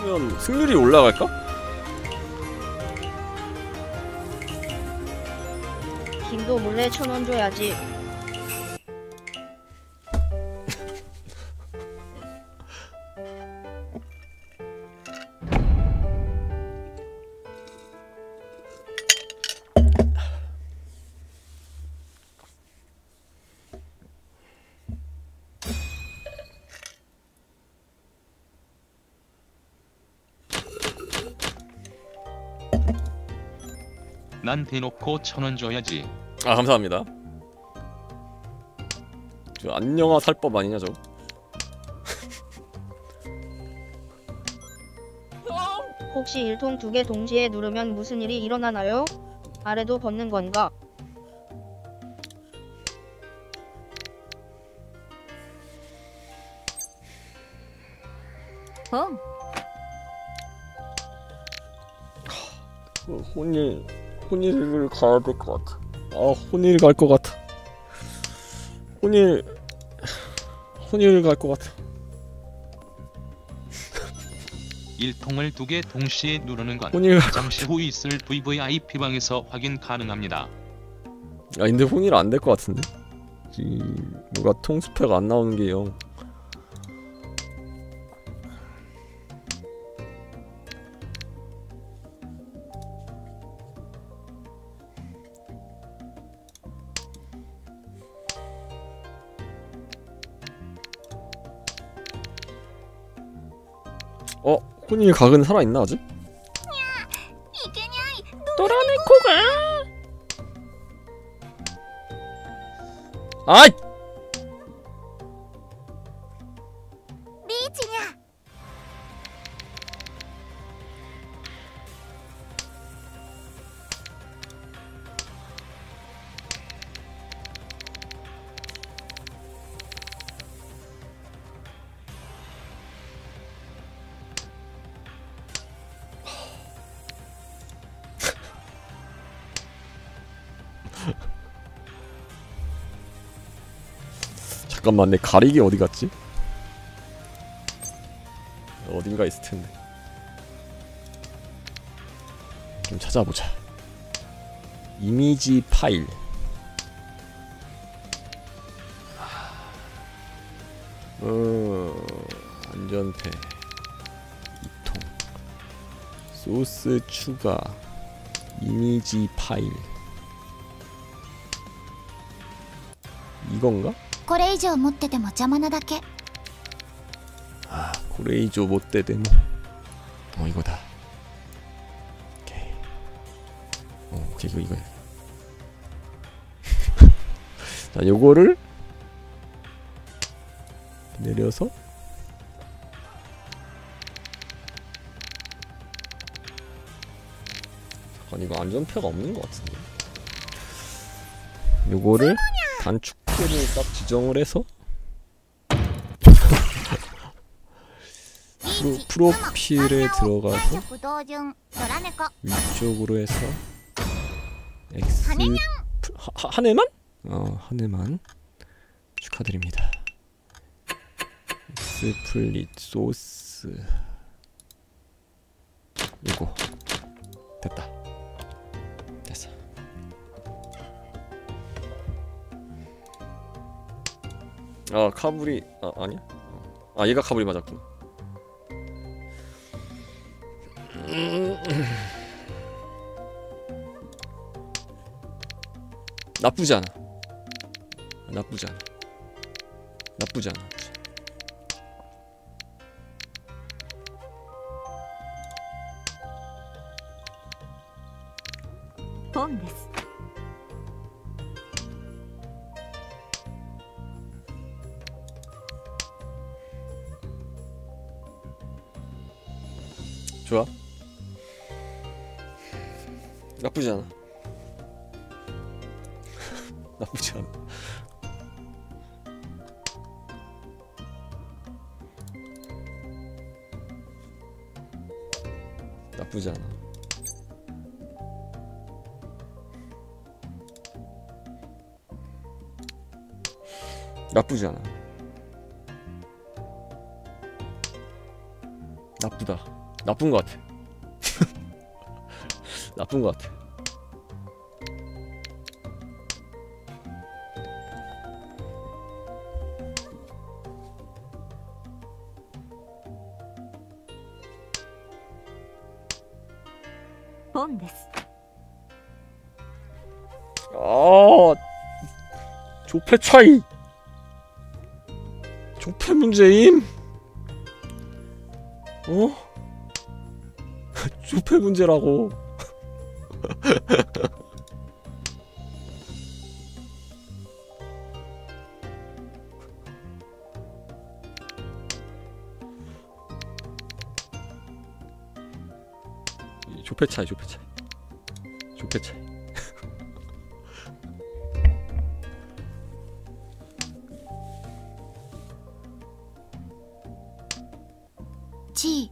그러면 승률이 올라갈까? 김도 몰래 1,000원 줘야지. 난 대놓고 1,000원 줘야지. 아 감사합니다. 저 안녕하 살법 아니냐 저? 혹시 1통 2개 동시에 누르면 무슨 일이 일어나나요? 아래도 벗는 건가? 혼일을 가야 될 것 같아. 아 혼일 갈 것 같아. 혼일 갈 것 같아. 1통을 2개 동시에 누르는 건 혼일 잠시 후 있을 VVIP방에서 확인 가능합니다. 아 근데 혼일 안 될 것 같은데? 뭐가 통스펙 안 나오는 게 영. 혼일 각은 살아있나 아직? 도라네코가 아이! 리치냐. 잠깐만 내 가리개 어디 갔지? 어딘가 있을 텐데. 좀 찾아보자. 이미지 파일. 안전패 2통. 소스 추가. 이미지 파일. 이건가? これ以上持ってても邪魔なだけ。 아, 고레이조 못대 데모. 이거다. 오케이. 오케이 이거. 자, 요거를 내려서 잠깐 이거 안전패가 없는 것 같은데. 요거를 단축키를 딱 지정을 해서 프로필에 들어가서 위쪽으로 해서 X 한 해만? 한 해만 축하드립니다. 스플릿 소스 이거 됐다. 됐어. 카부리 아니야? 얘가 카부리 맞았구나. 나쁘지 않아. 나쁘지 않아. 나쁘지 않아. 본です. 좋아. 나쁘지 않아. 나쁘지 않아. 나쁘지 않아. 나쁘지 않아. 나쁘다. 나쁜 것 같아. 나쁜 것 같아. 본です。 아, 조패 차이. 조패 문제임. 어? 조패 문제라고. 조패 차이, 조패 차이. 조패 차이. G。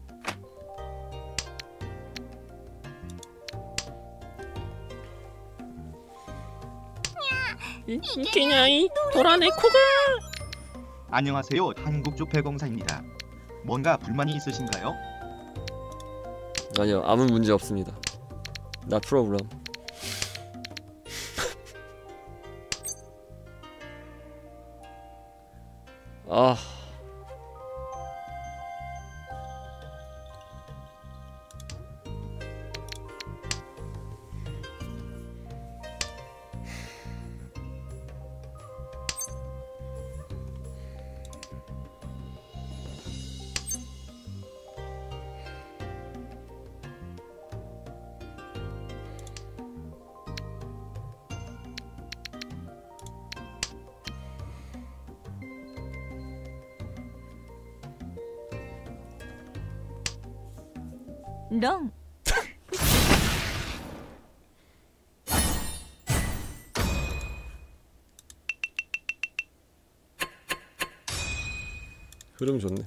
いけないドラ猫が 안녕하세요. 한국조폐공사입니다. 뭔가 불만이 있으신가요? 아니요, 아무 문제 없습니다. Not problem. 아, 런。 흐름 좋네.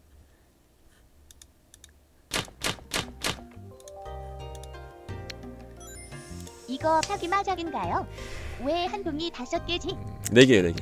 이거 사기마작인가요? 왜 한 동이 5개지? 4개에 4개.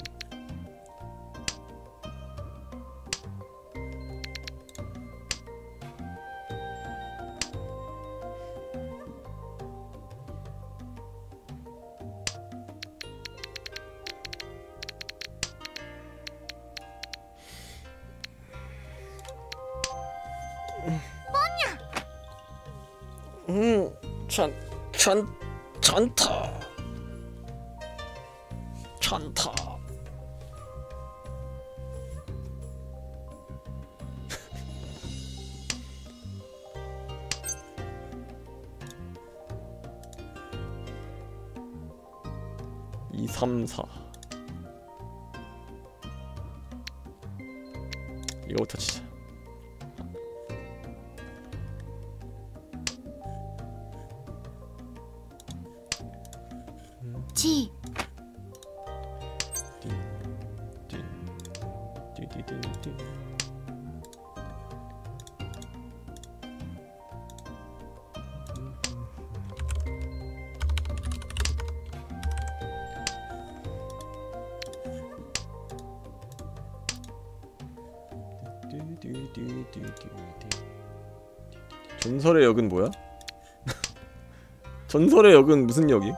잔타. 잔타. 이, 3, 4. 이거부터 치자. G。 전설의 역은 뭐야? 전설의 역은 무슨 역이?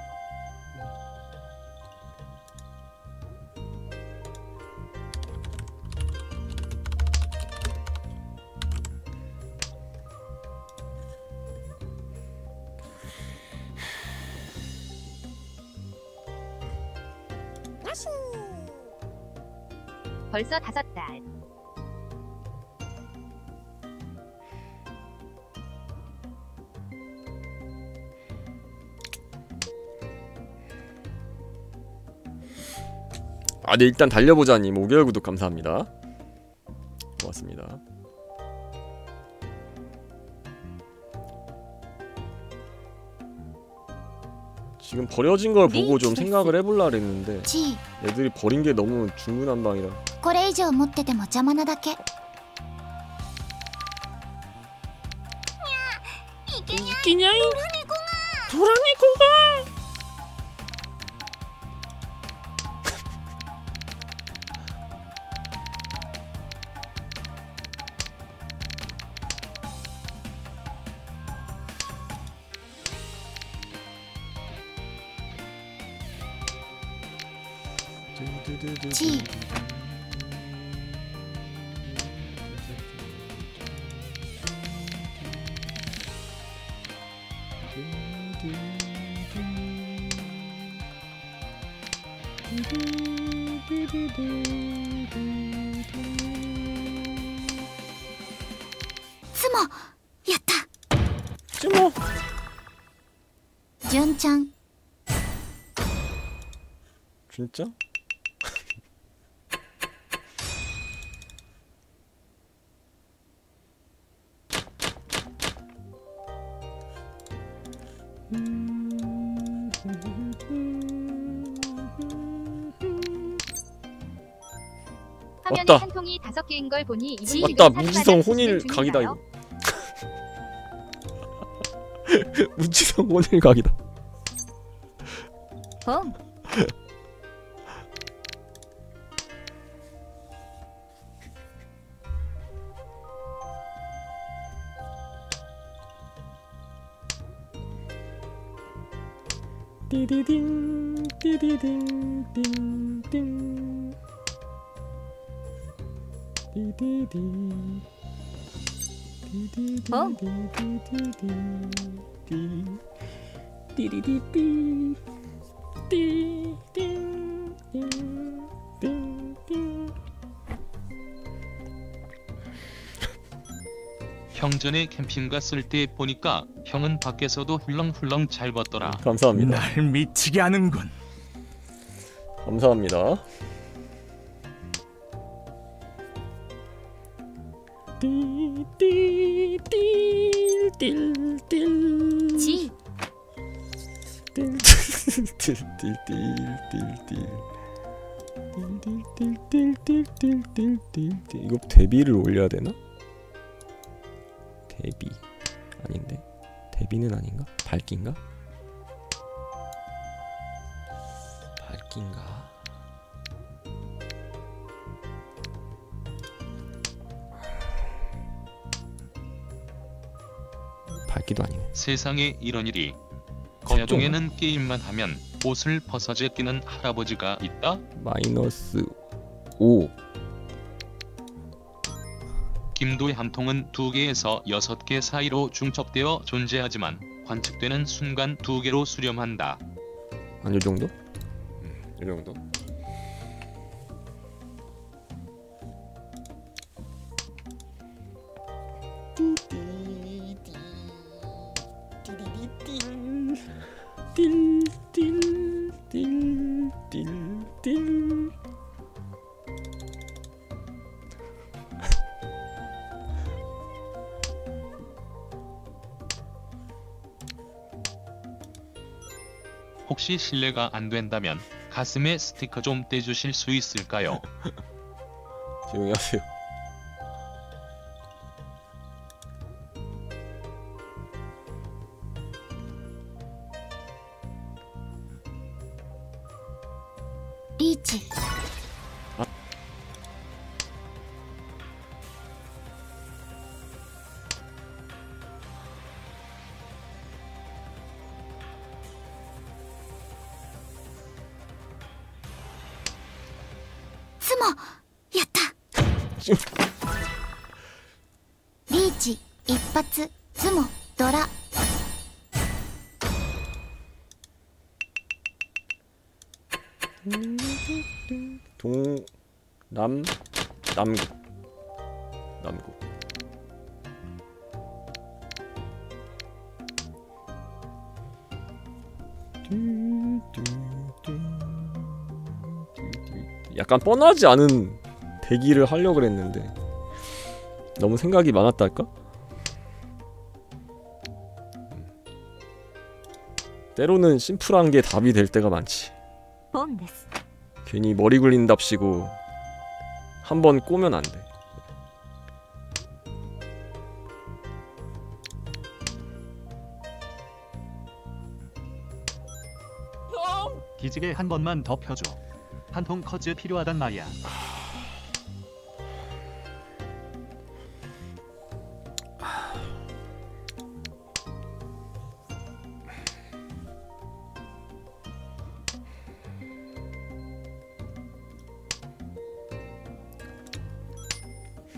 벌써 5달. 아, 네, 일단 달려보자님 5개월 구독 감사합니다. 고맙습니다. 지금 버려진 걸 보고 좀 생각을 해볼라 그랬는데 G。 애들이 버린 게 너무 중구난방이라. これ以上持ってても邪魔なだけ。 いけないドラ猫が Gスモやった 찌모 純ちゃん 진짜? 화면에 왔다. 한 통이 5개인 걸 보니 맞다, 무지성 혼일 각이다 이거. 무지성 혼일 각이다. 봄 띠디딩 띠디딩 띵띵 띠디디 봄 띠디디디 띠띵띵띵띵 형 전에 캠핑 갔을 때 보니까 형은 밖에서도 훌렁훌렁 잘 벗더라. 감사합니다. 날 미치게 하는군. 감사합니다. 띠띠띠띠띠 G 이거 데뷔를 올려야 되나? 데뷔 아닌데? 데뷔는 아닌가? 밝기인가? 밝기인가? 밝기도 아니고. 세상에 이런 일이. 거야동에는 게임만 하면 옷을 벗어 제끼는 할아버지가 있다. 마이너스 5. 김도의 함통은 2개에서 6개 사이로 중첩되어 존재하지만 관측되는 순간 2개로 수렴한다. 한 요정도? 요정도. 띨띨띨띨띨띨띨 혹시 실례가 안 된다면 가슴에 스티커 좀 떼주실 수 있을까요? 조용히 하세요. 리치スモやったリーチ一発スモドラ 남국 약간 뻔하지 않은 대기를 하려고 그랬는데 너무 생각이 많았달까? 때로는 심플한 게 답이 될 때가 많지. ポンです 괜히 머리 굴린답시고 한번 꼬면 안 돼. 기지개 한 번만 더 펴줘. 한 통 커즈 필요하단 말이야.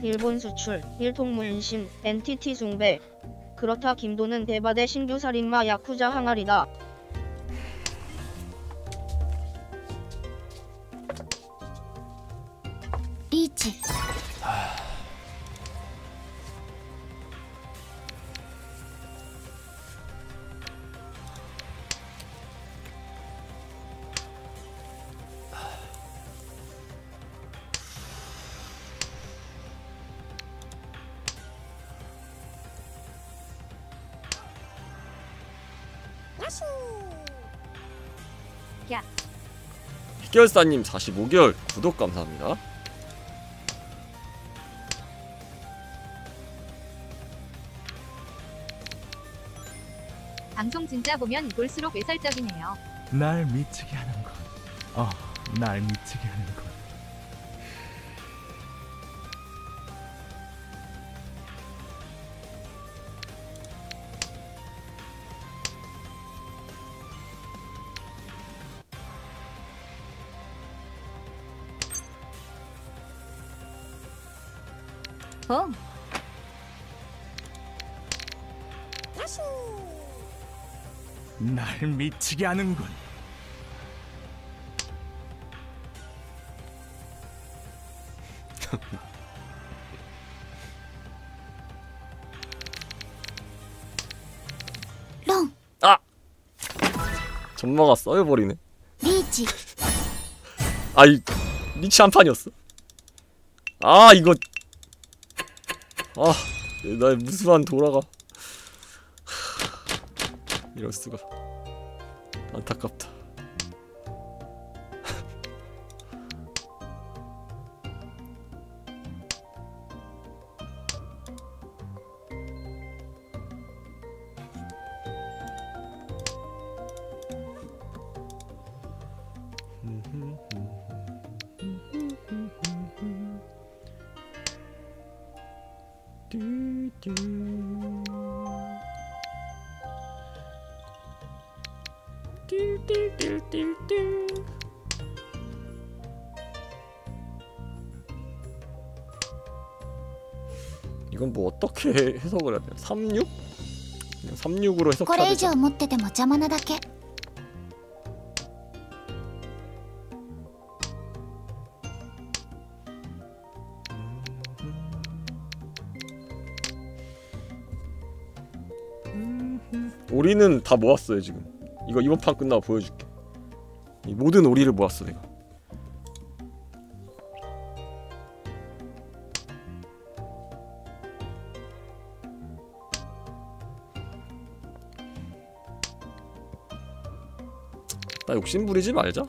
일본 수출, 일통문심, NTT 숭배. 그렇다 김도는 대바대 신규 살인마 야쿠자 항아리다. 리치 희결사님 45개월 구독 감사합니다. 방송 진짜 보면 볼수록 외설적이네요. 날 미치게 하는군. 날 미치게 하는군. 응. 날 미치게 하는군. 론 전마가 써여버리네. 리치 아이 리치 한 판이었어. 아 이거 나 무수한 돌아가. 이럴 수가. 안타깝다. 이건 뭐 어떻게 해석을 해야 돼요? 36? 그냥 36으로 こ 해석해야 れ以 되죠. 上持ってても邪魔なだけ 오리는 다 모았어요 지금. 이거 이번 판 끝나고 보여줄게. 이 모든 오리를 모았어 내가. 나 욕심 부리지 말자.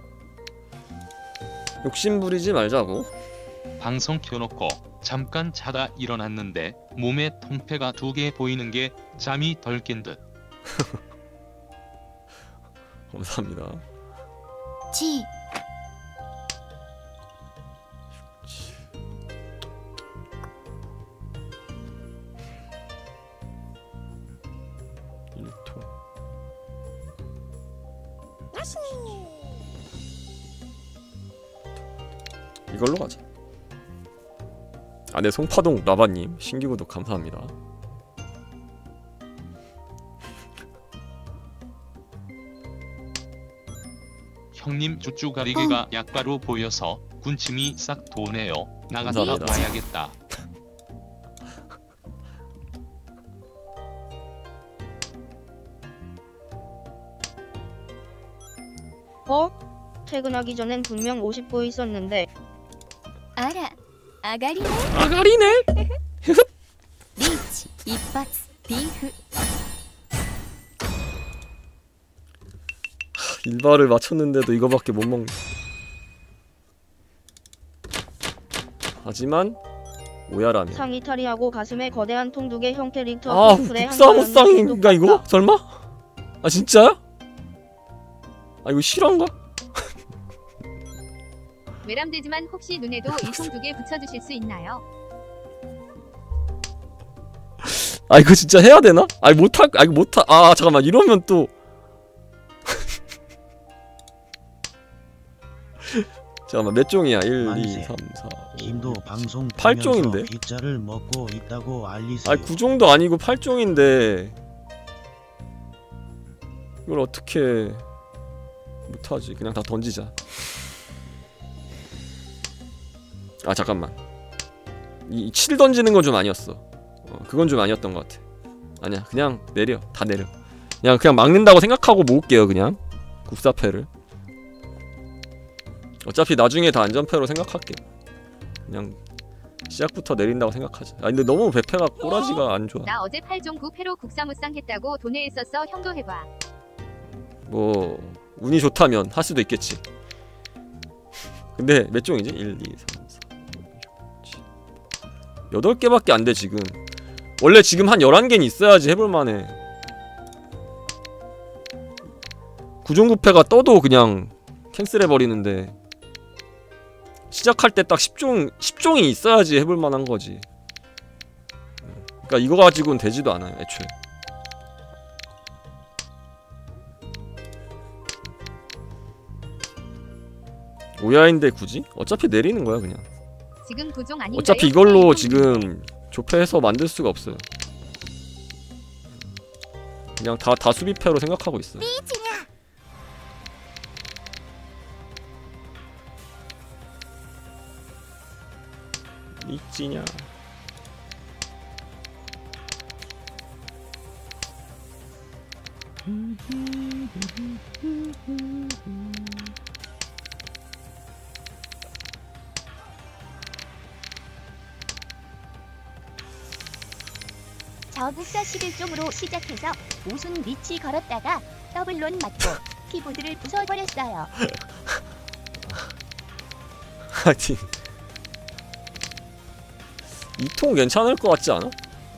욕심 부리지 말자고. 방송 켜놓고 잠깐 자다 일어났는데 몸에 통폐가 2개 보이는 게 잠이 덜 깬 듯. 감사합니다. チ 1통. 이걸로 가자. 네, 송파동 라바님 신규 구독 감사합니다. 형님 쭈쭈가리개가 약바로 보여서 군침이 싹 도네요. 나갔다 감사합니다. 와야겠다. 퇴근하기 전엔 분명 50보 있었는데 あら上がりね 아가리네. リーチ一発ピンフ 일바를 맞췄는데도 이거밖에 못 먹네. 하지만 오야라면. 상 이탈리하고 가슴에 거대한 통두개 형 캐릭터 아 핑클의 국사무쌍인가 이거? 설마? 아 진짜야? 아 이거 실화인가? 외람되지만 혹시 눈에도 일통 2개 붙여주실 수 있나요? 아 이거 진짜 해야 되나? 아 못할 아 이거 못할 아 잠깐만 이러면 또 잠깐만 몇 종이야? 1, 2, 만세. 3, 4, 5, 김도 6, 방송 8종인데? 빗자를 먹고 있다고 알리세요. 아니 9종도 아니고 8종인데 이걸 어떻게 못하지? 그냥 다 던지자. 아 잠깐만, 이 7 던지는 건 좀 아니었어. 그건 좀 아니었던 것 같아. 아니야, 그냥 내려. 다 내려. 그냥 막는다고 생각하고 모을게요. 그냥 국사패를. 어차피 나중에 다 안전패로 생각할게. 그냥 시작부터 내린다고 생각하자. 아 근데 너무 배패가 꼬라지가 안 좋아. 나 어제 8종 9패로 국사무쌍 했다고 돈에 있었어. 형도 해봐. 뭐 운이 좋다면 할 수도 있겠지. 근데 몇 종이지? 1, 2, 3, 4, 5, 6, 7 8개밖에 안 돼 지금. 원래 지금 한 11개는 있어야지 해볼만해. 9종 9패가 떠도 그냥 캔슬해버리는데 시작할 때 딱 10종이 있어야지 해볼만한 거지. 그러니까 이거 가지고는 되지도 않아요 애초에. 오야인데 굳이? 어차피 내리는 거야 그냥. 지금 9종 아닌가요? 어차피 이걸로 지금 조패해서 만들 수가 없어요. 그냥 다 수비패로 생각하고 있어요. 리찌냐? 저 국사 11종으로 시작해서 우순 리치 걸었다가 더블론 맞고 키보드를 부숴버렸어요. 하여튼 2통 괜찮을 것 같지 않아?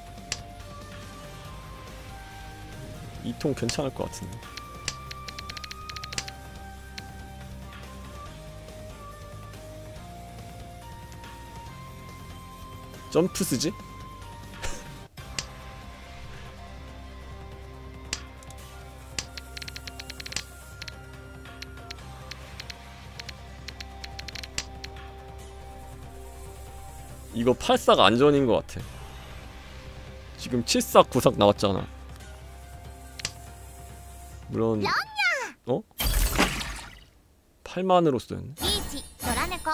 2통 괜찮을 것 같은데. 점프 쓰지? 이거 8삭 안전인 것 같아. 지금 7삭 9삭 나왔잖아. 물론 어? 8만으로 쓰였네. 리치 노라네코.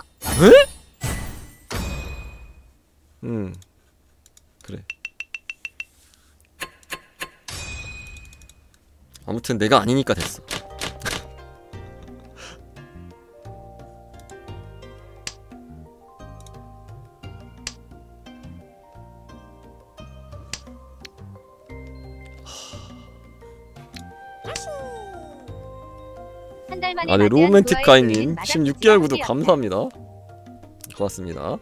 그래. 아무튼 내가 아니니까 됐어. 한 달 만에 아, 네, 맞이한 로맨틱가이님 좋아해 16개월 구독 주는 감사합니다. 고맙습니다.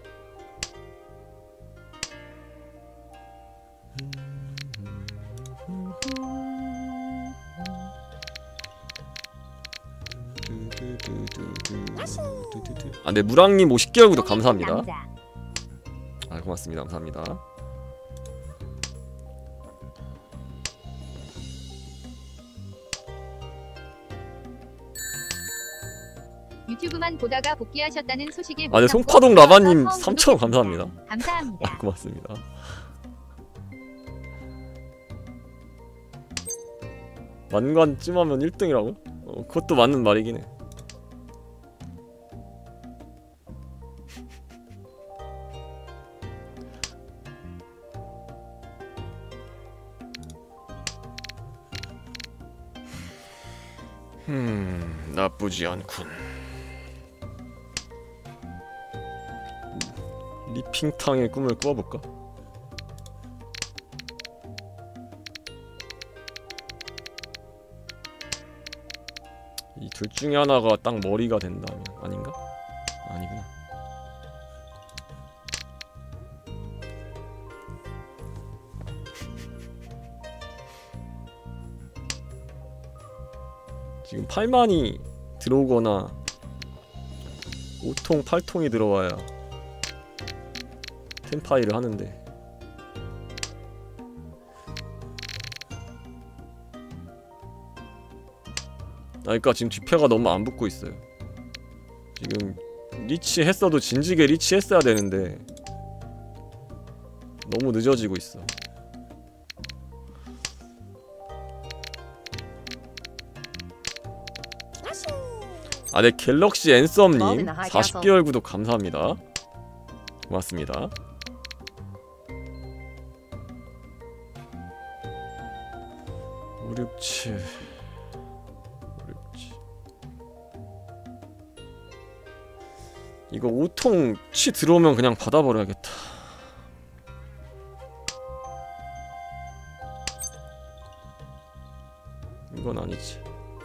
아, 네, 무랑님 50개월 구독 감사합니다. 남자. 아, 고맙습니다. 감사합니다. 유튜브만 보다가 복귀하셨다는 소식에 아, 네, 못 참고 송파동 라바님 처음 3,000원 구독했습니다. 감사합니다. 감사합니다. 아, 고맙습니다. 만관쯤하면 1등이라고? 그것도 맞는 말이긴 해. 나쁘지 않군. 리핑탕의 꿈을 꾸어볼까? 이 둘 중에 하나가 딱 머리가 된다면 아닌가? 아니구나. 지금 8만이 들어오거나 5통, 8통이 들어와야 템파이를 하는데 그러니까 지금 뒷패가 너무 안 붙고 있어요. 지금 리치 했어도 진지게 리치 했어야 되는데 너무 늦어지고 있어. 아, 네, 갤럭시 앤썸님 40개월 구독 감사합니다. 고맙습니다. 오륙치 이거 5통 치 들어오면 그냥 받아버려야겠다. 이건 아니지.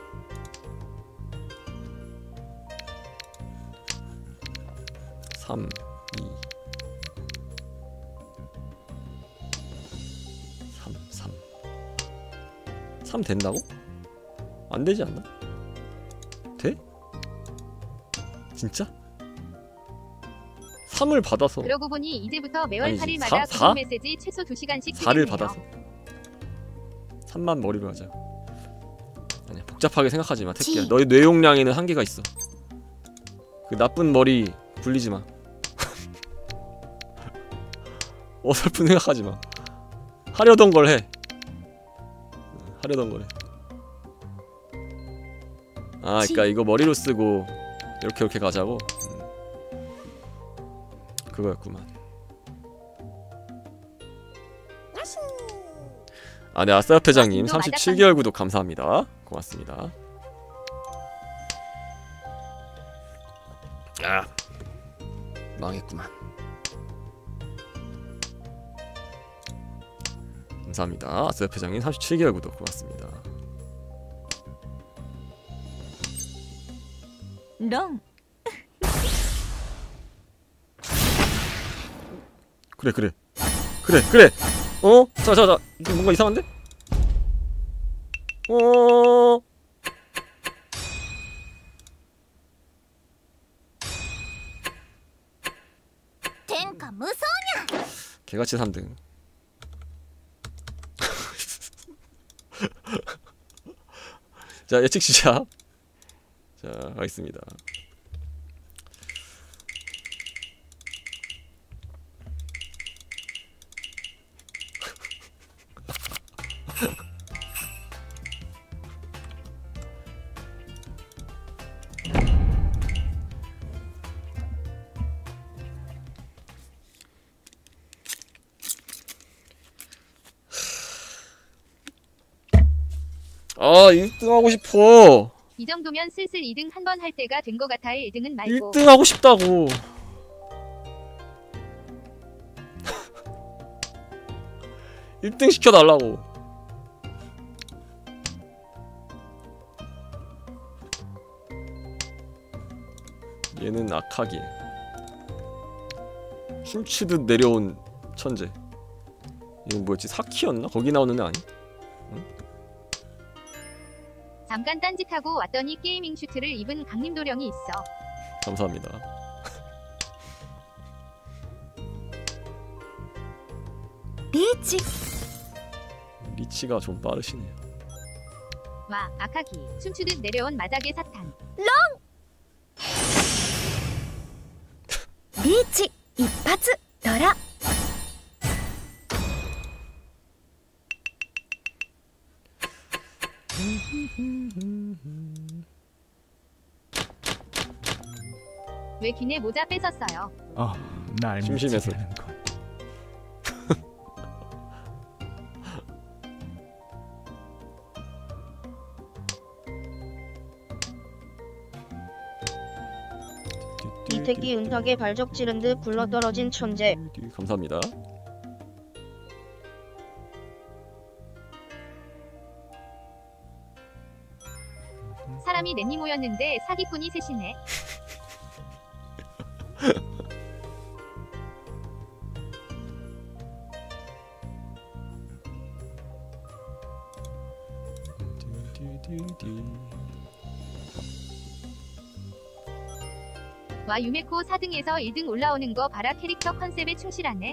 삼, 2 3 된다고? 안 되지 않나? 돼? 진짜? 3을 받아서 그러고 보니 이제부터 매월 아니지, 8일마다 사? 구독 메시지 최소 2시간씩 4를 주겠네요. 받아서 3만 머리로 하자. 아니야, 복잡하게 생각하지 마, 택기야. 너의 뇌용량에는 한계가 있어. 그 나쁜 머리 굴리지 마. 어설픈 생각하지 마. 하려던 걸 해. 하려던 걸 해. 아, 그니까 이거 머리로 쓰고 이렇게 가자고? 그거였구만. 아, 네, 아싸 회장님 37개월 구독 감사합니다. 고맙습니다. 아, 망했구만. 감사합니다. 아싸 회장님 37개월 구독 고맙습니다. 렁. 그래. 어? 자. 이게 뭔가 이상한데? 텐카 무서워. 개같이 3등. 자, 예측 시작. 자, 가겠습니다. 아, 1등 하고 싶어. 이 정도면 슬슬 2등 한 번 할 때가 된 것 같아. 1등은 말고. 1등 하고 싶다고. (1등) 시켜달라고. 얘는 악하게 춤추듯 내려온 천재. 이건 뭐였지? 사키였나? 거기 나오는 애 아니? 잠깐 딴짓하고 왔더니 게이밍 슈트를 입은 강림도령이 있어. 감사합니다. 리치가 좀 빠르시네요. 와, 아카기 춤추듯 내려온 마작의 사탄. 리치 이파츠 더라. 왜 귀내 모자 뺏었어요? 날 심심해서. 미치게 하는군. 이태기 은탁에 발적 찌른 듯 굴러떨어진 천재. 감사합니다. 사람이 넷니모였는데 사기꾼이 셋이네. 와, 유메코 4등에서 1등 올라오는 거 봐라. 캐릭터 컨셉에 충실하네.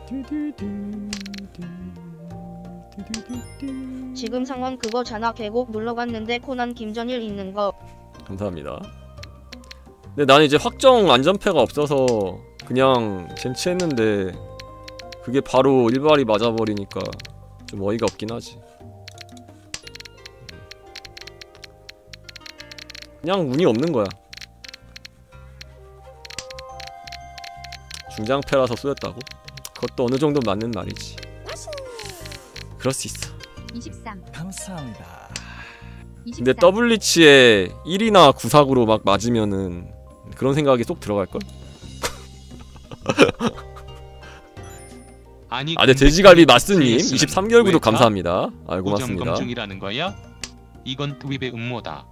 지금 상황 그거잖아. 계곡 놀러갔는데 코난 김전일 있는 거. 감사합니다. 근데 나는 이제 확정 안전패가 없어서 그냥 젠치했는데 그게 바로 일발이 맞아버리니까 좀 어이가 없긴 하지. 그냥 운이 없는 거야. 중장패라서 쏘였다고? 그것도 어느 정도 맞는 말이지. 그럴 수 있어. 23. 감사합니다. 24. 근데 더블리치에 1이나 9사구로 막 맞으면은 그런 생각이 쏙 들어갈걸? 아니 아, 네, 돼지갈비 마스님 VS는 23개월 구독 왜 감사합니다. 아유, 고점 고맙습니다. 검증이라는 거야? 이건 투입의 음모다.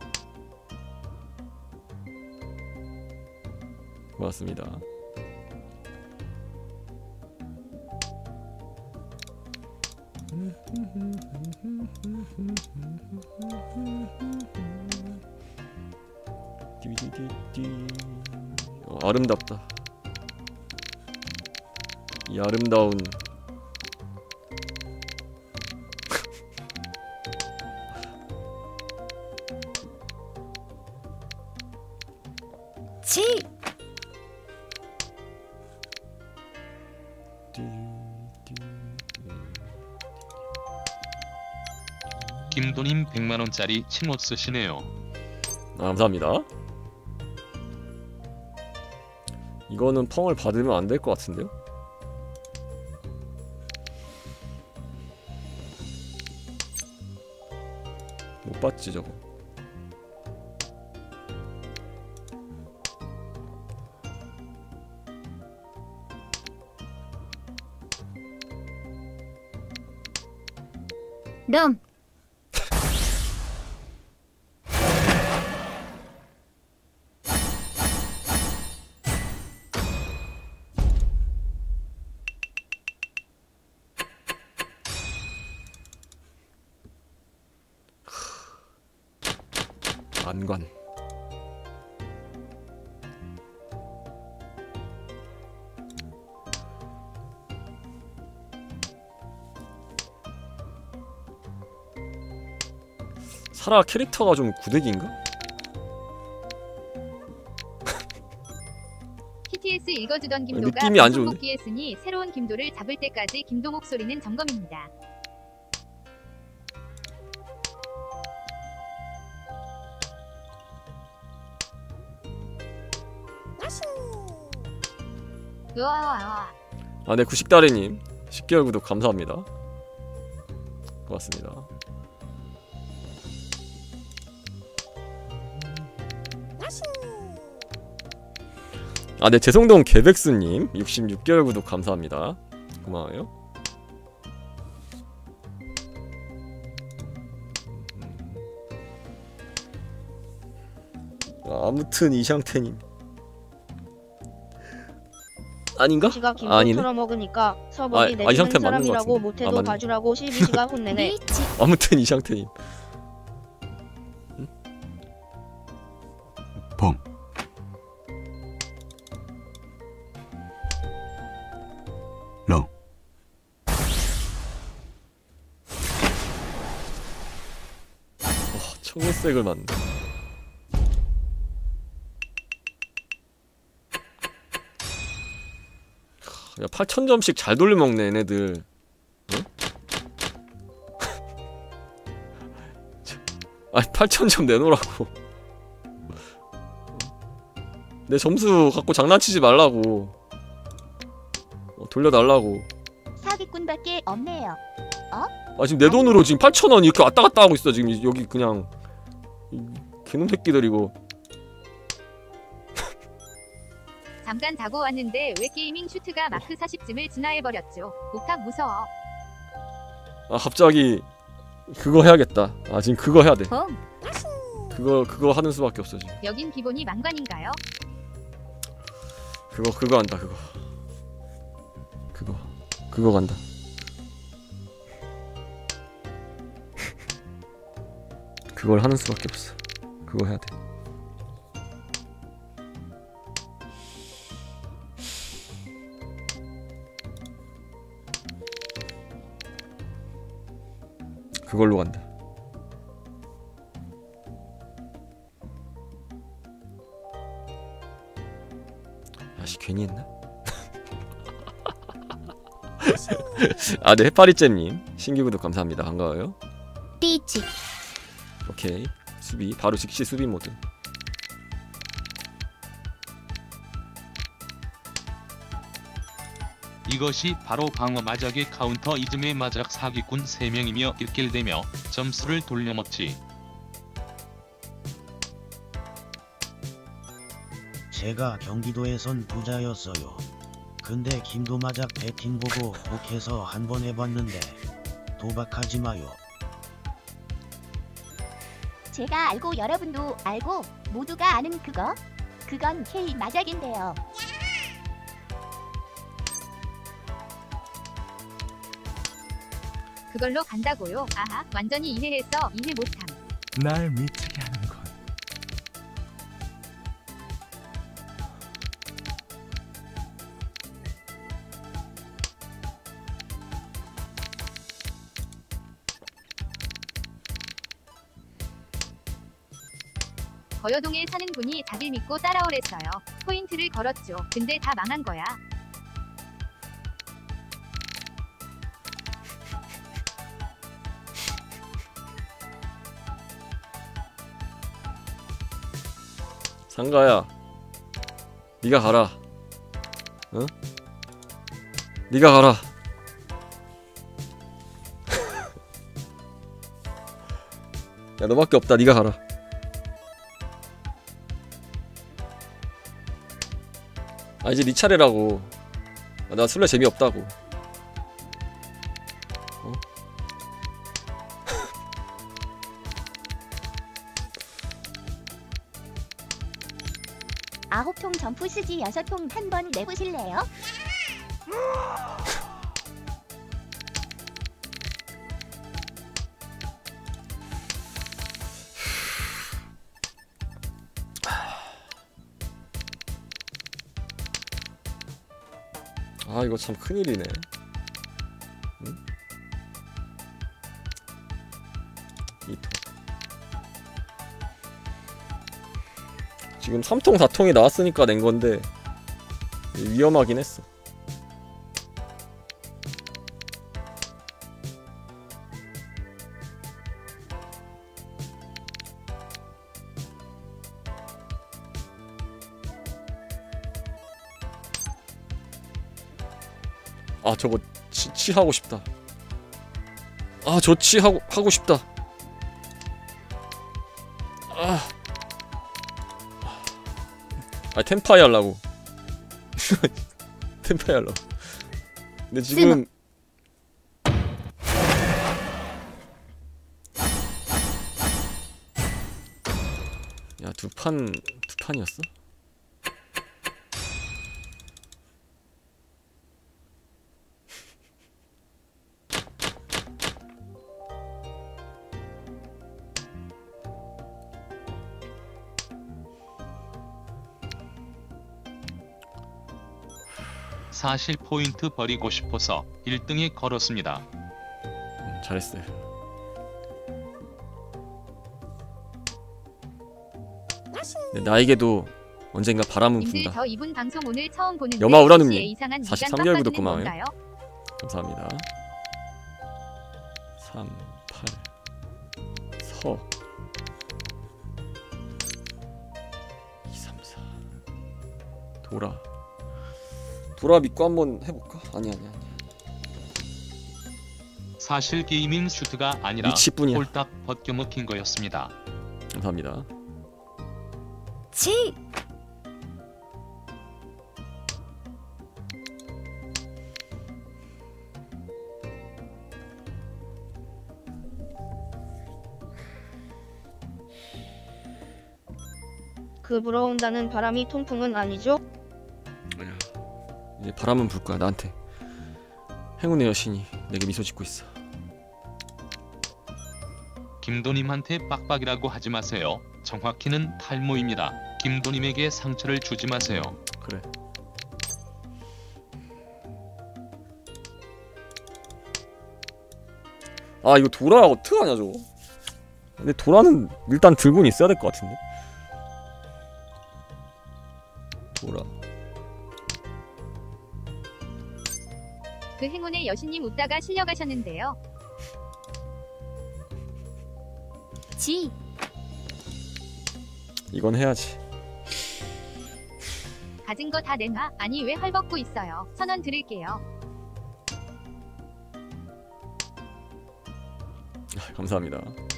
고맙습니다. 아름답다. 이 아름다운 김도님 100만원짜리 칭호 쓰시네요. 아, 감사합니다. 이거는 펑을 받으면 안 될 것 같은데요? 못 받지 저거. 럼. 안관. 사라 캐릭터가 좀 구대기인가? TTS 읽어주던 김도가 느낌이 안 좋은데? 복귀했으니 새로운 김도를 잡을 때까지 김도 목소리는 점검입니다. 으아아아. 아, 네, 구식다리님 10개월 구독 감사합니다. 고맙습니다. 아, 네, 재성동 개백스님 66개월 구독 감사합니다. 고마워요. 아, 아무튼 이샹태님 아닌가? 지가 김도 아니네. 털어먹으니까 서버리 이 내리는 상태 맞는 것 사람이라고 같은데. 못해도 아, 맞네. 봐주라고 CBC가 혼내네. 아무튼 이샹태님 봄. 로. 청색을 맞네. 야, 8000점씩 잘 돌려먹네 얘네들. 응? 아니 8000점 내놓으라고. 내 점수 갖고 장난치지 말라고. 돌려달라고. 사기꾼밖에 없네요. 아, 지금 내 돈으로 지금 8000원 이렇게 왔다갔다 하고 있어. 지금 여기 그냥 개놈 새끼들 이거. 잠깐 자고 왔는데 왜 게이밍 슈트가 마크 40쯤을 진화해버렸죠. 옥탑 무서워. 아, 갑자기 그거 해야겠다. 아, 지금 그거 해야 돼. 봄. 그거 하는 수밖에 없어 지금. 여긴 기본이 망관인가요? 그거 한다. 그거 간다. 그걸 하는 수밖에 없어. 그거 해야 돼. 그걸로 간다. 아씨 괜히 했나? 아, 네, 해파리잼님 신규 구독 감사합니다. 반가워요. 리치. 오케이, 수비 바로 즉시 수비 모드. 이것이 바로 방어 마작의 카운터 이즘의 마작 사기꾼 3명이며 낄낄대며 점수를 돌려먹지. 제가 경기도에선 부자였어요. 근데 김도마작 배팅 보고 혹해서 한번 해봤는데 도박하지 마요. 제가 알고 여러분도 알고 모두가 아는 그거. 그건 K 마작인데요. 그걸로 간다고요? 아하, 완전히 이해했어. 이해 못함. 날 미치게 하는 건 거여동에 사는 분이 자길 믿고 따라오랬어요. 포인트를 걸었죠. 근데 다 망한 거야. 상가야, 네가 가라. 응? 네가 가라. 야, 너밖에 없다. 네가 가라. 아, 이제 네 차례라고. 아, 나 술래 재미없다고. 어? 아홉 통 점프 쓰지 6통 한번 내보실래요? 아, 이거 참 큰일이네. 응? 2통. 지금 3통 4통이 나왔으니까 낸 건데 위험하긴 했어. 아, 저거 치하고 싶다. 아, 저 치하고 싶다. 아, 템파이 하려고. 템파이 하려고. 근데 지금 야, 두 판이었어? 사실 포인트 버리고 싶어서 1등에 걸었습니다. 잘했어요. 네, 나에게도 언젠가 바람은 님들 분다. 저 이분 방송 오늘 처음 보는데 여마 우라눔님, CC의 이상한 미간 43개월 구독 빡빡이는 고마워요. 뭔가요? 감사합니다. 3, 8, 서 2, 3, 4 도라 믿고 한번 해볼까? 아니. 사실 게이밍 슈트가 아니라 위치뿐이야. 홀딱 벗겨먹힌 거였습니다. 감사합니다. 치. 그 불어온다는 바람이 통풍은 아니죠? 이제 바람은 불 거야 나한테. 행운의 여신이 내게 미소 짓고 있어. 김도님한테 빡빡이라고 하지 마세요. 정확히는 탈모입니다. 김도님에게 상처를 주지 마세요. 그래. 아 이거 도라 어떡하냐 저거. 근데 도라는 일단 들고는 있어야 될 것 같은데. 도라. 그 행운의 여신님 웃다가 실려가셨는데요. 지. 이건 해야지. 가진 거 다 내놔. 아니 왜 헐벗고 있어요. 1000원 드릴게요. 감사합니다.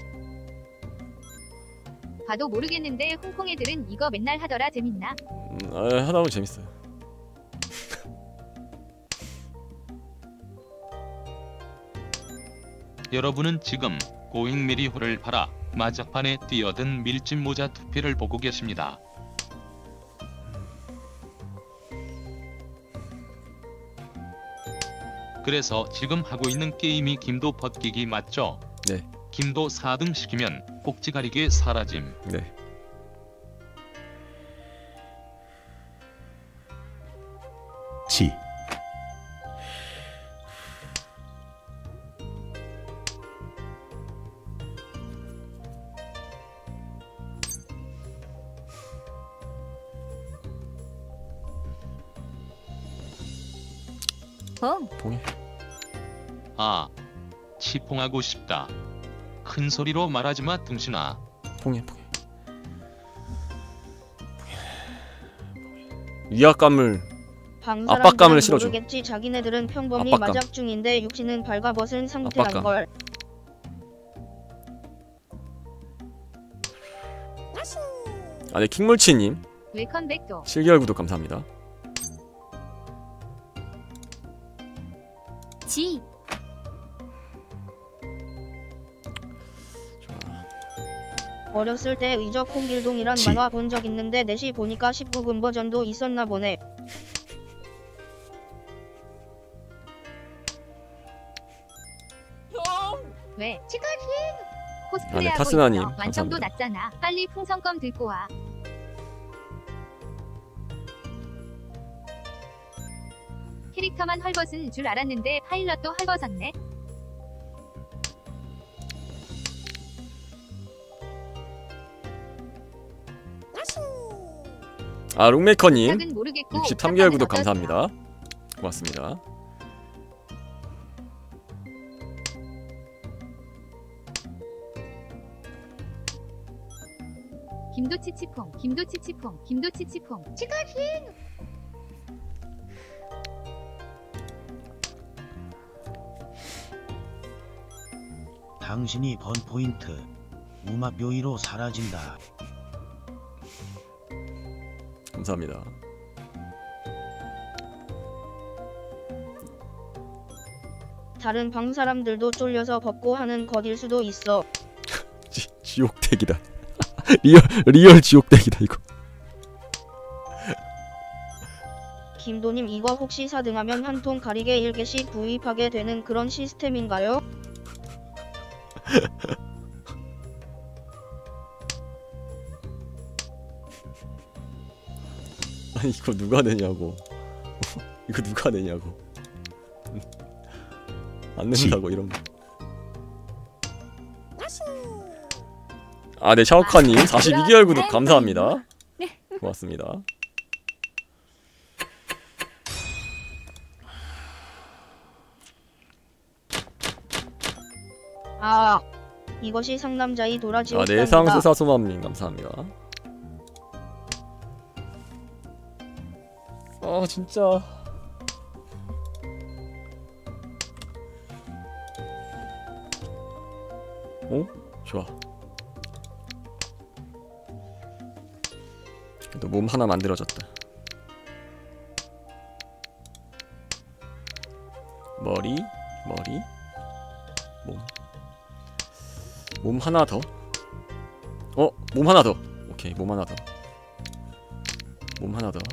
봐도 모르겠는데 홍콩 애들은 이거 맨날 하더라. 재밌나? 하다 보면 재밌어요. 여러분은 지금 고잉 메리호를 팔아 마작판에 뛰어든 밀짚 모자 투피를 보고 계십니다. 그래서 지금 하고 있는 게임이 김도 벗기기 맞죠? 네. 김도 4등 시키면 꼭지 가리개 사라짐. 네. 지. 봉. 봉해. 아, 치퐁하고 싶다. 큰 소리로 말하지마 등신아. 봉해. 위압감을 방 압박감을 사람들은 실어줘. 모르겠지. 자기네들은 평범히 압박감. 마작 중인데 육신은 발가벗은 상태란 압박감. 걸. 아, 네, 킹물치님 웰컴백도. 7개월 구독 감사합니다. 지. 어렸을 때 의적 홍길동이란 지. 만화 본 적 있는데 넷이 보니까 19금 버전도 있었나 보네. 왜? 코스프레 아, 네, 하고 타스나님, 있어. 완성도 감사합니다. 낮잖아. 빨리 풍선껌 들고 와. 캐릭터만 헐벗은 줄 알았는데 파일럿도 헐벗었네. 아, 룩메이커님 짝은 모르겠고 63개월 구독 어떠세요? 감사합니다. 고맙습니다. 김도치치퐁, 김도치치퐁, 김도치치퐁. 당신이 번 포인트 우마 묘이로 사라진다. 감사합니다. 다른 방 사람들도 쫄려서 벗고 하는 거일 수도 있어. 지옥덱이다. 리얼 지옥덱이다 이거. 김도님 이거 혹시 4등하면 한 통 가리개 1개씩 구입하게 되는 그런 시스템인가요? 아니 이거 누가 내냐고. 이거 누가 내냐고. 안 낸다고 이런 거. 아, 네, 샤오카님 42개월 구독 감사합니다. 고맙습니다. 아, 이것이 상남자의 아, 도라지옥상이다. 네, 상수사소맘님 감사합니다. 아, 진짜. 어? 좋아. 그래도 몸 하나 만들어졌다. 머리, 몸 하나 더. 몸 하나 더. 오케이, 몸 하나 더. 몸 하나 더.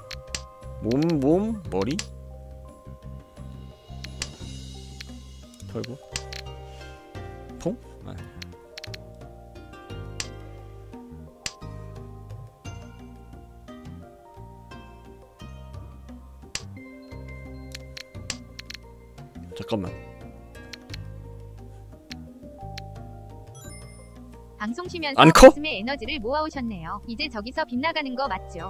몸, 머리. 털고. 통? 아. 잠깐만. 방송 쉬면서 안 커? 가슴에 에너지를 모아오셨네요. 이제 저기서 빗나가는 거 맞죠?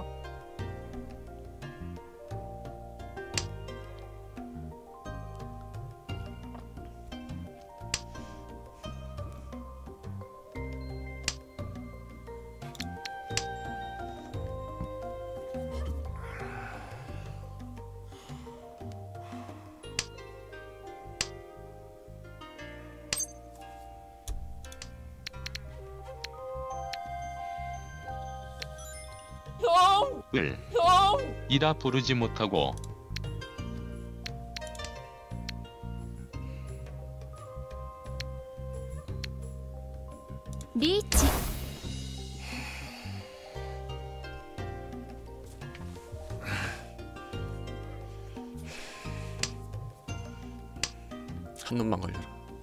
을 이라 부르지 못하고 리치. 한 놈만 걸려라.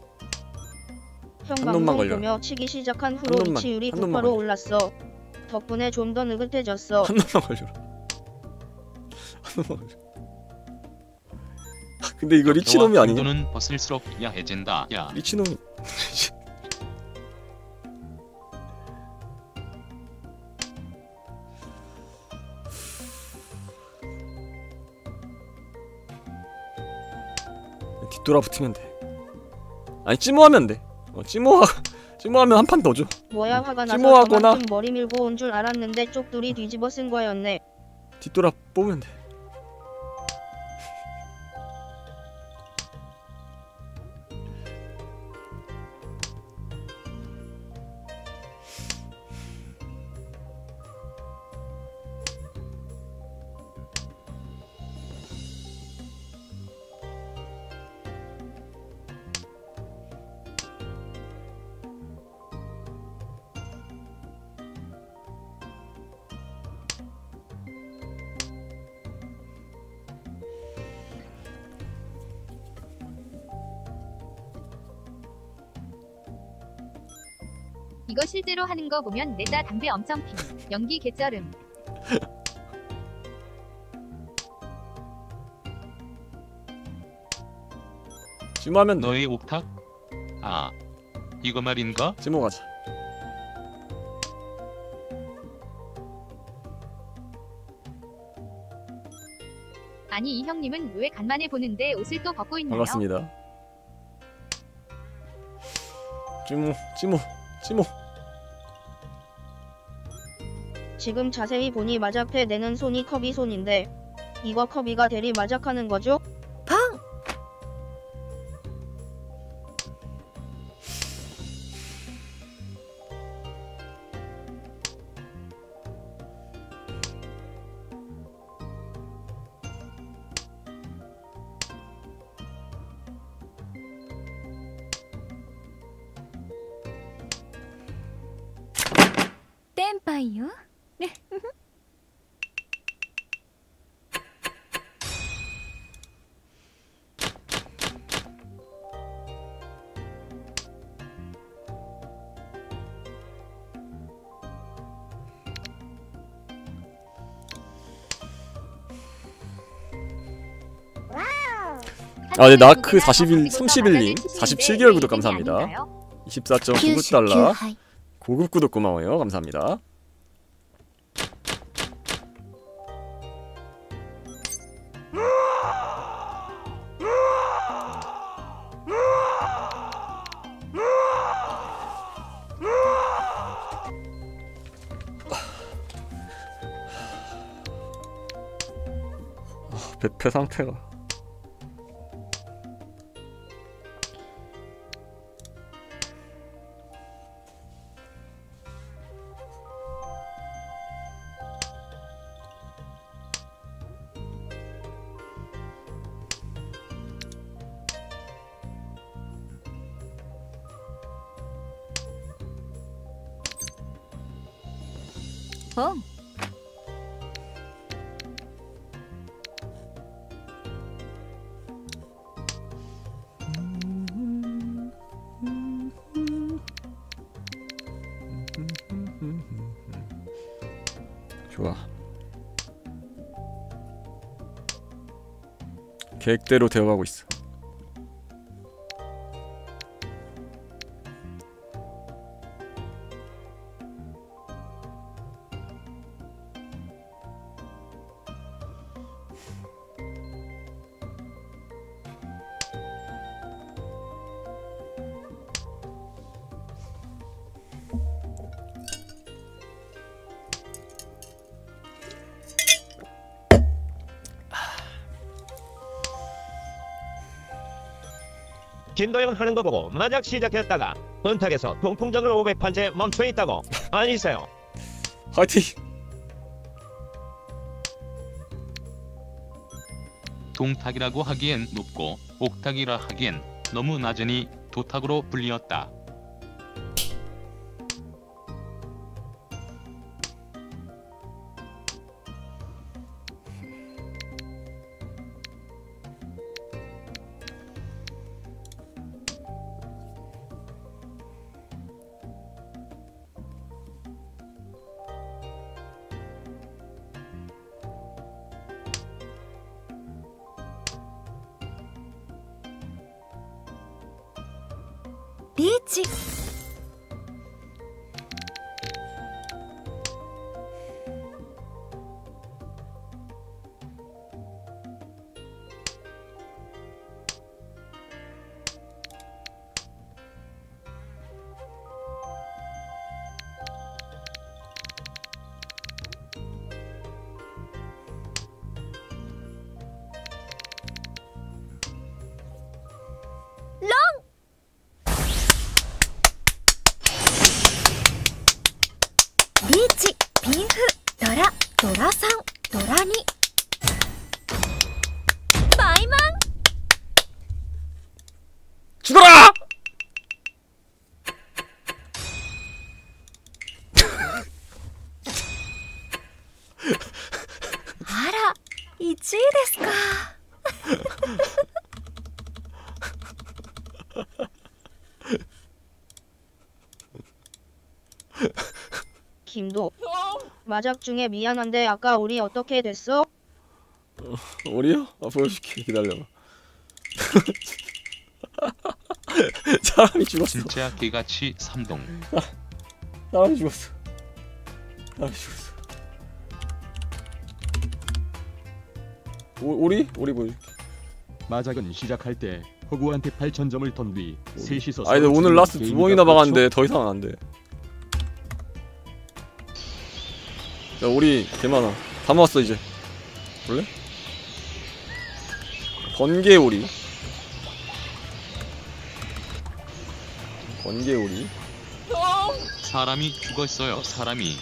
형 한 놈만 방송 걸려. 보며 치기 시작한 한 후로 놈만, 리치율이 한 놈만 곧바로 걸려. 올랐어. 덕분에 좀 더 느긋해졌어. 한 놈만 걸려라. 한 놈만 걸려. 근데 이거 리치놈이 아니냐? 김도는 벗을수록 야해진다. 야 리치놈이. 뒤돌아 붙으면 돼. 아니 찌모하면 돼. 찌모하면 한 판 더 줘. 뭐야 화가 나서 찌모하거나- 저만큼 머리 밀고 온 줄 알았는데 쪽둘이 뒤집어 쓴 거였네. 뒤돌아 뽑으면 돼. 이거 실제로 하는 거 보면 내다 담배 엄청 피니. 연기 개쩔음. 찌모하면 돼. 너의 옥탁? 아 이거 말인가? 찌모 가자. 아니 이 형님은 왜 간만에 보는데 옷을 또 벗고 있나요? 반갑습니다. 찌모. 지금 자세히 보니 마작패 내는 손이 커비 손인데 이거 커비가 대리 마작하는 거죠? 땜빠이요? 아, 네, 나크 41, 31님 47개월 구독 감사합니다. 24.99달러 고급 구독 고마워요. 감사합니다. 배패 상태가 어? 좋아. 계획대로 되어가고 있어. 김도영 하는 거 보고 마작 시작했다가 은탁에서 동풍전을 500판째 멈춰 있다고. 아니세요? 화이팅! 동탁이라고 하기엔 높고 옥탁이라 하기엔 너무 낮으니 도탁으로 불리었다. 리치. 리치, 빈프, 도라, 도라상, 도라니. 마이망. 죽어라! 아라, 1위ですか. 김도. 마작 중에 미안한데 아까 우리 어떻게 됐어? 우리요? 아, 보여줄게. 기다려봐. 사람이 죽었어. 진짜 개같이 3동. 사람이 죽었어. 사람이 죽었어. 우리 보여줄게. 마작은 시작할 때 허구한테 8,000점을 던 뒤 셋이서 아니 근데 오늘 라스트 2번이나 박았는데 더 이상은 안돼. 야 우리 개많아. 다 모았어 이제. 볼래? 번개오리. 번개오리. 사람이 죽었어요. 사람이.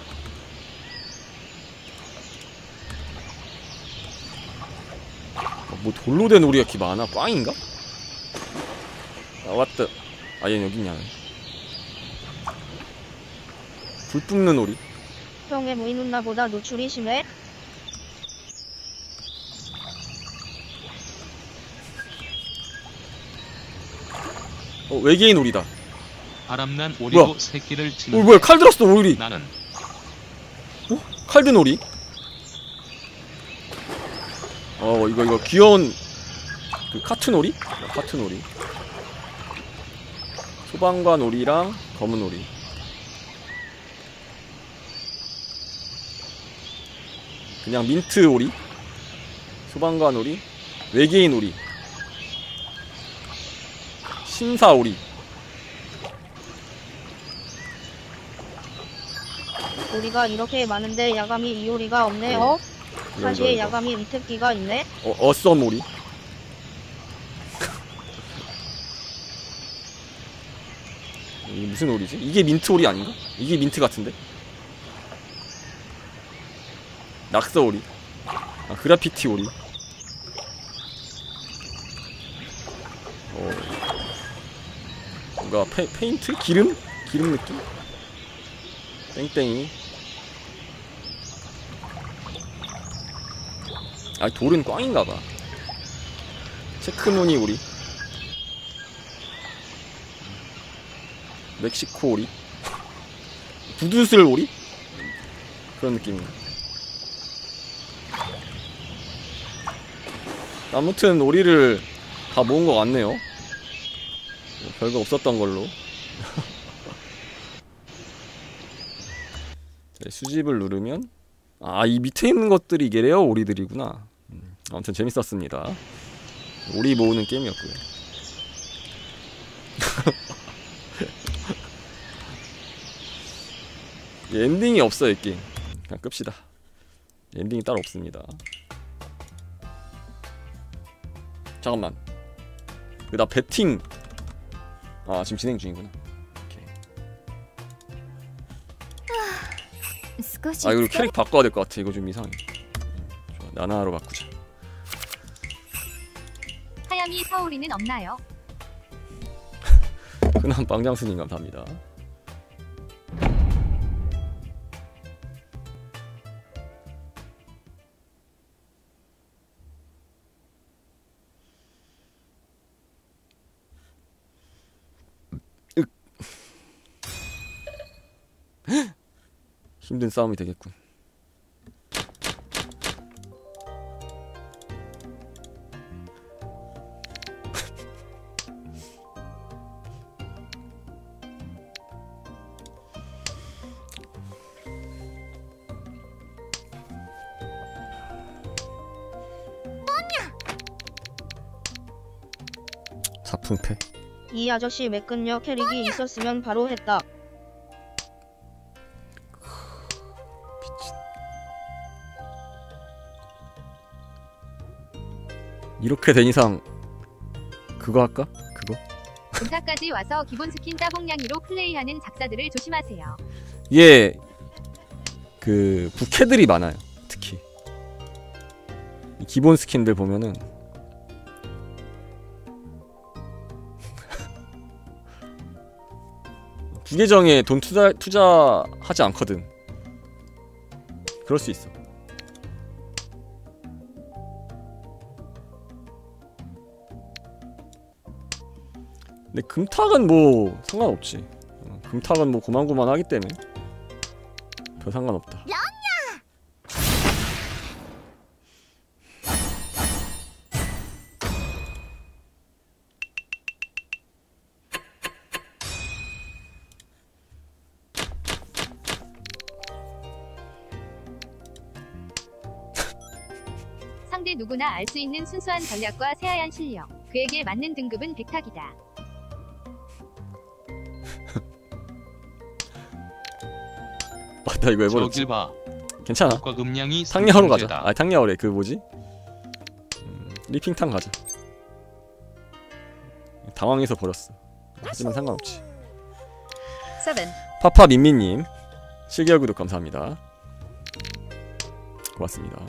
뭐 돌로 된 오리가 이렇게 많아? 꽝인가? 아 왔다. 아 얘는 여기 있냐. 불 뿜는 오리. 형의 무인 누나보다 노출이 심해? 외계인 오리다. 바람난 오리고 뭐야? 새끼를 치는. 뭐야 칼 들었어 오리. 나는 칼 든 오리? 이거 귀여운 그 카툰 오리? 카툰 오리. 소방관 오리랑 검은 오리. 그냥 민트 오리. 소방관 오리. 외계인 오리. 신사 오리. 오리가 이렇게 많은데 야감이 이 오리가 없네. 사실 야감이 이 특기가 있네. 어썸 오리. 이게 무슨 오리지? 이게 민트 오리 아닌가? 이게 민트 같은데? 낙서 오리. 아 그라피티 오리. 뭔가 페인트? 기름? 기름 느낌? 땡땡이. 아 돌은 꽝인가봐. 체크무늬 오리. 멕시코 오리. 부두슬 오리? 그런 느낌이야. 아무튼 오리를 다 모은 것 같네요. 별거 없었던 걸로. 수집을 누르면 이 밑에 있는 것들이 이게래요? 오리들이구나. 아무튼 재밌었습니다. 오리 모으는 게임이었고요. 엔딩이 없어요 이 게임. 그냥 끕시다. 엔딩이 따로 없습니다. 잠깐만. 나 배팅. 아 지금 진행 중이구나. 오케이. 아 이거 캐릭 바꿔야 될 것 같아. 이거 좀 이상해. 좋아, 나나로 바꾸자. 하야미 사오리는 없나요? 흔한 빵장수님 감사합니다. 힘든 싸움이 되겠군. 사품패. 이 아저씨 매끈녀 캐릭이 있었으면 바로 했다. 이렇게 된 이상 그거 할까? 그거? 본타까지 와서 기본 스킨 따봉냥이로 플레이하는 작사들을 조심하세요. 이게 그 부캐들이 많아요. 특히 이 기본 스킨들 보면은 부계정에 돈 투자하지 않거든. 그럴 수 있어. 근데 금탁은 뭐 상관없지. 금탁은 뭐 고만고만하기 때문에 별 상관없다. 상대 누구나 알 수 있는 순수한 전략과 새하얀 실력. 그에게 맞는 등급은 백탁이다. 나 이거 해버렸지. 저길 봐. 괜찮아. 국가 음량이 탕야오로 가자. 문제다. 아 탕야오래. 그 뭐지? 리핑탕 가자. 당황해서 버렸어. 하지만 상관없지. 7. 파파 민미님 7개월 구독 감사합니다. 고맙습니다.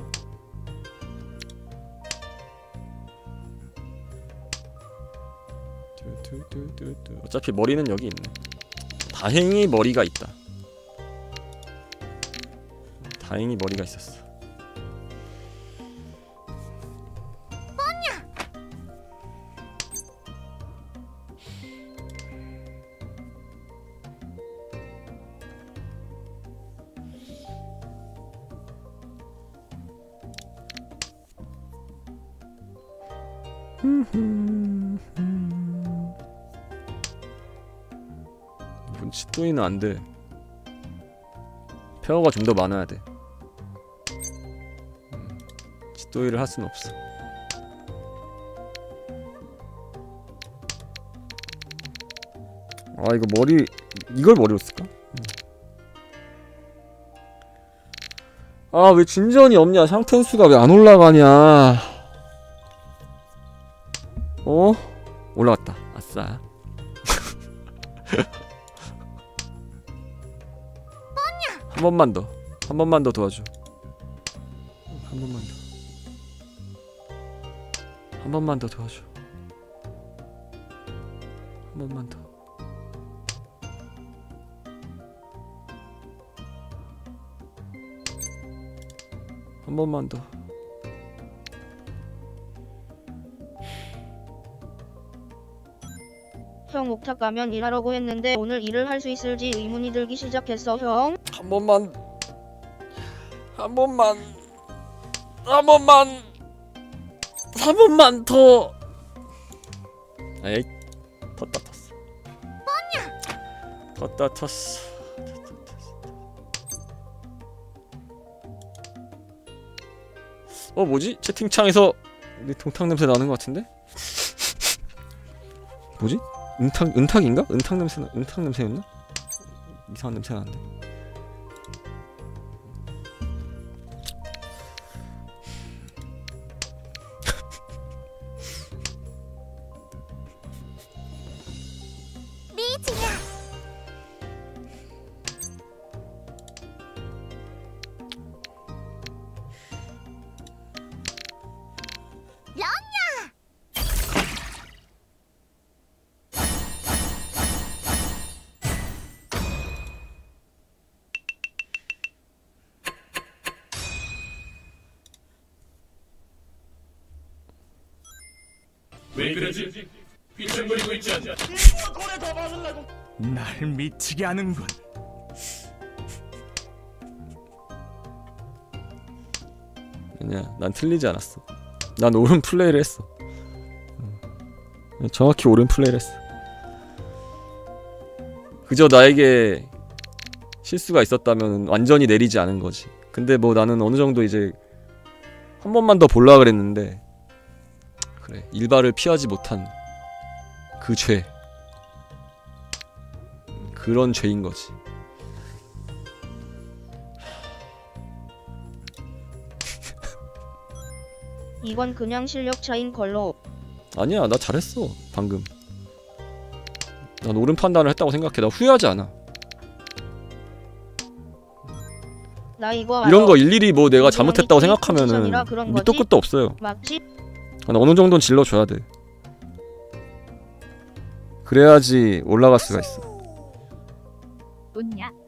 어차피 머리는 여기 있네. 다행히 머리가 있다. 다행히 머리가 있었어. 이건 치또이는 안 돼. 페어가 좀 더 많아야 돼. 치또이를 할 수는 없어. 아 이거 머리 이걸 머리로 쓸까? 아 왜 진전이 없냐? 상텐수가 왜 안 올라가냐? 어? 올라갔다. 아싸. 한 번만 더. 한 번만 더 도와줘. 한 번만 더. 한 번만 더 도와줘. 한 번만 더. 한 번만 더. 형 옥탑 가면 일하라고 했는데 오늘 일을 할 수 있을지 의문이 들기 시작했어 형. 한 번만. 한 번만. 한 번만. 한 번만 더. 에이. 텄다 텄어. 텄다 텄어. 뭐지? 채팅창에서 우리 동탁 냄새 나는 것 같은데? 뭐지? 은탁인가? 은탁 냄새였나? 이상한 냄새 나는데. 날 미치게 하는군. 아니야, 난 틀리지 않았어. 난 옳은 플레이를 했어. 정확히 옳은 플레이를 했어. 그저 나에게 실수가 있었다면 완전히 내리지 않은 거지. 근데 뭐 나는 어느 정도 이제 한 번만 더 볼라 그랬는데, 그래, 일발을 피하지 못한 그 죄, 그런 죄인 거지. 이건 그냥 실력 차인 걸로. 아니야, 나 잘했어 방금. 난 옳은 판단을 했다고 생각해. 나 후회하지 않아. 나 이거 이런 알아. 거 일일이 뭐 내가 이거 잘못했다고 아니지? 생각하면은 포지션이라 그런 밑도 거지? 끝도 없어요. 맞지? 어느 정도는 질러줘야 돼. 그래야지 올라갈 수가 있어. 웃냐?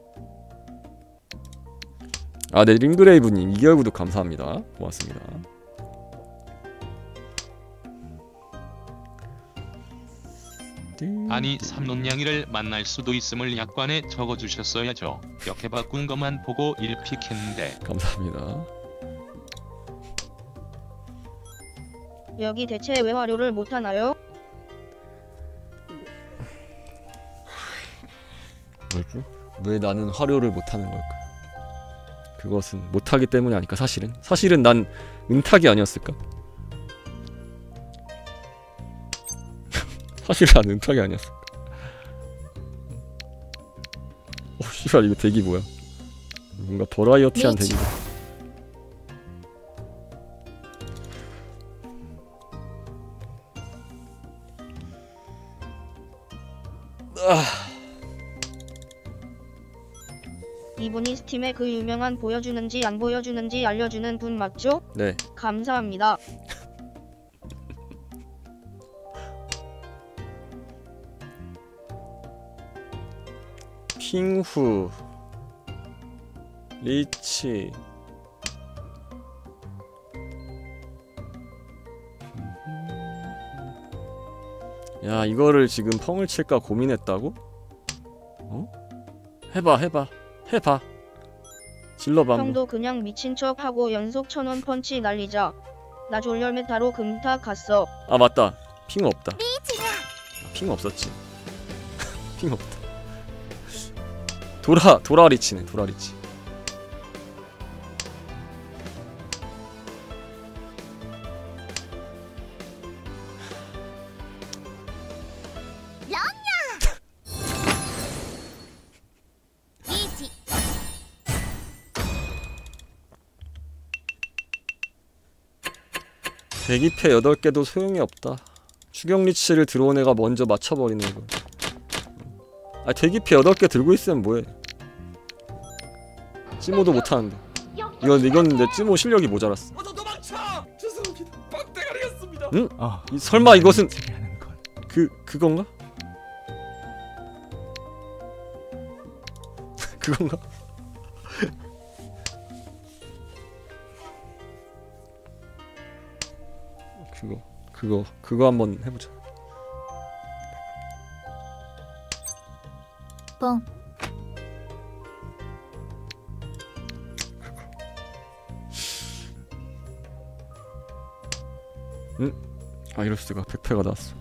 아, 네, 링그레이브님 2개월 구독 감사합니다. 고맙습니다. 아니 삼론냥이를 만날 수도 있음을 약관에 적어주셨어야죠. 이렇게 바꾼 것만 보고 일픽했는데. 감사합니다. 여기 대체 왜 화료를 못하나요? 뭘까? 왜 나는 화료를 못하는 걸까? 그것은 못하기 때문이 아닐까. 사실은 난 은탁이 아니었을까? 사실 난 은탁이 아니었을까? 씨발, 이거 대기 뭐야? 뭔가 버라이어티한 대기다. 이분이 스팀에 그 유명한 보여주는지 안 보여주는지 알려주는 분 맞죠? 네. 감사합니다. 핑후 리치 야, 이거를 지금 펑을 칠까 고민했다고? 어? 해봐 질러봐 한번. 형도 그냥 미친 척 하고 연속 1000원 펀치 날리자. 나 졸렬 메타로 금타 갔어. 아, 맞다. 핑 없다. 핑 없었지. 핑 없다. 도라리치네. 도라리치. 대기패 8개도 소용이 없다. 추격 리치를 들어온 애가 먼저 맞춰버리는 거. 아, 대기패 8개 들고 있으면 뭐해. 찌모도 못하는데. 이건 내 찌모 실력이 모자랐어. 응? 설마 이것은 그건가? 그건가? 그거 한번 해보자. 뻥. 응? 아, 이럴 수가. 100패가 나왔어.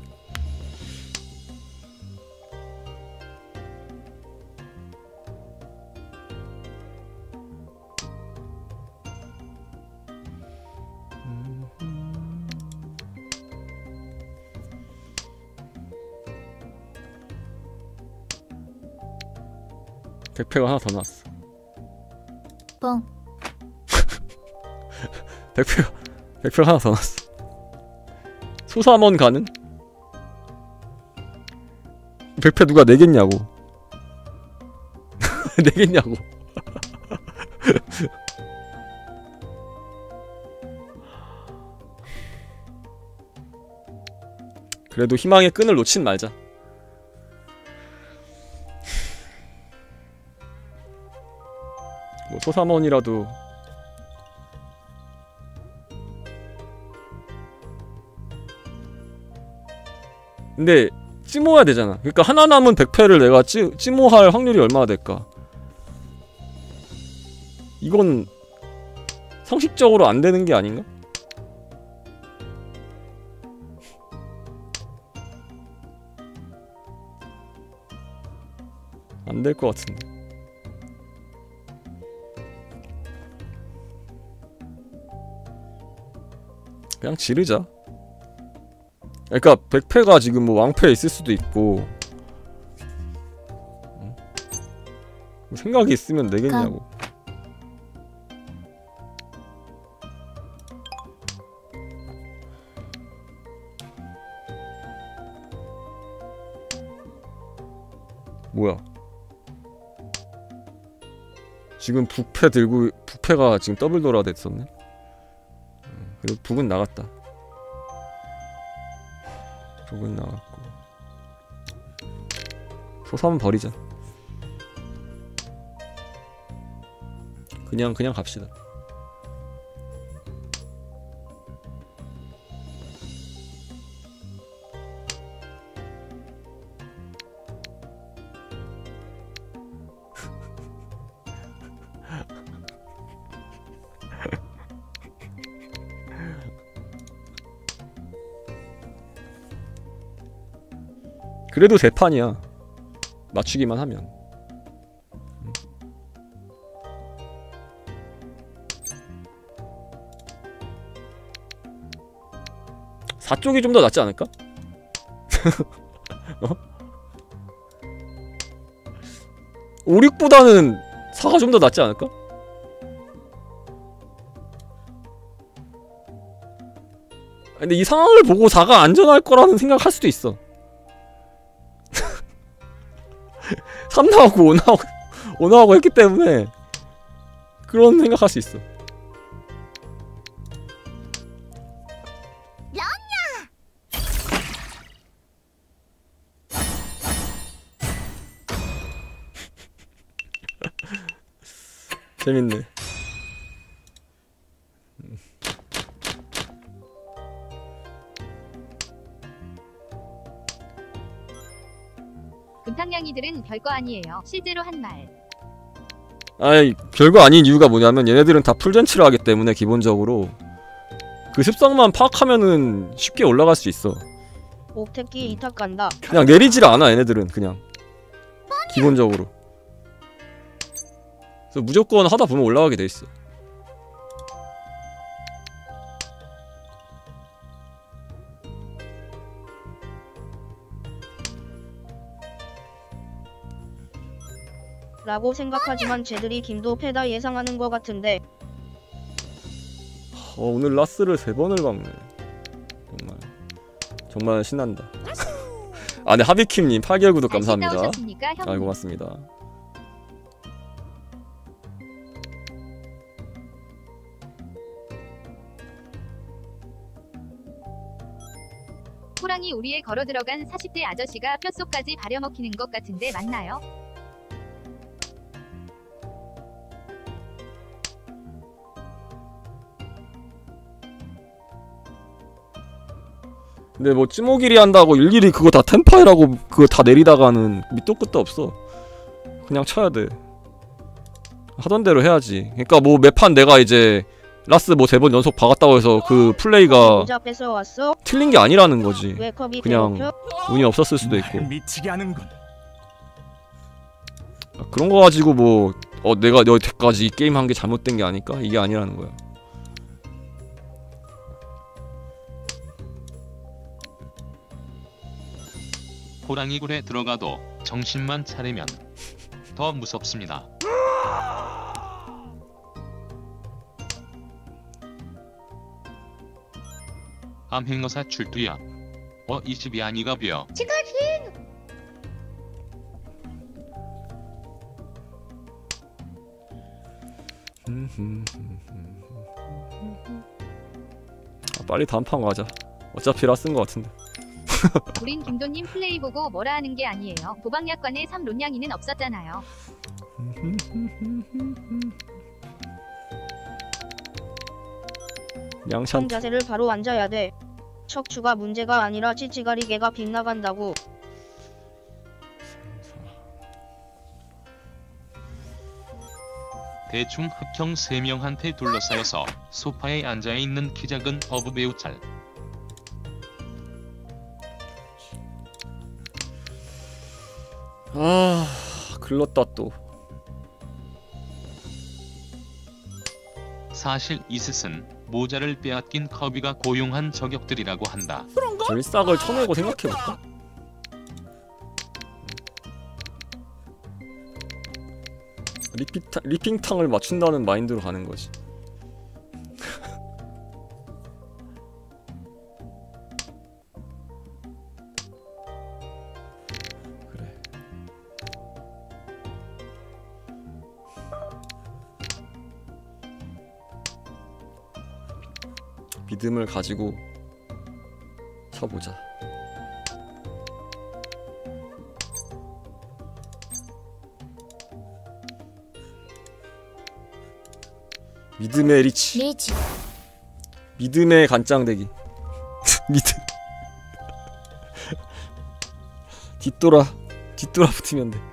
백패가 하나 더 나왔어. 뻥. 100패가 하나 더 나왔어. 소사먼 가는? 100패 누가 내겠냐고. 내겠냐고. 그래도 희망의 끈을 놓진 말자. 뭐 소사먼이라도 근데 찜호해야 되잖아. 그러니까 하나 남은 100패를 내가 찜호할 확률이 얼마나 될까? 이건 상식적으로 안 되는 게 아닌가? 안 될 것 같은데. 그냥 지르자. 그러니까 100패가 지금 뭐 왕패에 있을 수도 있고 생각이 있으면 내겠냐고. 뭐야? 지금 북패 들고 북패가 지금 더블 돌아 됐었네. 그리고 북은 나갔다. 북은 나갔고 소삼은 버리자. 그냥 갑시다. 그래도 3판이야. 맞추기만 하면. 4쪽이 좀 더 낫지 않을까? 어? 5, 6보다는 4가 좀 더 낫지 않을까? 근데 이 상황을 보고 4가 안전할 거라는 생각할 수도 있어. 3 나오고 5 나오고 했기 때문에 그런 생각할 수 있어. 재밌네. 금탕냥이들은 별거 아니에요. 실제로 한 말. 아이, 별거 아닌 이유가 뭐냐면 얘네들은 다 풀젠치를 하기 때문에 기본적으로 그 습성만 파악하면은 쉽게 올라갈 수 있어. 옥택기 이탁 간다. 그냥 내리질 않아 얘네들은 그냥 기본적으로. 그래서 무조건 하다 보면 올라가게 돼 있어. 라고 생각하지만 쟤들이 김도 패다 예상하는 것 같은데. 오늘 라스를 3번을 박네. 정말 신난다. 아, 네, 하비킴님 8개월 구독 감사합니다. 아, 고맙습니다. 호랑이 우리에 걸어 들어간 40대 아저씨가 뼛속까지 발려먹히는 것 같은데 맞나요? 근데 뭐 찌모길이 한다고 일일이 그거 다 템파이라고 그거 다 내리다가는 밑도 끝도 없어. 그냥 쳐야 돼. 하던 대로 해야지. 그러니까 뭐 매판 내가 이제 라스 뭐 3번 연속 박았다고 해서 그 플레이가 모자 뺏어왔어? 틀린 게 아니라는 거지. 왜 컵이 그냥 괴롭혀? 운이 없었을 수도 있고. 미치게 하는군. 그런 거 가지고 뭐 내가 여태까지 이 게임 한 게 잘못된 게 아닐까? 이게 아니라는 거야. 호랑이 굴에 들어가도 정신만 차리면 더 무섭습니다. 암행어사 출두야. 이 집이 아니가 벼. 빨리 다음 판 가자. 어차피 라스인 거 같은데. 우린 김도님 플레이 보고 뭐라 하는 게 아니에요. 도박약관에 3론냥이는 없었잖아요. 양찬 형 자세를 바로 앉아야 돼. 척추가 문제가 아니라 찌찌가리개가 빗나간다고. 대충 흑형 3명한테 둘러싸여서 소파에 앉아있는 키 작은 허브 배우 짤. 아, 글렀다 또. 사실 이셋은 모자를 빼앗긴 커비가 고용한 저격들이라고 한다. 저희 싹을 쳐내고 생각해볼까? 리핑탕을 맞춘다는 마인드로 가는 거지. 그래. 믿음을 가지고 쳐보자. 믿음의 리치. 믿음의 간장대기. 믿음. 뒷돌아 붙으면 돼.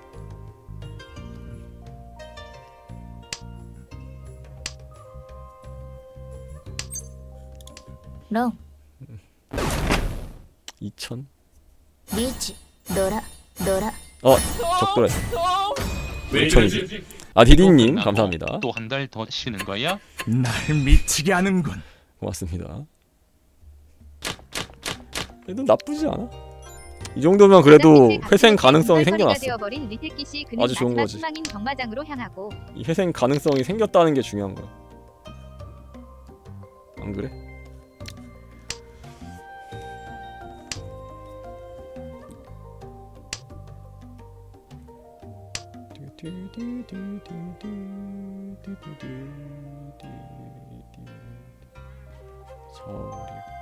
롱 2000. 리치 노라 적돌아. 5000이지. 아, 디디님 감사합니다. 또 한 달 더 쉬는 거야? 날 미치게 하는군. 고맙습니다. 그래도 나쁘지 않아. 이 정도면 그래도 회생 가능성이 생겨났어. 아주 좋은 거지. 희망인 경마장으로 향하고 이 회생 가능성이 생겼다는 게 중요한 거야. 안 그래? 서울이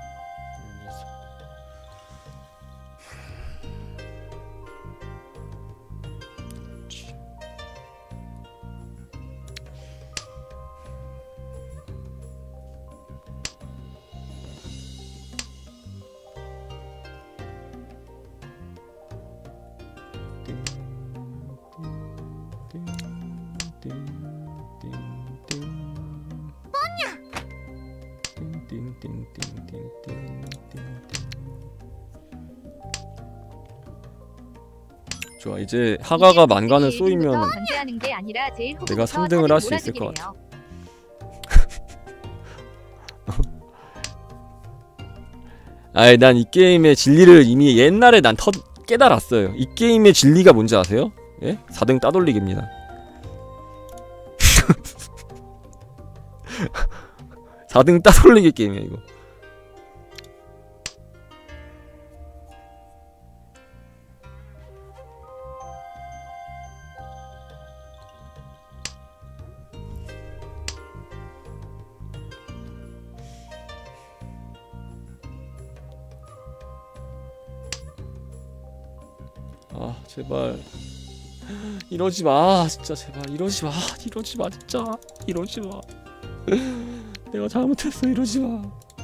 좋아, 이제 하가가 만간을 쏘이면 내가 3등을 할 수 있을 것 같아. 아이, 난 이 게임의 진리를 이미 옛날에 난 깨달았어요. 이 게임의 진리가 뭔지 아세요? 예? 4등 따돌리기입니다. 4등 따돌리기 게임이야 이거. 아, 제발 이러지 마. 진짜 제발 이러지 마. 이러지 마. 진짜 이러지 마. 내가 잘못했어. 이러지 마.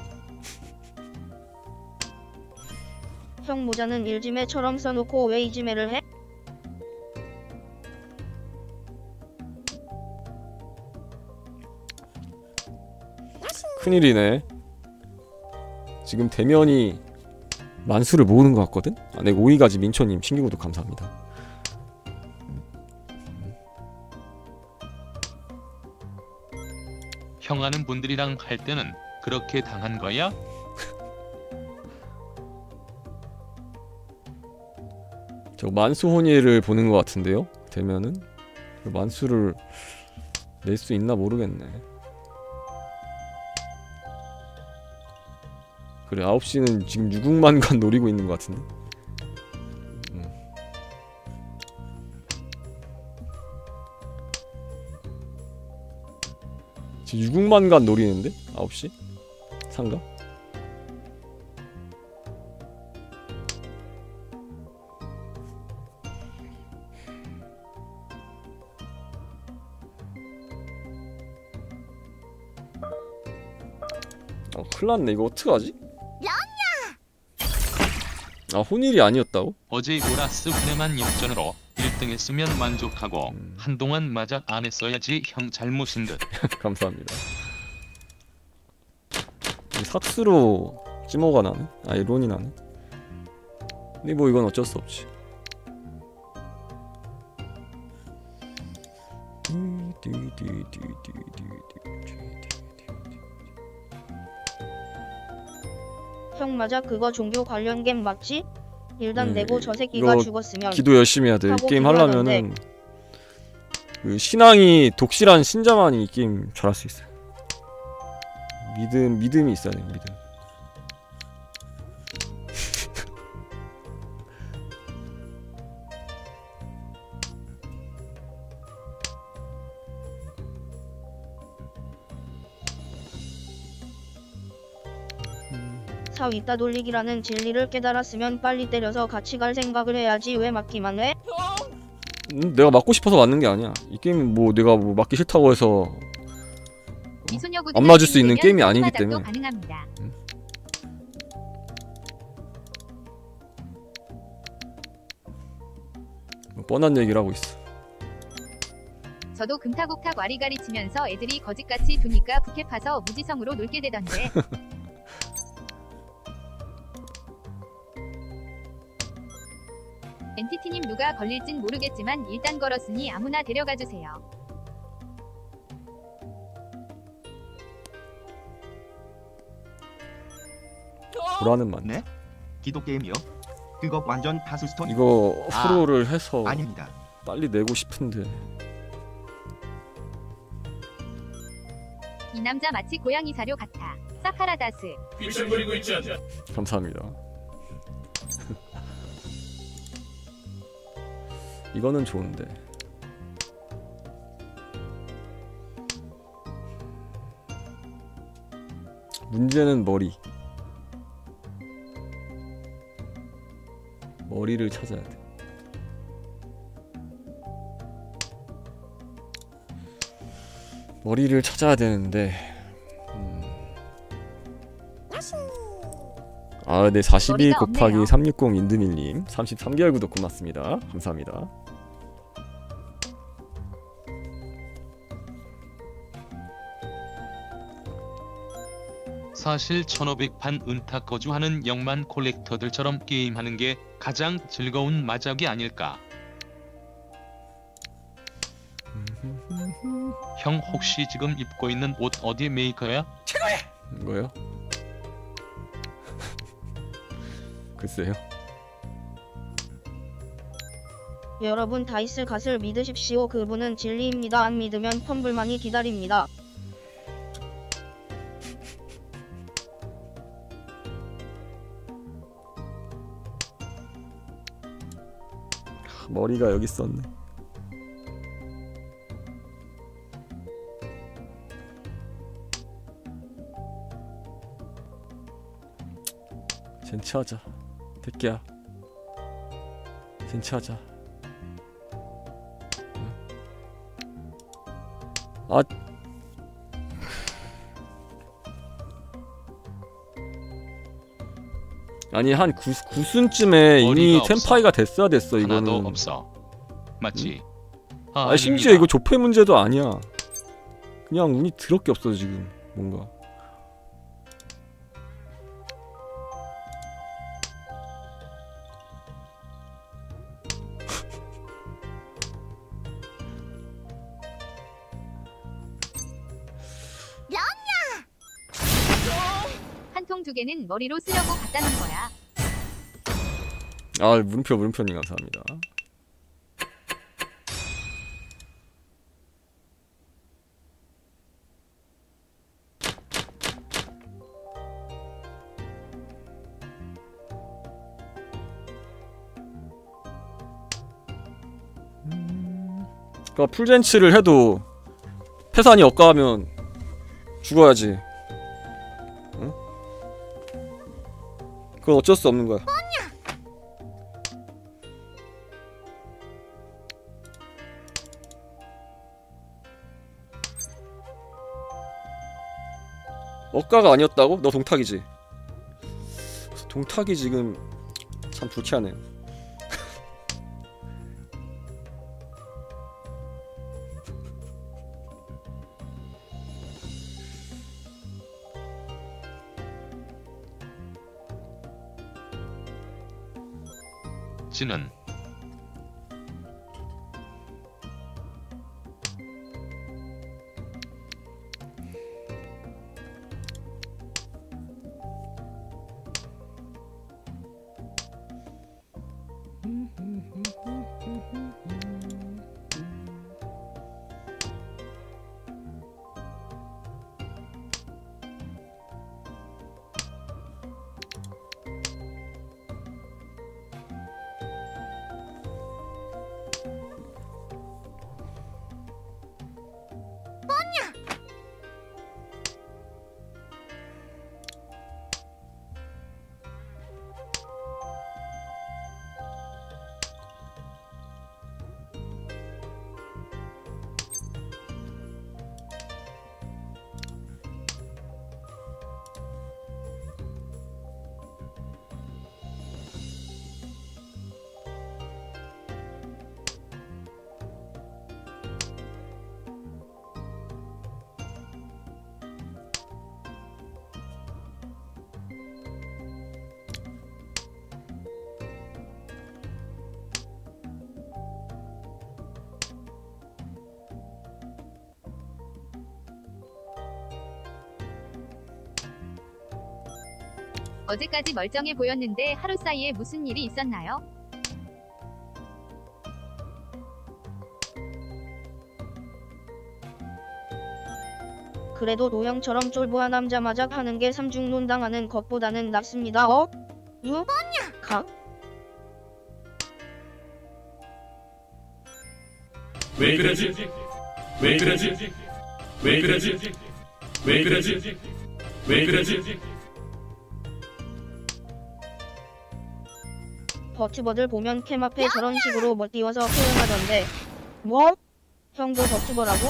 형 모자는 일지매처럼 써놓고 왜 이지매를 해? 큰일이네. 지금 대면이 만수를 모으는 것 같거든? 아, 네, 오이가지 민초님 신규구독 감사합니다. 형 아는 분들이랑 할 때는 그렇게 당한 거야? 저 만수혼예를 보는 것 같은데요? 되면은 그 만수를 낼 수 있나 모르겠네. 그래, 9시는 지금 유국만관 노리고 있는 것 같은데. 지금 유국만관 노리는데? 9시? 상가? 큰일났네. 이거 어떡하지? 아 혼일이 아니었다고? 어제 오라스 후네만 역전으로 1등했으면 만족하고 한동안 마작 안 했어야지 형 잘못인 듯. 감사합니다. 이 삭스로 찜호가 나네? 아니 론이 나네? 근데 뭐 이건 어쩔 수 없지. 형 맞아 그거 종교 관련 겜 맞지? 일단 네, 내고 저 새끼가 이거 죽었으면 기도 열심히 해야 돼. 이 하고 게임 기도하던데. 하려면은 그 신앙이 독실한 신자만이 이 게임 잘할 수 있어요. 믿음이 있어야 돼. 믿음. 사 윗다 돌리기라는 진리를 깨달았으면 빨리 때려서 같이 갈 생각을 해야지 왜 맞기만 해? 내가 맞고 싶어서 맞는 게 아니야. 이 게임은 뭐 내가 뭐 맞기 싫다고 해서 안 맞을 수 있는 게임이 아니기 때문에. 가능합니다. 뭐 뻔한 얘기를 하고 있어. 저도 금타곡탁 와리가리 치면서 애들이 거지같이 두니까 부캐 파서 무지성으로 놀게 되던데. 엔티티님 누가 걸릴진 모르겠지만 일단 걸었으니 아무나 데려가주세요. 보라는 맞네. 네? 기도 게임이요? 그거 완전 하스스톤? 이거 아, 프로를 해서 아닙니다. 빨리 내고 싶은데. 이 남자 마치 고양이 사료 같아. 사카라다스. 감사합니다. 이거는 좋은데. 문제는 머리를 찾아야 돼. 머리를 찾아야 되는데. 아, 네, 42 머리가 곱하기 없네요. 360 인드밀님 33개월 구독 고맙습니다. 감사합니다. 사실 1500판 은탁 거주하는 영만 콜렉터들처럼 게임하는 게 가장 즐거운 마작이 아닐까. 형 혹시 지금 입고 있는 옷 어디 메이커야? 이거요? 글쎄요. 여러분 다이스 갓을 믿으십시오. 그분은 진리입니다. 안 믿으면 펌블만이 기다립니다. 머리가 여기 있었네. 젠치하자. 대끼야. 젠치하자. 아. 아니 한 9순쯤에 이미 머리가 없어. 템파이가 됐어야 됐어 하나도 이거는. 없어. 맞지? 아 심지어 이거 조폐 문제도 아니야. 그냥 운이 더럽게 없어 지금 뭔가. 한 통 두 개는 머리로 쓰려고 갖다는 거야. 아 물음표님 감사합니다. 그러니까 풀젠치를 해도 패산이 억가하면 죽어야지. 응? 그건 어쩔 수 없는 거야. 억가가 아니었다고? 너 동탁이지? 동탁이 지금 참 불쾌하네요. 지는 어제까지 멀쩡해 보였는데 하루 사이에 무슨 일이 있었나요? 그래도 노형처럼 쫄보하남자마작 하는 게 삼중논 당하는 것보다는 낫습니다. 유? 가? 왜 그러지? 왜 그러지? 왜 그러지? 왜 그러지? 왜 그러지? 버튜버들 보면 캠 앞에 저런 식으로 못 띄워서 표현하던데. 뭐? 형도 버튜버라고?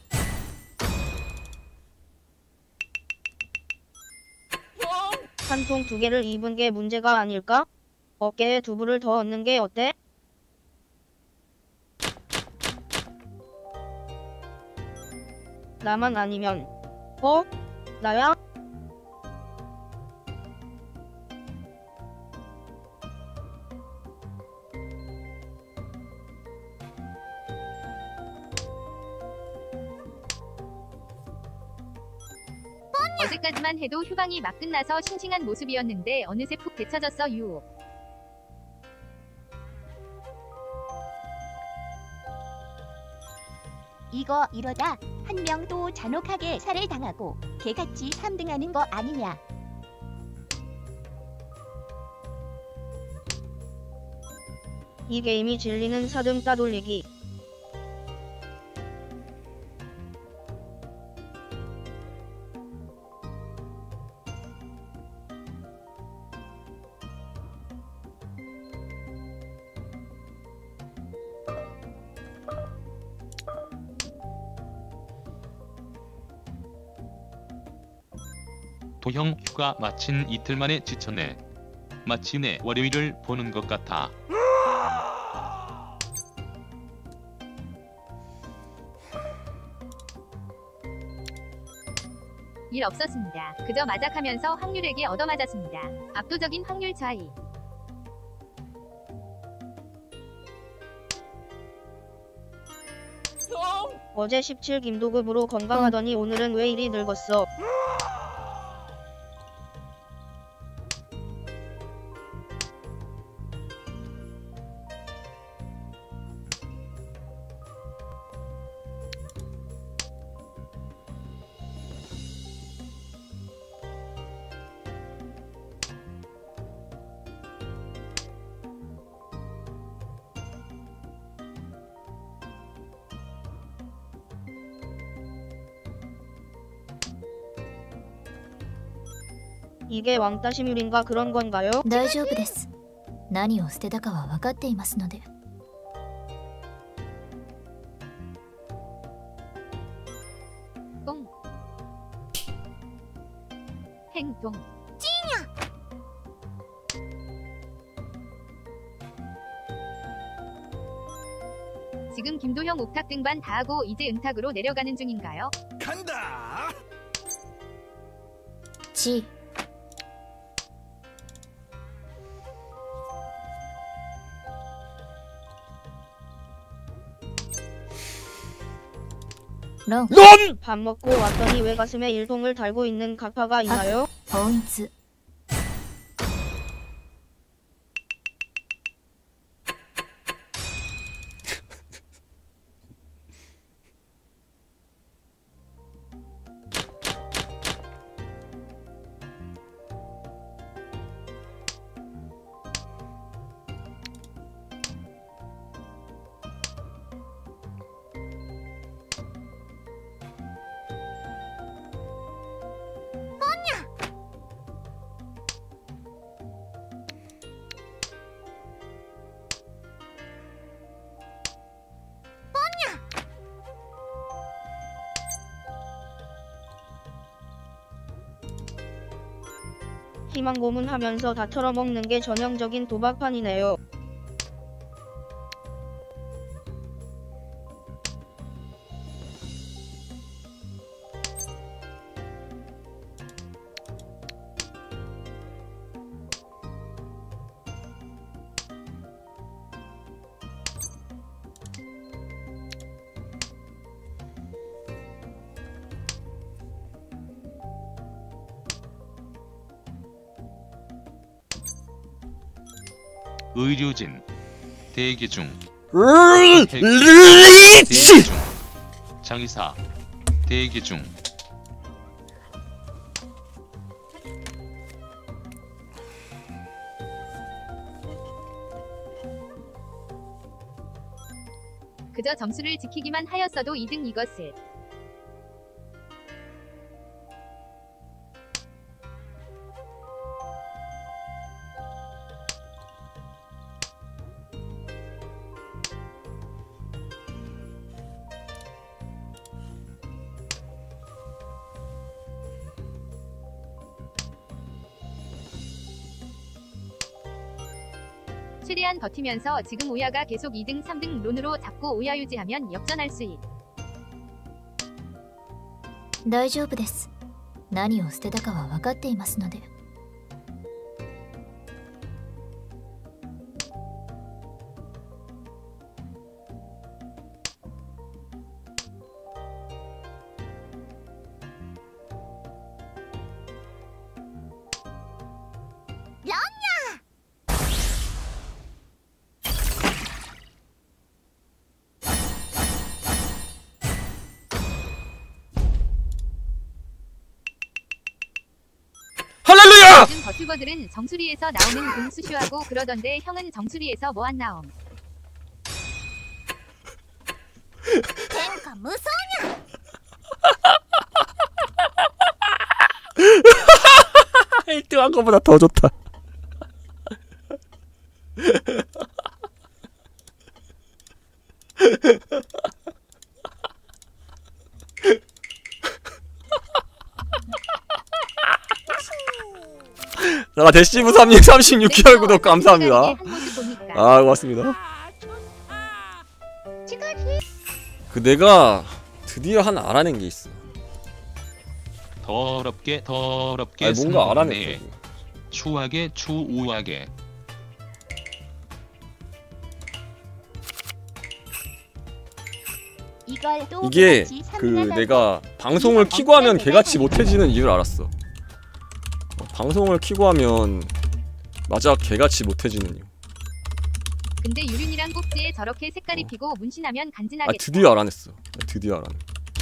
한 통 2개를 입은 게 문제가 아닐까? 어깨에 두부를 더 얻는 게 어때? 나만 아니면 나야? 어제까지만 해도 휴방이 막 끝나서 싱싱한 모습이었는데 어느새 푹 데쳐졌어 유. 이거 이러다 한 명 또 잔혹하게 살해당하고 개같이 3등하는 거 아니냐. 이 게임이 질리는 4등 따돌리기. 도형 휴가 마친 이틀 만에 지쳤네. 마치 내 월요일을 보는 것 같아. 일 없었습니다. 그저 마작하면서 확률에게 얻어맞았습니다. 압도적인 확률 차이. 어제 17 김도급으로 건강하더니 오늘은 왜 이리 늙었어? 이게 왕따심율인가 그런 건가요? 大丈夫です。何を捨てたかは分かっていますので。 똥. 행동. 지금 김도형 옥탑 등반 다 하고 이제 응탁으로 내려가는 중인가요? 간다. 지 런 넌! 밥 먹고 왔더니 왜 가슴에 일통을 달고 있는 각파가 있나요? 포인트 희망 고문하면서 다 털어먹는 게 전형적인 도박판이네요. 의료진 대기 중. 대기 중. 장의사 대기 중. 그저 점수를 지키기만 하였어도 2등 이것을. 최대한 버티면서 지금 오야가 계속 2등 3등 론으로 잡고 오야 유지하면 역전할 수 있. 大丈夫です。何を捨てたかは分かっていますので。 할렐루야! 요즘 버튜버들은 정수리에서 나오는 공 수슈하고 그러던데 형은 정수리에서 뭐 안 나옴? 天下無双にゃ 1등한 거보다 더 좋다. 자, 대시부삼님 36개월 구독 감사합니다. 아, 고맙습니다. 그 내가 드디어 하나 알아낸 게 있어. 더럽게 아니, 뭔가 알아냈어. 추하게 추우하게. 이게 그 내가 방송을 키고 하면 개같이 못해지는 이유를 알았어. 방송을 키고 하면 맞아 개같이 못해지는 이유. 근데 유륜이랑 꼭지에 저렇게 색깔이 피고 문신하면 간지나겠다. 아 드디어 알아냈어. 드디어 알아내.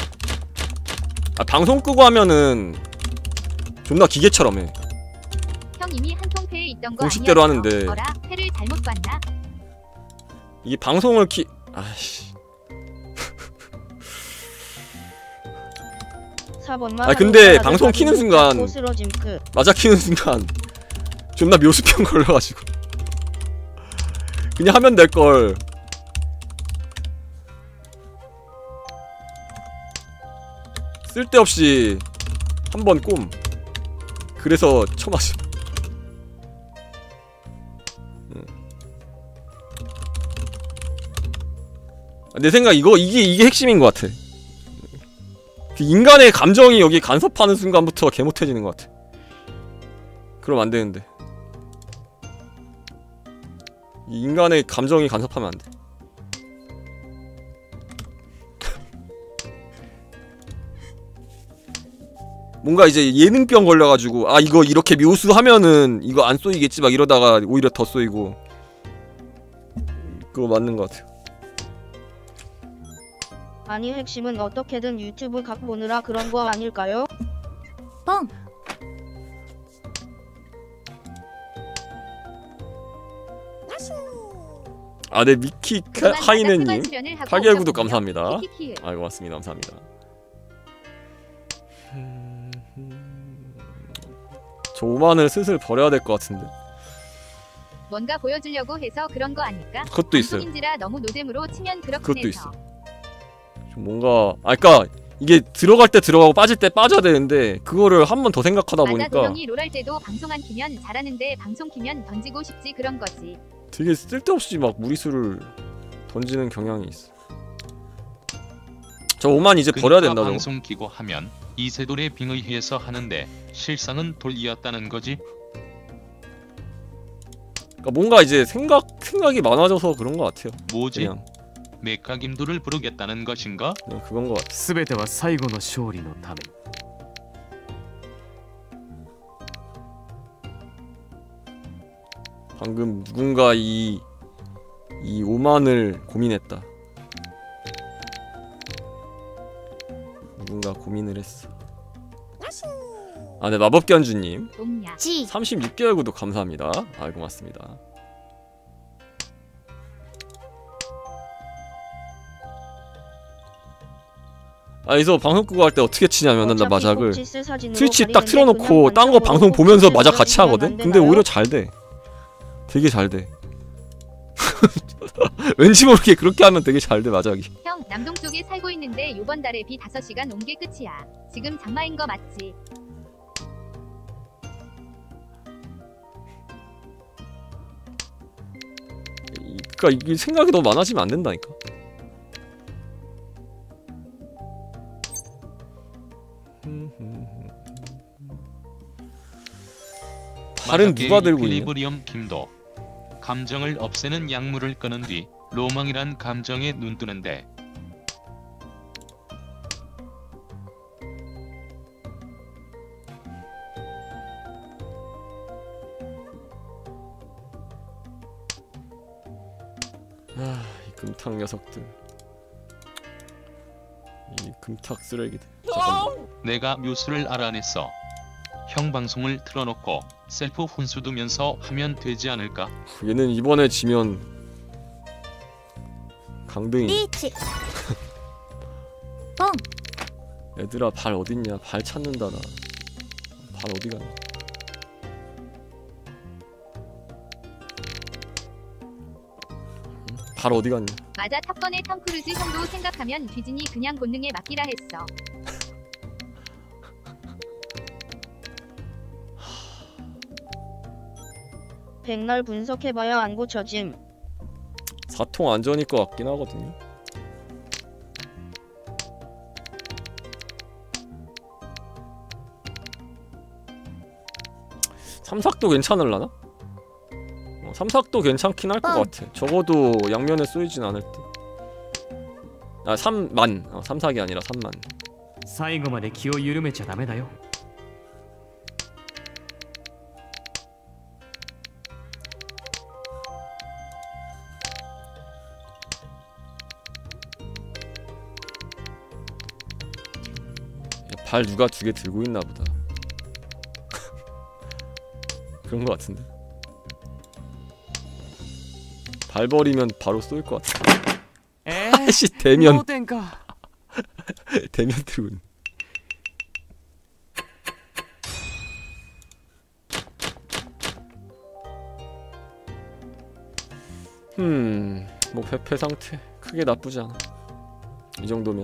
아 방송 끄고 하면은 존나 기계처럼 해. 형 이미 한통패에 있던 거 공식대로 아니었어? 하는데. 어라 패를 잘못 봤나? 이게 방송을 아이씨. 4번만 아 근데 방송 키는 순간 맞아 키는 순간 존나 묘수병 걸려가지고 그냥 하면 될걸. 쓸데없이 한번 꼼. 그래서 쳐맞음. 내 생각 이게 핵심인 것 같아. 그 인간의 감정이 여기 간섭하는 순간부터 개못해지는 것 같아. 그럼 안 되는데. 이 인간의 감정이 간섭하면 안 돼. 뭔가 이제 예능병 걸려가지고 아 이거 이렇게 묘수하면은 이거 안 쏘이겠지 막 이러다가 오히려 더 쏘이고. 그거 맞는 것 같아요. 아니 핵심은 어떻게든 유튜브 각 보느라 그런 거 아닐까요? 뻥. 아, 네 미키 하이네님 8개월 구독 감사합니다. 아 고맙습니다. 감사합니다. 저 5만을 슬슬 버려야 될 것 같은데. 뭔가 보여주려고 해서 그런 거 아닐까? 그것도 있어요. 인지라 너무 노잼으로 치면 그렇긴 그것도 해서. 있어. 좀 뭔가 그러니까 이게 들어갈 때 들어가고 빠질 때 빠져야 되는데 그거를 한 번 더 생각하다 맞아, 보니까 도영이 롤할 때도 방송 안 키면 잘하는데 방송 키면 던지고 싶지 그런 거지. 되게 쓸데없이 막 무리수를 던지는 경향이 있어. 저 5만 이제 버려야 된다. 저거. 방송 키고 하면 이세돌의 빙의해서 하는데 실상은 돌이었다는 거지. 그러니까 뭔가 이제 생각이 많아져서 그런 것 같아요. 뭐지? 그냥. 메카김도를 부르겠다는 것인가? 그냥 그건 것 같아. すべては最後の勝利のため。 방금 누군가 이 5만을 고민했다. 누군가 고민을 했어. 아, 네 마법견주님 36개월 구독 감사합니다. 아, 고맙습니다. 그래서 방송 끄고 할 때 어떻게 치냐면은 나 마작을 트위치 딱 틀어놓고 딴 거 방송 보면서 마작 같이 하거든? 근데 오히려 잘 돼. 되게 잘 돼. 왠지 모르게 그렇게 하면 되게 잘 돼 마작이. 형 남동 쪽에 살고 있는데 요번 달에 비 5시간 온 게 끝이야. 지금 장마인 거 맞지? 그니까 이게 생각이 너무 많아지면 안 된다니까. 발은 누가 들고 있냐? 필리브리엄 김도 감정을 없애는 약물을 끊은 뒤 로망이란 감정에 눈뜨는데 이 금탁 녀석들. 이 금탁 쓰레기들. 잠깐만. 내가 묘수를 알아냈어. 형 방송을 틀어놓고 셀프 훈수 두면서 하면 되지 않을까? 얘는 이번에 지면 강등이. 리치. 뻥. 얘들아 발 어딨냐? 발 찾는다 나. 발 어디 갔냐? 발 어디 갔냐? 맞아 탑건의 톰 크루즈 형도 생각하면 디즈니 그냥 본능에 맡기라 했어. 백날 분석해봐야 안 고쳐짐. 사통 안전일 것 같긴 하거든요. 삼삭도 괜찮을라나? 삼삭도 괜찮긴 할 것 같아. 적어도 양면에 쏘이진 않을 듯. 아 3만. 삼삭이 아니라 3만. 最後まで気を緩めちゃダメだよ。 발 누가 2개 들고 있나 보다. 그런 거 같은데. 발 버리면 바로 쏠 것 같아. 아씨 대면. 대면 들고 있네. 뭐 배패 상태 크게 나쁘지 않아. 이 정도면.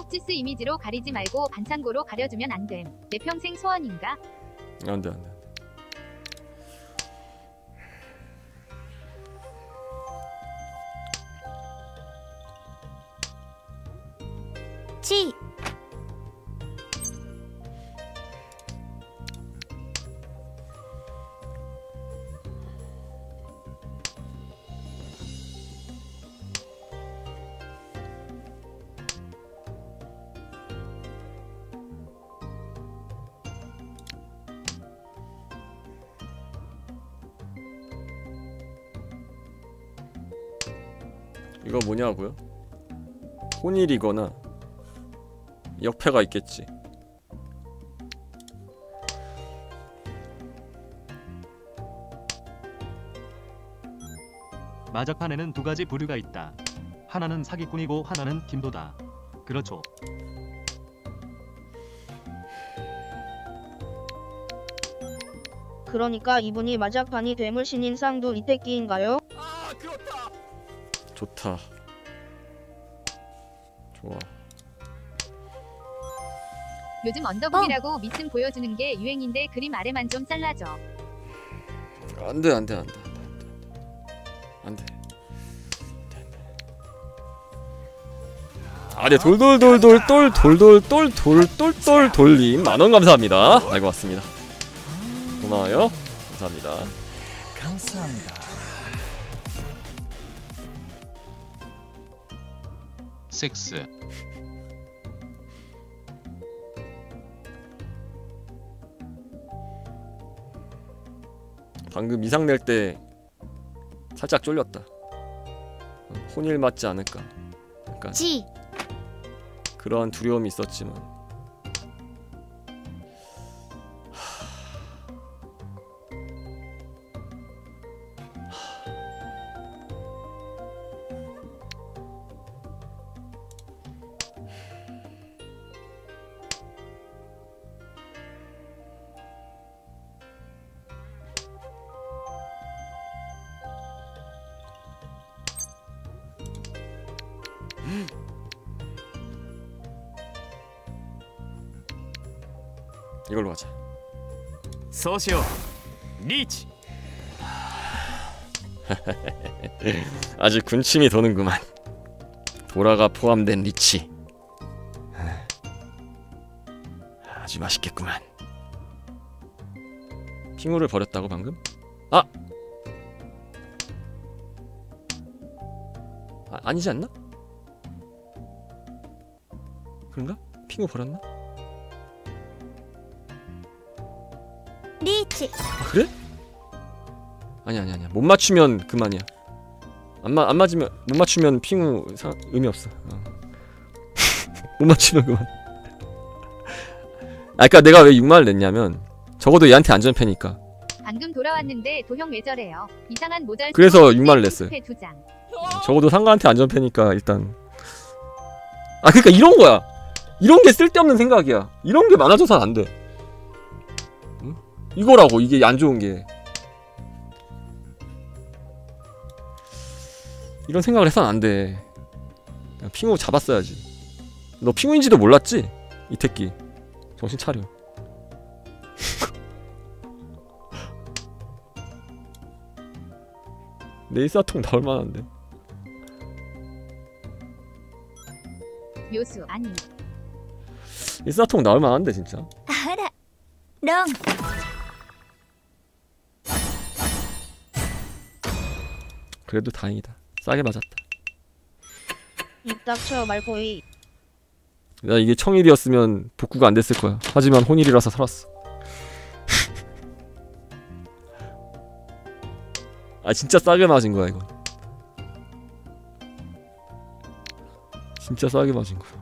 럭치스 이미지로 가리지 말고 반창고로 가려주면 안 됨. 내 평생 소원인가? 안 돼, 안 돼. 지. 이거 뭐냐고요? 혼일이거나 역패가 있겠지. 마작판에는 두 가지 부류가 있다. 하나는 사기꾼이고 하나는 김도다. 그렇죠. 그러니까 이분이 마작판이 괴물 신인상도 이때끼인가요? 아, 그렇다. 좋다. 좋아. 요즘 언더북이라고 밑은 보여주는 게 유행인데 그림 아래만 좀 잘라줘. 안돼, 안돼, 안돼, 안돼. 아, 네, 돌돌돌돌돌돌돌돌돌돌 돌림 만원 감사합니다. 알고 왔습니다. 고마워요. 감사합니다. 감사합니다. 섹스. 방금 이상 낼 때 살짝 쫄렸다. 혼일 맞지 않을까. 약간 지. 그런 두려움이 있었지만 이걸로 하자. 소시오 리치. 아주 군침이 도는구만. 보라가 포함된 리치. 아주 맛있겠구만. 핑우를 버렸다고 방금? 아! 아니지 않나? 그런가? 핑우 버렸나? 리치. 아, 그래? 아니야. 못 맞추면 그만이야. 안 맞으면 못 맞추면 핑우 의미 없어. 못 맞추면 그만. 아, 그러니까 내가 왜 6만을 냈냐면 적어도 얘한테 안전패니까. 방금 돌아왔는데 도형 왜 저래요? 이상한 모자. 그래서 6만을 냈어요. 2장. 적어도 상가한테 안전패니까 일단. 아, 그러니까 이런 거야. 이런 게 쓸데없는 생각이야. 이런 게 많아져선 안 돼. 응? 이거라고, 이게 안 좋은 게. 이런 생각을 해선 안 돼. 그냥 핑우 잡았어야지. 너 핑우인지도 몰랐지? 이 새끼. 정신 차려. 네이사통 나올 만한데. 묘수 아니. 네이사통 나올 만한데 진짜. 아라. 롱. 그래도 다행이다. 싸게 맞았다. 입 닥쳐 말코이. 나 이게 청일이었으면 복구가 안 됐을 거야. 하지만 혼일이라서 살았어. 아, 진짜 싸게 맞은 거야 이건. 진짜 싸게 맞은 거야.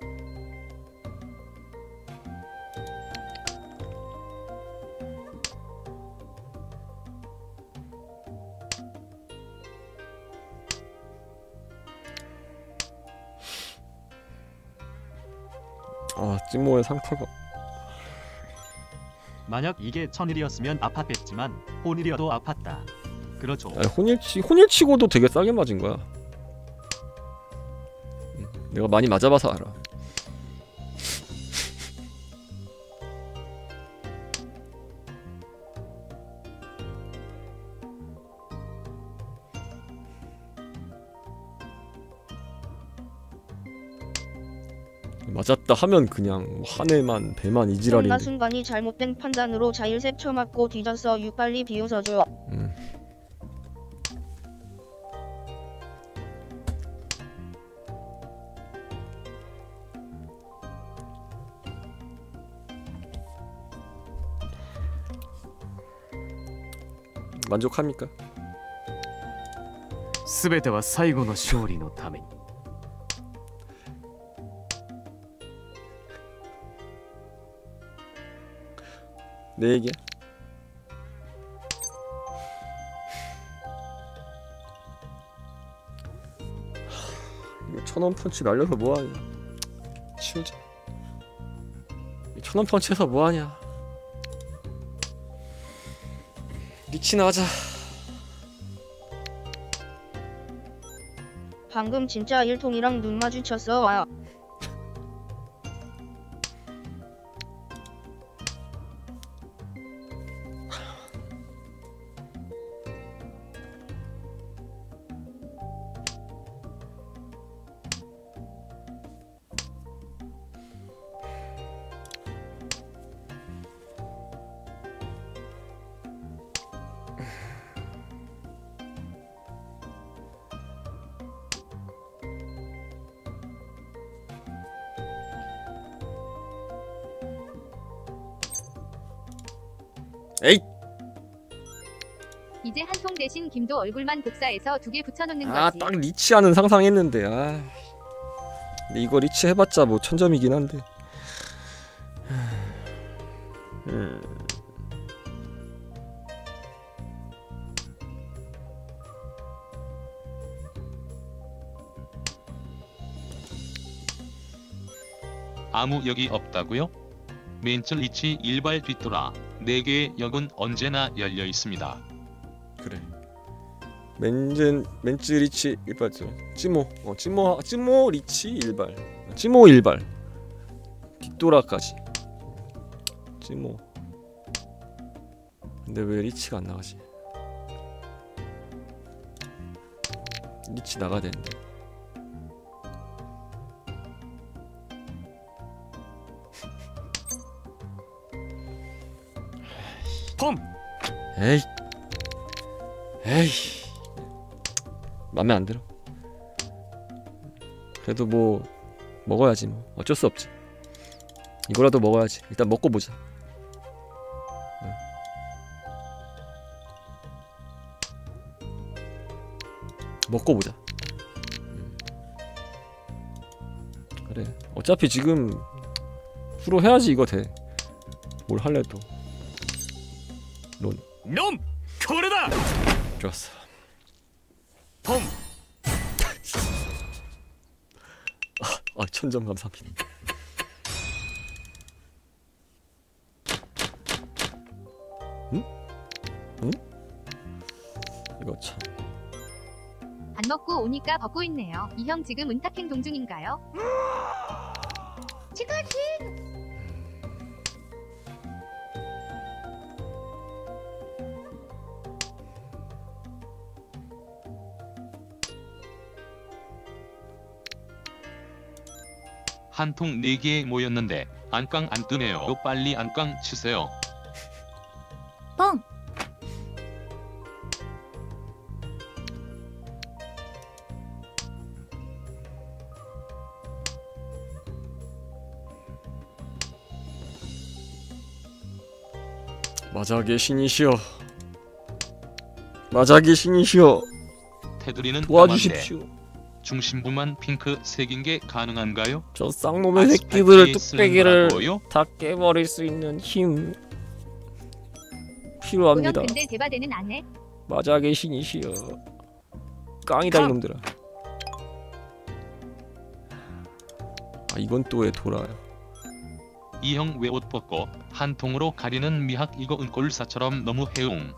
아, 찐모의 상태가. 만약 이게 천일이었으면 아팠겠지만 혼일이어도 아팠다. 그렇죠. 아니, 혼일치고도 되게 싸게 맞은 거야. 내가 많이 맞아봐서 알아. 맞았다 하면 그냥 뭐 한 해만 배만 나 이지랄인데. 순간이 잘못된 판단으로 자일색 쳐맞고 뒤졌어. 유 빨리 비웃어줘. 만족합니까? 全ては最後の勝利のために。 내 얘기야? 이거 1000원 펀치 날려서 뭐하냐. 치우자. 1000원 펀치해서 뭐하냐. 리치나 하자. 방금 진짜 일통이랑 눈 마주쳤어. 와. 에잇! 이제 한 통 대신 김도 얼굴만 복사해서 2개 붙여놓는 아, 거지. 딱 리치하는 상상했는데. 아. 근데 이거 리치 해봤자 뭐 1000점이긴 한데. 아무 역이 없다고요? 맨츠 리치 일발 뒤돌아 4개의 역은 언제나 열려 있습니다. 그래. 맨츠 리치 일발죠. 찌모 리치 일발. 찌모 일발. 뒷도라까지. 찌모. 근데 왜 리치가 안 나가지? 리치 나가야 되는데. 펌! 에이. 맘에 안 들어. 그래도 뭐 먹어야지 뭐. 어쩔 수 없지. 이거라도 먹어야지. 일단 먹고 보자. 먹고 보자. 그래. 어차피 지금 프로 해야지 이거 돼. 뭘 할래도. 론. 놈! これだ! 좋았어. 펌! 아, 1000점 감사합니다. 응? 응? 이거 참. 안 먹고 오니까 벗고 있네요. 이 형 지금 은탁행동 중인가요? 치카치! 한 통 4개에 모였는데 안깡 안 뜨네요. 빨리 안깡 치세요. ポン 마작의 신이시여. 마작의 신이시여. 테두리는 도와주십시오. 까만데 중심부만 핑크 색인 게 가능한가요? 저 쌍놈의 아스팔트에 새끼들을 쓰는 뚝배기를 거라고요? 다 깨버릴 수 있는 힘 형 필요합니다. 근데 대바대는 안 해? 마작의 신이시여. 깡이다 이놈들아. 아, 이건 또 왜 돌아요? 이 형 왜 옷 벗고 한 통으로 가리는 미학 이거 은꼴사처럼 너무 해웅.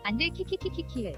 안돼 키키키키키.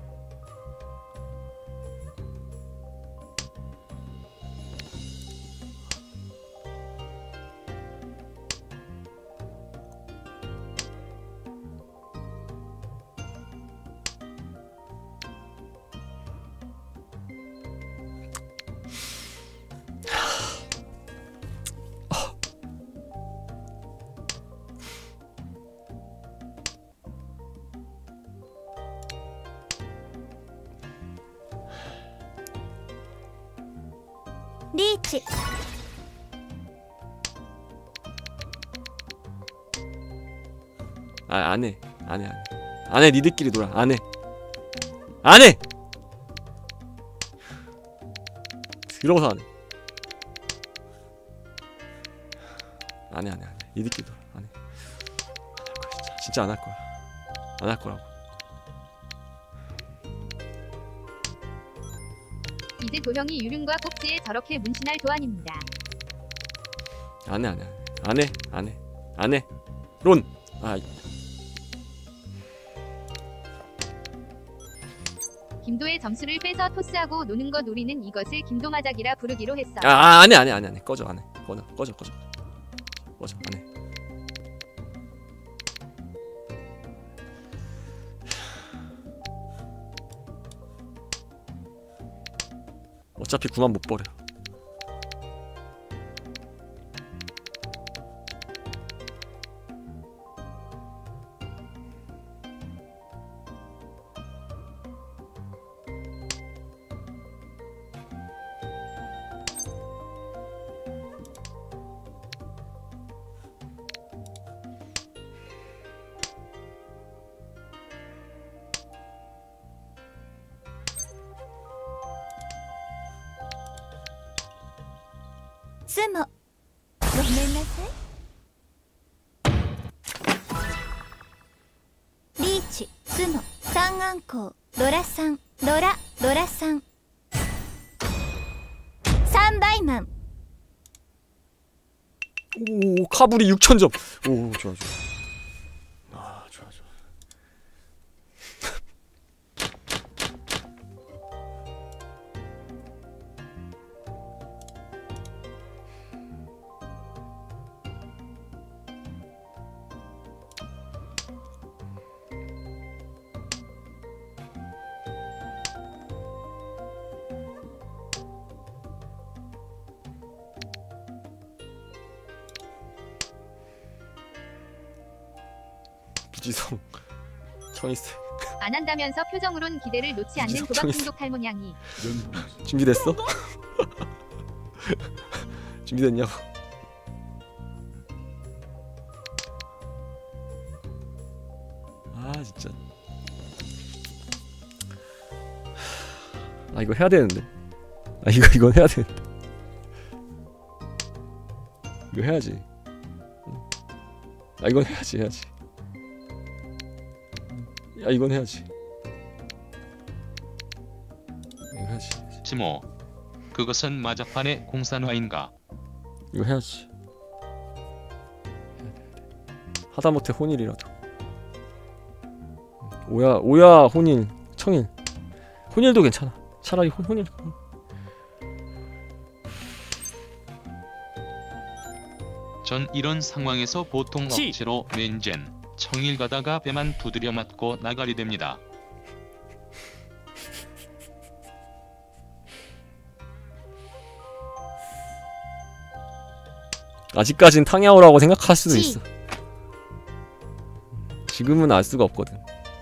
리치. 아, 안 해. 안 해, 안 해. 안 해, 니들끼리 놀아. 안 해. 안 해! 더러워서 안 해. 안 해, 안 해, 안 해. 니들끼리 놀아. 안 해. 안 할 거야, 진짜. 진짜 안 할 거야. 안 할 거라고. 이제 도형이 유륜과 팍지에 저렇게 문신할 도안입니다. 안 해, 안 해, 안 해. 안 해, 안 해. 안 해. 론! 아, 김도의 점수를 빼서 토스하고 노는 것 우리는 이것을 김도마작이라 부르기로 했어. 안 해, 안 해, 안 해, 안 해. 꺼져, 안 해. 꺼져. 꺼져, 안 해. 어차피 9만 못 버려. 스모. ごめんなさい。リーチ、スモ、三暗光、ロラさん、ロラさん。3倍マン。 오, 카불이 6,000점. 오, 좋아. 아, 좋아. 부지성 청이스. 안 한다면서 표정으론 기대를 놓지 않는 도박 중독 할머냥이. 준비됐어? 준비됐냐고? 아 진짜. 아 이거 해야 되는데. 아 이건 해야 되는데. 이거 해야지. 아 이건 해야지. 야 이건 해야지. 이거 해야지. 지모, 그것은 마자판의 공산화인가? 이거 해야지. 하다못해 혼일이라도. 오야 혼일 청일. 혼일도 괜찮아. 차라리 혼일. 전 이런 상황에서 보통 억지로 렌젠 청일 가다가 배만 두드려 맞고 나가리 됩니다. 아직까진 탕야오라고 생각할 수도 있어. 지금은 알 수가 없거든.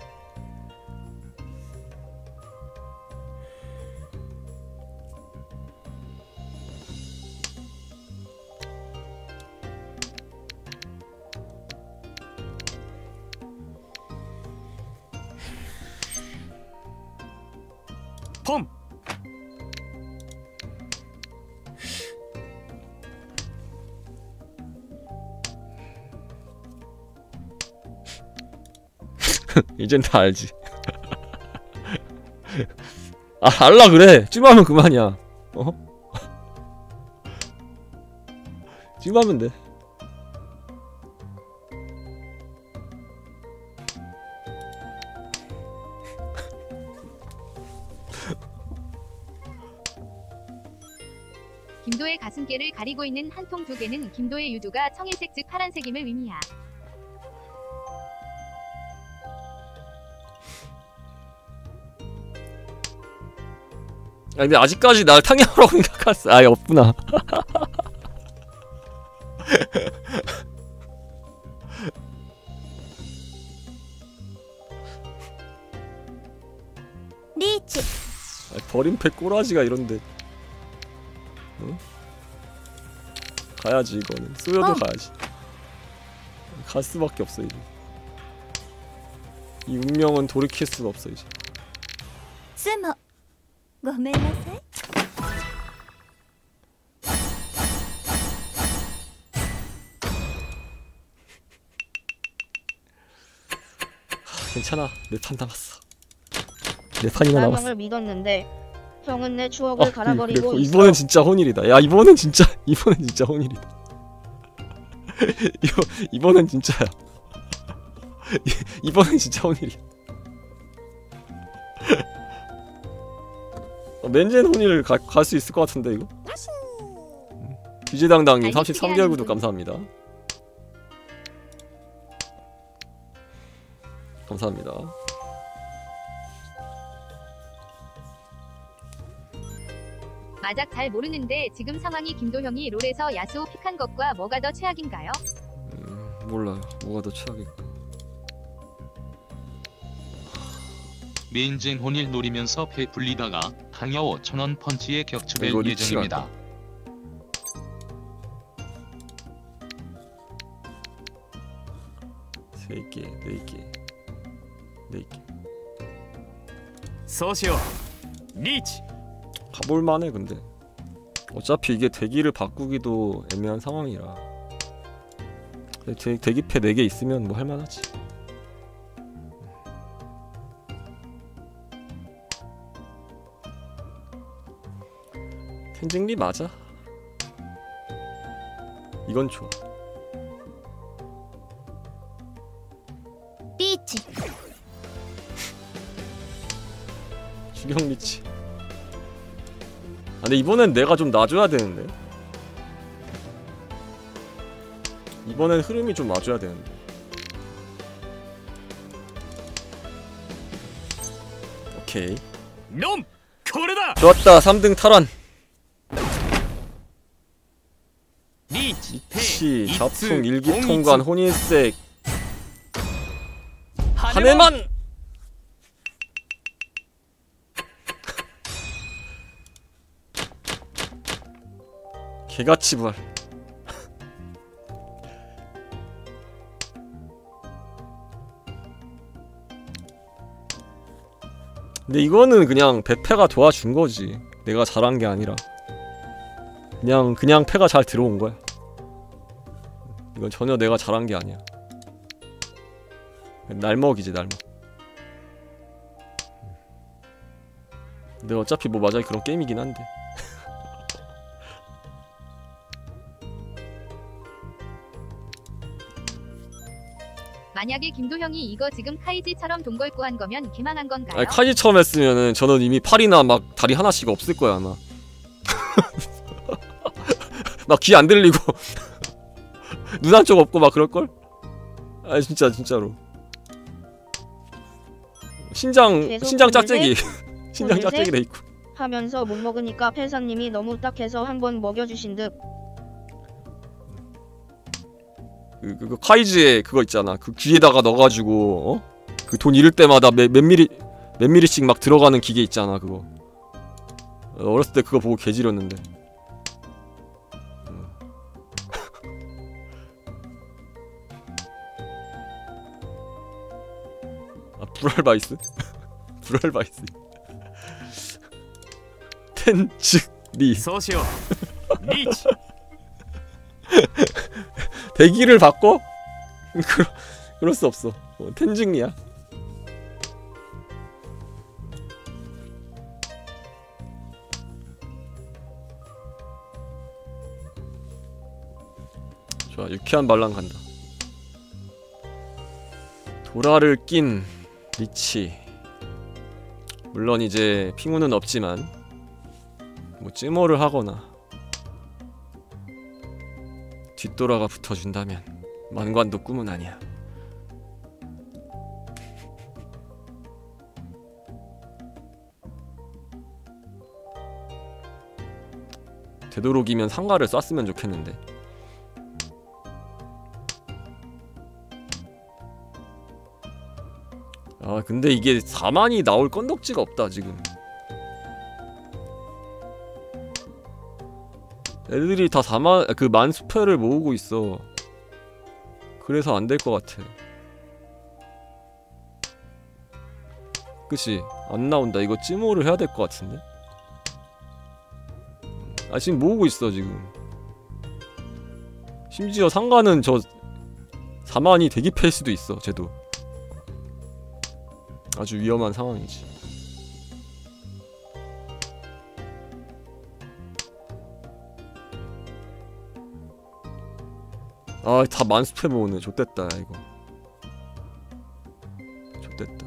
폼! 이젠 다 알지. 아 알라 그래. 찜하면 그만이야. 어? 찜하면 돼. 김도의 가슴께를 가리고 있는 한 통 두 개는 김도의 유두가 청일색 즉 파란색임을 의미하. 아 근데 아직까지 날 탕야오라고 생각했어. 아예 없구나. 리치 버림패 꼬라지가 이런데. 응? 가야지 이거는. 쏘여도 가야지. 갈 수밖에 없어 이제. 이 운명은 돌이킬 수가 없어 이제. スモごめんなさい 괜찮아. 내 판 남았어. 내 판이나 나 남았어. 형을 믿었는데 형은 내 추억을 갈아버리고 있어. 이번엔 진짜 혼일이다. 야 이번엔 진짜 혼일이다. 이번엔 진짜야. 이번엔 진짜 혼일이야. 맨젠 혼일 갈 수 있을 것 같은데 이거? 규제당당님 33개월 구독 감사합니다. 감사합니다. 마작 잘 모르는데 지금 상황이 김도형이 롤에서 야수 픽한 것과 뭐가 더 최악인가요? 몰라요. 뭐가 더 최악일까? 메인젠 혼일 노리면서 패 불리다가 강야오 천원 펀치에 격추될 이거 리치가 예정입니다. 아니다. 3개, 4개, 4개. そうしようリーチ 가볼만해 근데. 어차피 이게 대기를 바꾸기도 애매한 상황이라. 대기패 4개 있으면 뭐 할만하지. 텐징리 맞아. 이건 좋아. リーチ 주경 리치. 아 근데 이번엔 내가 좀 놔줘야 되는데. 이번엔 흐름이 좀 놔줘야 되는데. 오케이. 놈! これだ 좋았다. 3등 탈환. リーチ 치 자풍 이츠, 일기통관 공이츠. 혼일색 한 해만. 개같이 부활. 근데 이거는 그냥 배패가 도와준 거지. 내가 잘한 게 아니라 그냥 패가 잘 들어온 거야. 이건 전혀 내가 잘한 게 아니야. 날먹이지 날먹. 근데 어차피 뭐 맞아 그런 게임이긴 한데. 만약에 김도형이 이거 지금 카이지처럼 돈 걸고 한 거면 개망한 건가요? 아니 카이지처럼 했으면은 저는 이미 팔이나 막 다리 하나씩 없을 거야 아마. 막 귀 안 들리고 눈 한쪽 없고 막 그럴걸? 아니 진짜로. 신장 짝짝이. 신장 짝짝이 돼 있고. 하면서 못 먹으니까 팬사님이 너무 딱해서 한번 먹여주신 듯. 그 카이즈에 그거 있잖아. 그 귀에다가 넣어가지고 그 돈 잃을 때마다 몇 미리씩 막 들어가는 기계 있잖아. 그거 어렸을 때 그거 보고 개지렸는데. 아 불알바이스? 불알바이스. 텐츠리. そうしようリーチ 대기를 바꿔? 그럴 수 없어. 텐징리야. 좋아, 유쾌한 반란 간다. 도라를 낀 리치. 물론 이제 핑우는 없지만 뭐 찜호를 하거나 뒷돌아가 붙어준다면 만관도 꿈은 아니야. 되도록이면 상가를 쐈으면 좋겠는데. 아 근데 이게 4만이 나올 건덕지가 없다 지금. 애들이 다 4만 그 만수패를 모으고 있어. 그래서 안 될 것 같아. 그치? 안 나온다. 이거 찜호를 해야 될 것 같은데. 아 지금 모으고 있어 지금. 심지어 상가는 저 4만이 대기패일 수도 있어 쟤도. 아주 위험한 상황이지. 아 다 만수패 모으네. 좆됐다 이거. 좆됐다.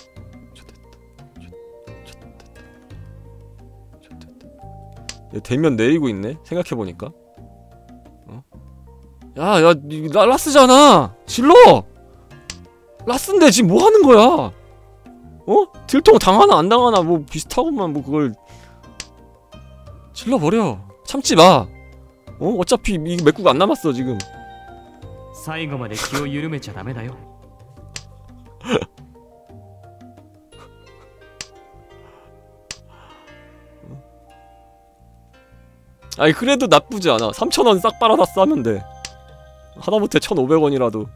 얘 대면 내리고 있네? 생각해보니까. 어? 야, 라스잖아! 질러! 라스인데 지금 뭐 하는 거야? 어? 딜통 당하나 안 당하나 뭐 비슷하고만 뭐 그걸 질러버려. 참지 마! 어? 어차피 이 맥구가 안 남았어 지금. 最後まで気を緩めちゃダメだよ 아니 그래도 나쁘지 않아. 3,000원 싹 빨아다 싸면 돼. 하다못해 1,500원이라도.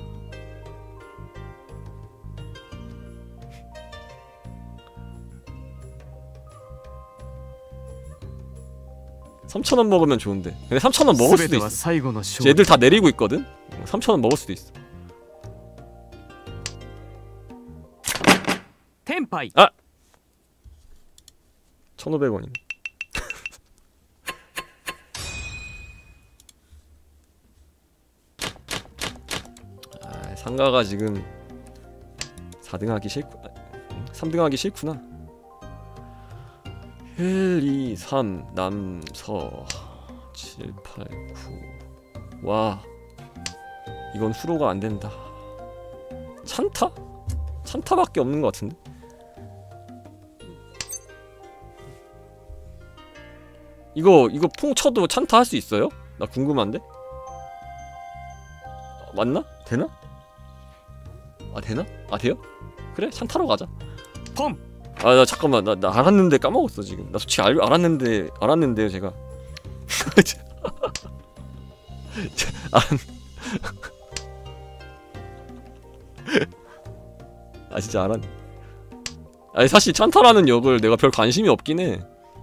$3,000원 먹으면 좋은데. 근데 3,000원 먹을 수도 있어. 얘들 다 내리고 있거든? 3,000원 먹을 수도 있어. 텐파이. 아! 1,500원이네. 아, 상가가 지금 4등 하기 싫구나. 3등 하기 싫구나. 1, 2, 3, 남, 서 7, 8, 9. 와 이건 후로가 안된다. 찬타? 찬타밖에 없는 것 같은데? 이거 풍 쳐도 찬타 할 수 있어요? 나 궁금한데? 맞나? 되나? 아 되나? 아 돼요? 그래 찬타로 가자. 펌! 아 나 잠깐만 나 알았는데 까먹었어 지금. 나 솔직히 알았는데요 제가. 아 진짜 알았네. 아니 사실 찬타라는 역을 내가 별 관심이 없긴 해.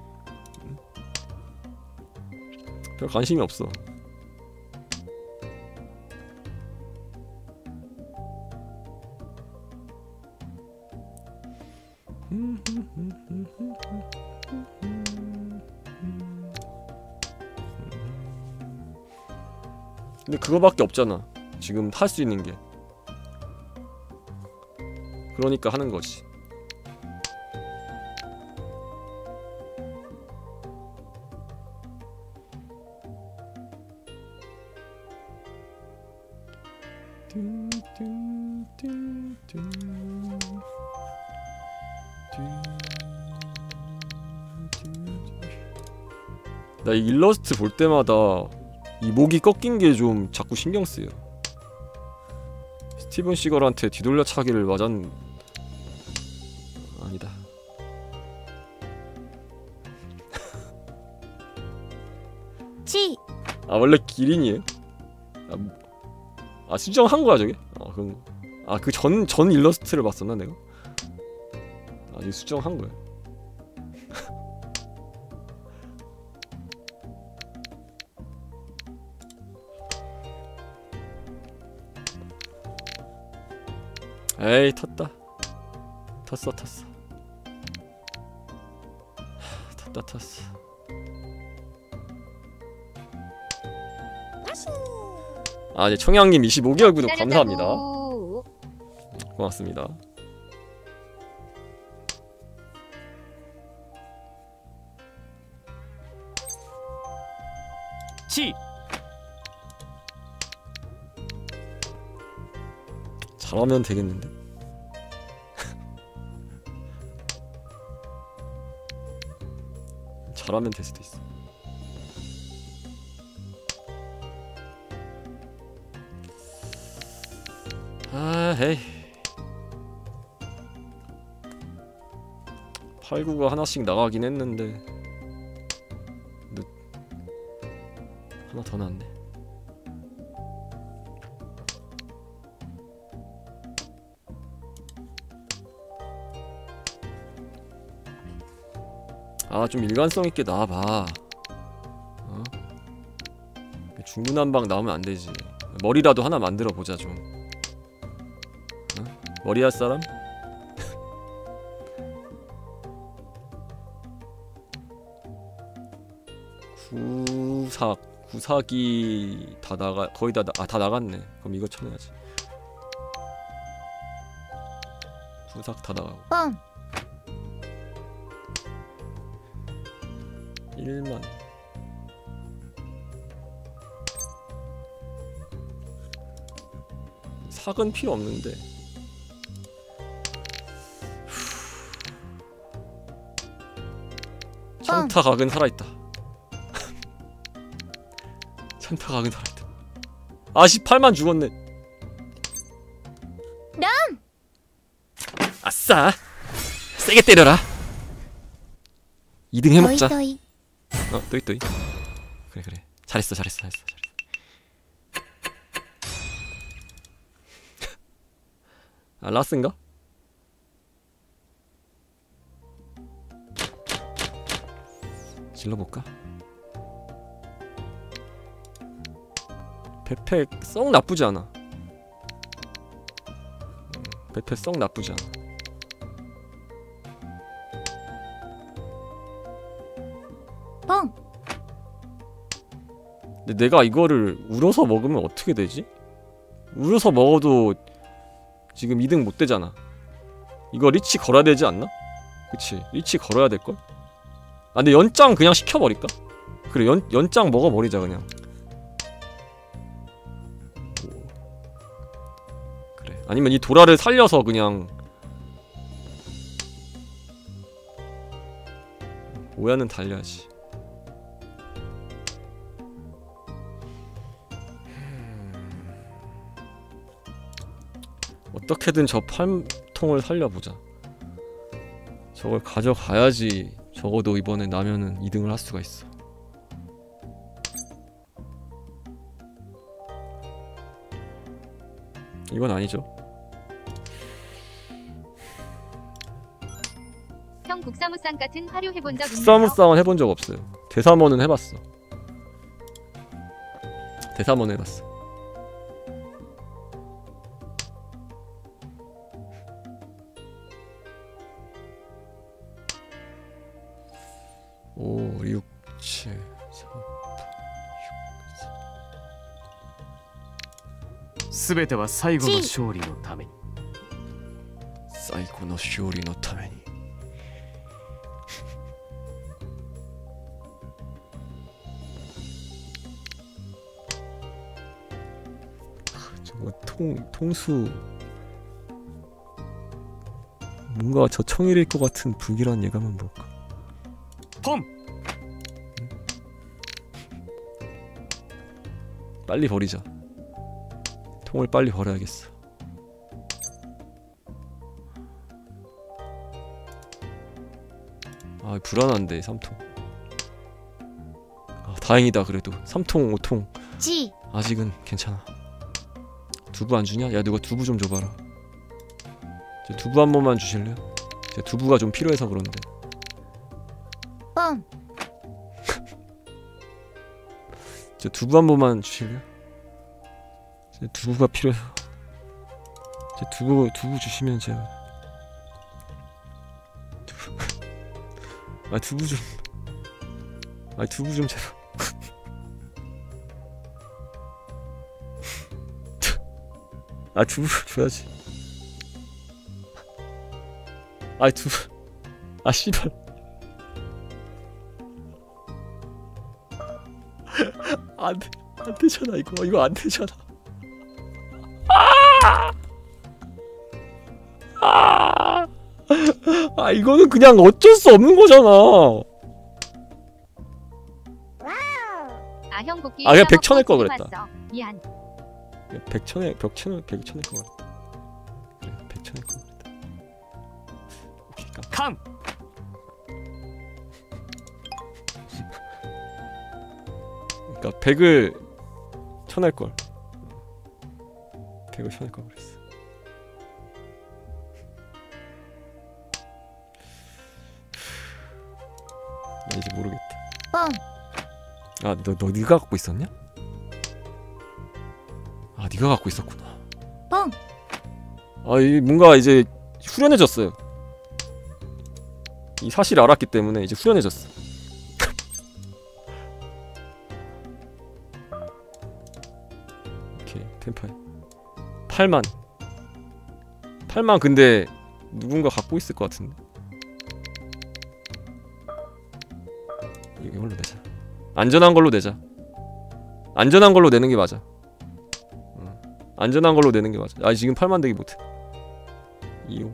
별 관심이 없어. 근데 그거밖에 없잖아 지금 할 수 있는 게. 그러니까 하는 거지. 나 이 일러스트 볼 때마다 이 목이 꺾인 게 좀 자꾸 신경 쓰여. 스티븐 시걸한테 뒤돌려차기를 맞은 아니다. 치. 아 원래 기린이에요? 아 수정한 거야 저게? 그런 거. 아 그 전 일러스트를 봤었나 내가? 아직 수정한 거야. 에이 텄다. 텄어. 텄다. 아, 네, 청양님 25개월 구독 감사합니다. 고맙습니다. 치. 잘하면 되겠는데? 잘하면 될 수도 있어. 아, 헤이. 8구가 하나씩 나가긴 했는데 하나 더 나왔네. 아, 좀 일관성 있게 나와봐. 어? 중구난방 나오면 안 되지. 머리라도 하나 만들어 보자 좀. 어? 머리 할 사람? 구사기 다 나가, 거의 다 나갔네. 그럼 이거 쳐내야지. 구삭 다 나가고. 1만. 삭은 필요 없는데. 천타각은 살아있다. 천타각은 살아있다. 아, 18만 죽었네. 람! 아싸! 세게 때려라. 2등 해먹자. 또이 또이. 그래. 잘했어. 아, 라스인가? 질러볼까? 베페 썩 나쁘지 않아. 베페 썩 나쁘지 않아. 뻥! 근데 내가 이거를 울어서 먹으면 어떻게 되지? 울어서 먹어도 지금 2등 못 되잖아. 이거 리치 걸어야 되지 않나? 그치, 리치 걸어야 될걸? 아, 근데 연장 그냥 시켜버릴까? 그래, 연장 먹어버리자 그냥. 그래, 아니면 이 도라를 살려서 그냥 오야는 달려야지. 어떻게든 저 팔통을 살려보자. 저걸 가져가야지 적어도 이번에 나면은 2등을 할 수가 있어. 이건 아니죠. 형 국사무쌍 같은 화류 해본 적 있나요? 국사무쌍은 해본 적 없어요. 대사모는 해봤어. 대사모는 해봤어. 오, 6, 7, 3, 全ては最後の勝利のために。 最後の勝利のために。저거 통수 뭔가 저 청일일 것 같은 불길한 예감은 뭘까? 펌! 빨리 버리자. 통을 빨리 버려야겠어. 아, 불안한데 3통. 아, 다행이다. 그래도 3통 5통 지. 아직은 괜찮아. 두부 안 주냐? 야, 누가 두부 좀 줘봐라. 저 두부 한 번만 주실래요? 제가 두부가 좀 필요해서 그런데. 뻥! 저 두부 한 번만 주실래요? 제 두부가 필요해서. 제 두부 주시면 제가 두부 좀. 두부 좀 제발. 두부 줘야지. 두부. 씨발. 안 되잖아. 이거 안 되잖아. 아 이거는 그냥 어쩔 수 없는 거잖아. 아 형 곡기 아, 그냥 100 쳐낼 걸 그랬다. 왔어. 미안. 100 쳐낼 거 그랬다. 그래 100 쳐낼 거 그랬다. 오케이 강. 그러니까 100을 쳐낼 걸. 100을 쳐낼 걸 그랬어. 나 이제 모르겠다. 뻥. 아, 너 네가 갖고 있었냐? 아, 네가 갖고 있었구나. 뻥. 아, 이 뭔가 이제 후련해졌어요. 이 사실을 알았기 때문에 이제 후련해졌어. 오케이, 템파이. 8만. 8만 근데 누군가 갖고 있을 것 같은데. 이걸로 내자. 안전한 걸로 내자. 안전한 걸로 내는 게 맞아. 안전한 걸로 내는 게 맞아. 아 지금 8만 되기 못해. 25.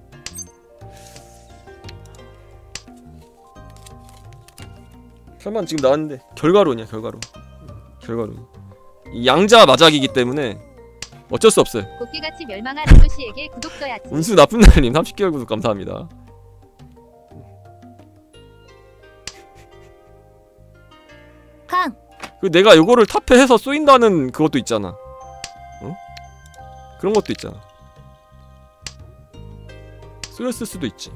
설마 지금 나왔는데 결과론이야 결과론. 결과론. 이 양자 마작이기 때문에 어쩔 수 없어요. 곡기같이 멸망한 아저씨에게 구독 줘야지. 운수 나쁜 날님 30개월 구독 감사합니다. 강. 그 내가 요거를 탑해해서 쏘인다는 그것도 있잖아. 어? 그런 것도 있잖아. 쏘였을 수도 있지.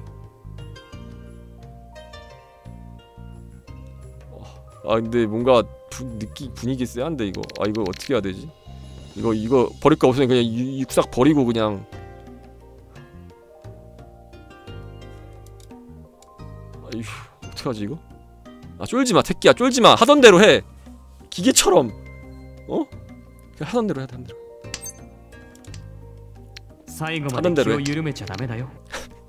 아 근데 뭔가 분위기 쎄한데 이거. 아 이거 어떻게 해야 되지? 이거 버릴 거 없으면 그냥 육삭 버리고 그냥. 아휴 어떡하지 이거? 아 쫄지마 택기야 쫄지마. 하던 대로 해. 기계처럼. 어? 그냥 하던 대로 해 하던 대로. 最後まで気を緩めちゃダメだよ。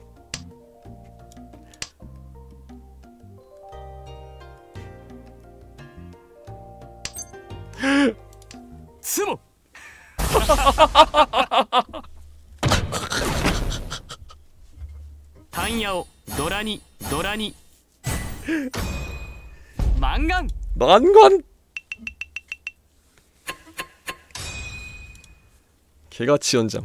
スモ。タンヤオドラニドラニ。만강. 만관. 개같이 연장.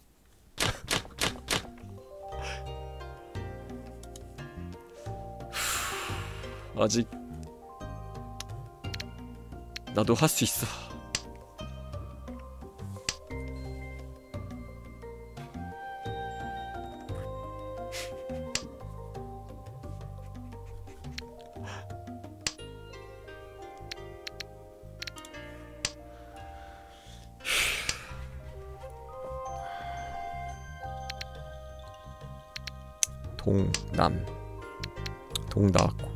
아직 나도 할 수 있어. 동남. 동 나왔고.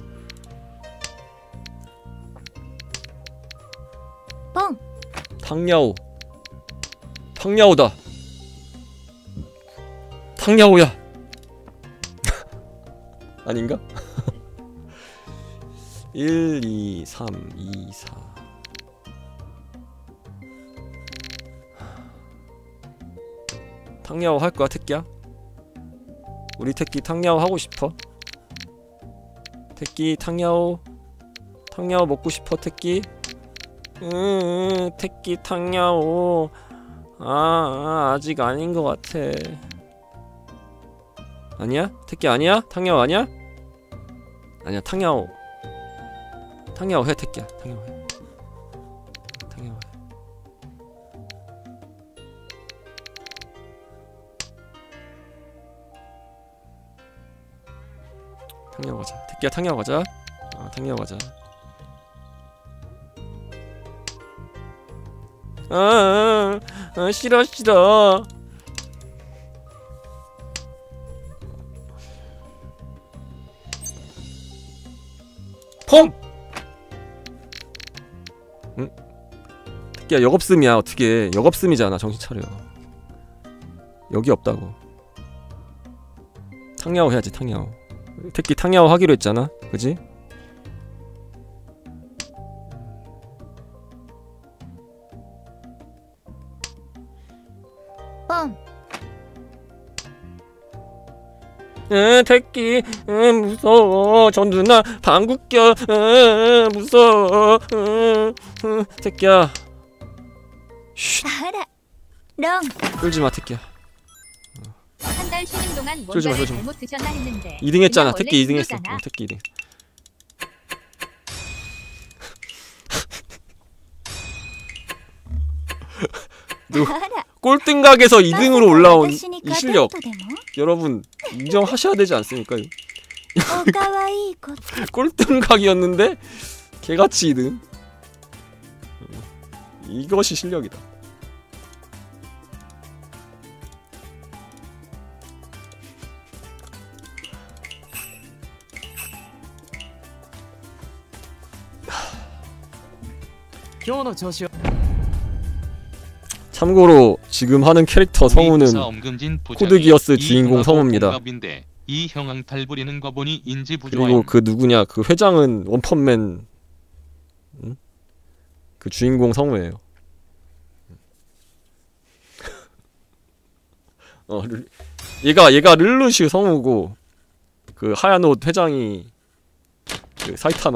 뻥. 탕야오. 탕야오다. 탕야오야. 아닌가? 1, 2, 3, 2, 4. 탕야오 할 거야, 택기야? 우리 택기 탕야오 하고 싶어? 택기 탕야오. 탕야오 먹고 싶어, 택기? 택기 탕야오. 아직 아닌 것 같아. 아니야? 택기 아니야? 탕야오 아니야? 아니야 탕야오. 탕야오 해 택기야. 탕야오 해. 탕야오 해. 탕야오 가자. 택기야 탕야오 가자. 탕야오 가자. 싫어 싫어. 펑! 응? 택기야 역없음이야. 어떻게 역없음이잖아. 정신 차려. 여기 없다고. 탕야오 해야지 탕야오. 택기 탕야오 하기로 했잖아. 그지? 뻥. 택기 무서워. 전두나 방귀 껴. 무서워. 택기야. 쉿. あらロン 끌지마 택기야. 한 달 쉬는 동안 쫄지 마, 뭔가를 쫄지 마. 잘못 드셨나 했는데 2등 했잖아. 그냥 택기 원래 2등 했어. 힘들잖아. 택기 2등. 꼴등각에서 2등으로 올라온 이 실력 여러분 인정하셔야 되지 않습니까? おかわいいこと 꼴등각이었는데 개같이 2등. 이것이 실력이다. 참고로 지금 하는 캐릭터 성우는 코드기어스 주인공 성우입니다. 이 형앙탈 부리는 거 보니 인지 그리고 부조함. 그 누구냐 그 회장은 원펀맨 응? 그 주인공 성우예요. 얘가 르르슈 성우고 그 하얀 옷 회장이 그 사이타마.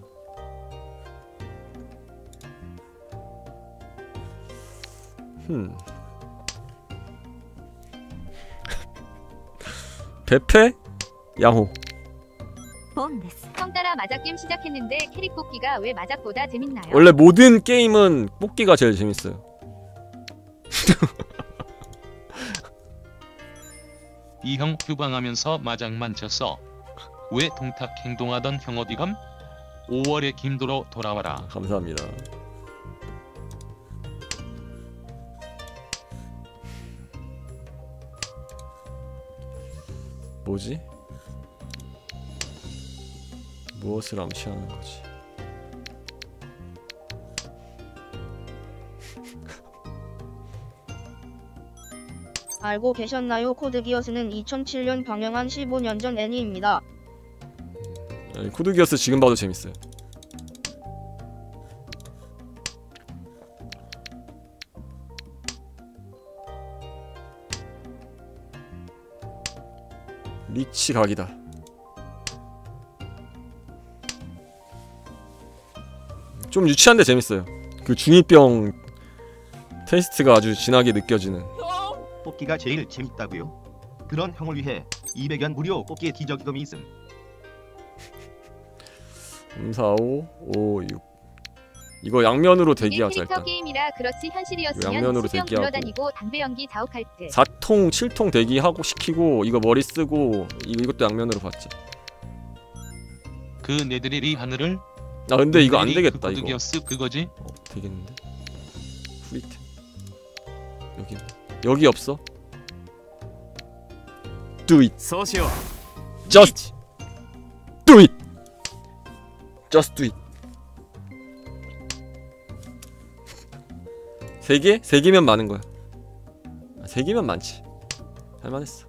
베페 양호. 本です 형 따라 마작 게임 시작했는데 캐릭 뽑기가 왜 마작보다 재밌나요? 원래 모든 게임은 뽑기가 제일 재밌어요. 이 형 휴방하면서 마작만 쳤어. 왜 동탁 행동하던 형 어디감? 5월에 김도로 돌아와라. 감사합니다. 뭐지? 무엇을 암시하는 거지? 알고 계셨나요? 코드기어스는 2007년 방영한 15년 전 애니입니다. 아니, 코드기어스 지금 봐도 재밌어요. 리치 각이다. 좀 유치한데 재밌어요. 그 중2병 테이스트가 아주 진하게 느껴지는. 뽑기가 제일 재밌다고요? 그런 형을 위해 200원 무료 뽑기 기저귀금이 있음. 3, 4, 5, 5, 6. 이거 양면으로 대기하자 캐릭터 일단. 게임이라 그렇지 현실이었으면 양면으로 수병 대기하고. 굴러다니고 담배 연기 자욱할 듯. 4통, 7통 대기하고 시키고 이거 머리 쓰고 이것도 양면으로 봤지. 그 네드릴이 하늘을. 아 근데 이거 안 되겠다 그 이거. 코드기어스 그거지? 되겠는데. 프리트. 여기 없어? Do it. Just do it. Just do it. 3개? 3개면 많은 거야. 3개면 많지. 할만했어.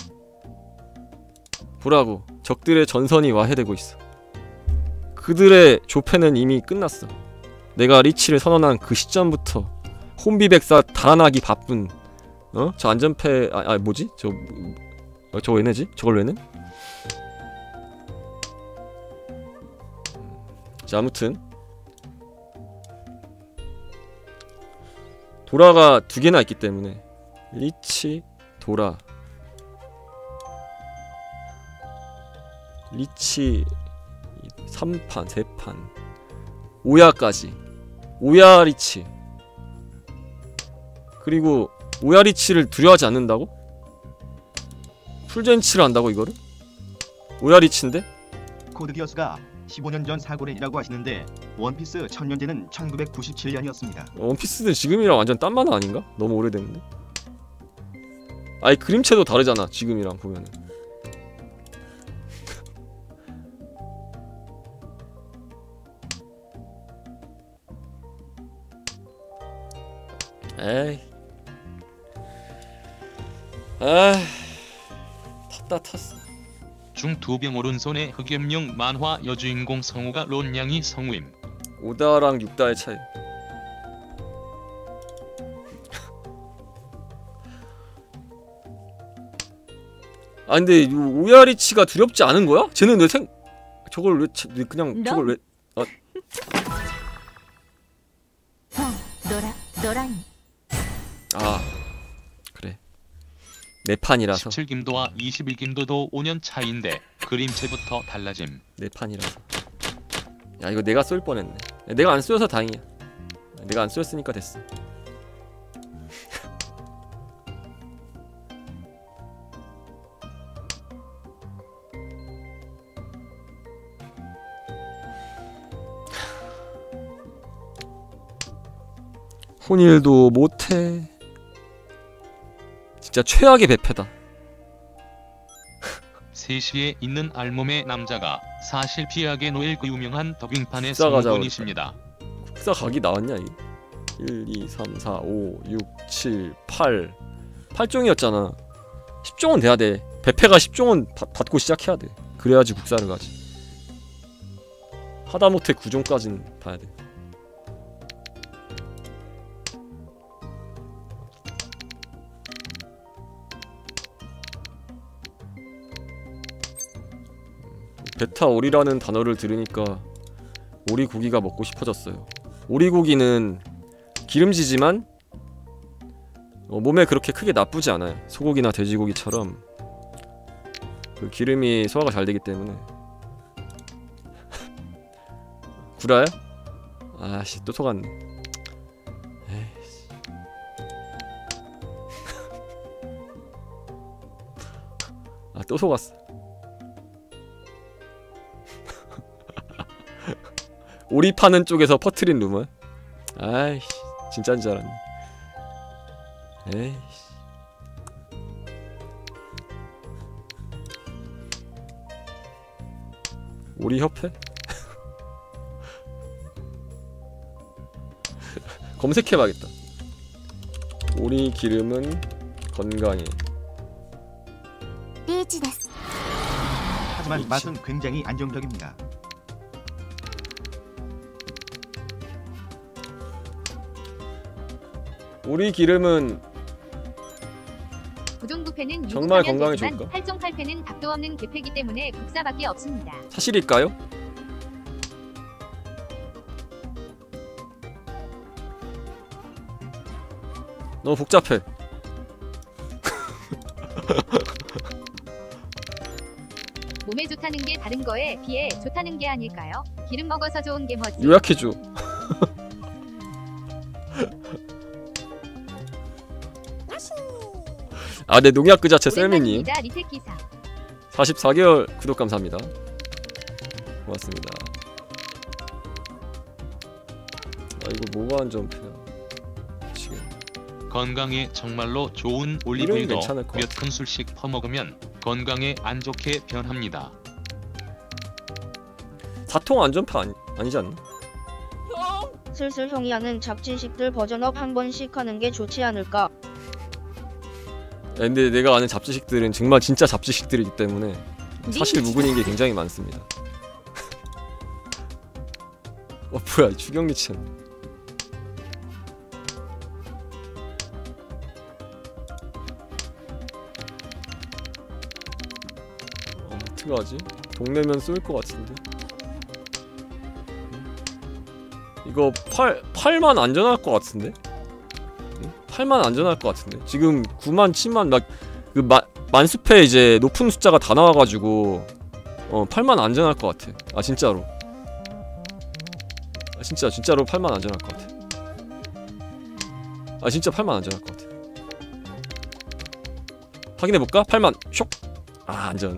보라고. 적들의 전선이 와해되고 있어. 그들의 조패는 이미 끝났어. 내가 리치를 선언한 그 시점부터 혼비백사 달아나기 바쁜 저 안전패 뭐지? 저거 왜 내지? 저걸 왜 내? 자 아무튼 도라가 2개나 있기 때문에 리치, 도라 리치 3판, 3판 오야까지 오야 리치 그리고 오야 리치를 두려워하지 않는다고? 풀젠치를 한다고 이거를? 오야 리치인데? 코드기어스가 15년 전 사고를 이라고 하시는데 원피스 천년제는 1997년이었습니다. 원피스는 지금이랑 완전 딴 만화 아닌가? 너무 오래됐는데? 아니 그림체도 다르잖아 지금이랑 보면은. 에이 탔다 탔어. 중두병 오른손에 흑염룡 만화 여주인공 성우가 론냥이 성우임. 오다랑 6다의 차이. 아 근데 오야리치가 두렵지 않은 거야? 쟤는 왜 저걸 왜 그냥 저걸 왜 아 그래 내 판이라서 17김도와 21김도도 5년 차이인데 그림체부터 달라짐. 내 판이라서. 야 이거 내가 쏠 뻔했네. 내가 안 쏘여서 다행이야. 내가 안 쏘였으니까 됐어. 혼일도 못해. 진짜 최악의 배패다. 3시에 있는 알몸의 남자가 사실 피하게 노일 그 유명한 더빙판의 국사가 성우분이십니다. 국사 각이 나왔냐 이? 1, 2, 3, 4, 5, 6, 7, 8 8종이었잖아. 10종은 돼야 돼. 배패가 10종은 받고 시작해야 돼. 그래야지 국사를 가지. 하다못해 9종까지는 봐야 돼. 베타 오리라는 단어를 들으니까 오리고기가 먹고 싶어졌어요. 오리고기는 기름지지만 몸에 그렇게 크게 나쁘지 않아요. 소고기나 돼지고기처럼 그 기름이 소화가 잘 되기 때문에. 구라야? 아씨 또 속았네. 에이씨. 아 또 속았어. 오리 파는 쪽에서 퍼트린 루머? 아이씨 진짜인 줄 알았네. 에이씨. 오리 협회? 검색해봐야겠다. 오리 기름은 건강에. 하지만 맛은 굉장히 안정적입니다. 오리 기름은 부종부패는 정말 건강에 좋을까? 8종 8패는 답도 없는 개패기 때문에 국사밖에 없습니다. 사실일까요? 너무 복잡해. 몸에 좋다는 게 다른 거에 비해 좋다는 게 아닐까요? 기름 먹어서 좋은 게 뭐지? 요약해줘. 아, 네, 농약 그 자체 셀미님 44개월 구독 감사합니다. 고맙습니다. 아, 이거 뭐가 안 점프야? 지금 건강에 정말로 좋은 이름이 올리브유도 괜찮을 것 몇 큰술씩 퍼먹으면 건강에 안 좋게 변합니다. 4통 안 점프 아니지 않나? 슬슬 형이 하는 잡지식들 버전업 한 번씩 하는 게 좋지 않을까? 야, 근데 내가 아는 잡지식들은 정말 진짜 잡지식들이기 때문에 사실 무근인 게 굉장히 많습니다. 뭐야 추경리치는. 어떡하지? 동네면 쏠 것 같은데. 이거 8만 안전할 것 같은데? 8만 안전할 것 같은데? 지금 9만, 10만 막 그 만수패 이제 높은 숫자가 다 나와가지고 8만 안전할 것 같아. 아 진짜로. 아 진짜로 8만 안전할 것 같아. 아 진짜 8만 안전할 것 같아. 확인해볼까? 8만 쇽! 아 안전.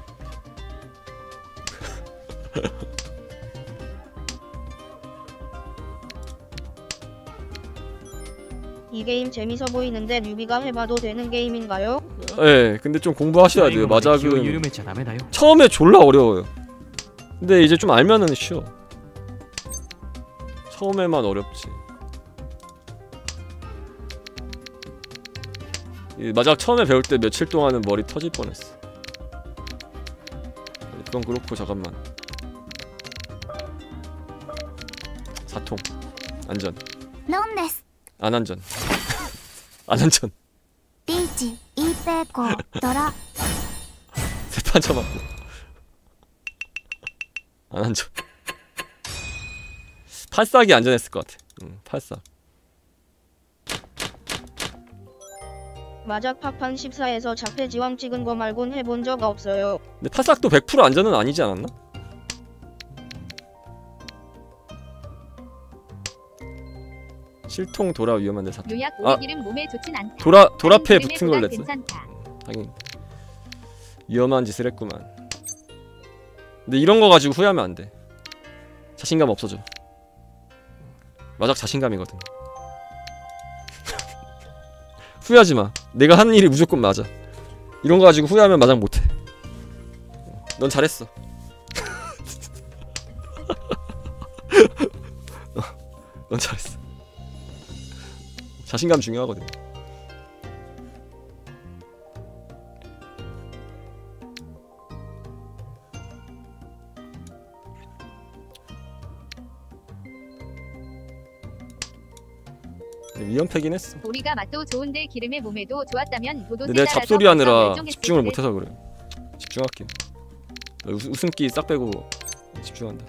이 게임 재밌어 보이는데 뉴비가 해봐도 되는 게임인가요? 예, 근데 좀 공부하셔야 돼요. 마작은 처음에 졸라 어려워요. 근데 이제 좀 알면은 쉬워. 처음에만 어렵지. 이 마작 처음에 배울 때 며칠 동안은 머리 터질 뻔했어. 그건 그렇고 잠깐만. 4통 안전. 안 안전. 안 안전. リーチ、イーペーコ、ドラ。 판 쳐맞고 안 안전. 팔싹이 안전했을 것 같아. 팔싹. 마작 팍판 14에서 자폐지왕 찍은 거 말곤 해본 적 없어요. 근데 팔싹도 100% 안전은 아니지 않았나? 실통 돌아 위험한데 사태. 요약 오리기름 몸에 좋진 않다. 도라패 다른 붙은 걸 기름에 냈어. 괜찮다. 하긴 위험한 짓을 했구만. 근데 이런 거 가지고 후회하면 안 돼. 자신감 없어져. 마작 자신감이거든. 후회하지 마. 내가 하는 일이 무조건 맞아. 이런 거 가지고 후회하면 마작 못해. 넌 잘했어. 넌 잘했어. 자신감 중요하거든. 위험패긴 했어. 오리가 맛도 좋은데 기름에 몸에도 좋았다면 도도 근데 내가 세다라서 잡소리 하느라 멸종했을 집중을 듯. 못해서 그래. 집중할게. 웃음기 싹 빼고 집중한다.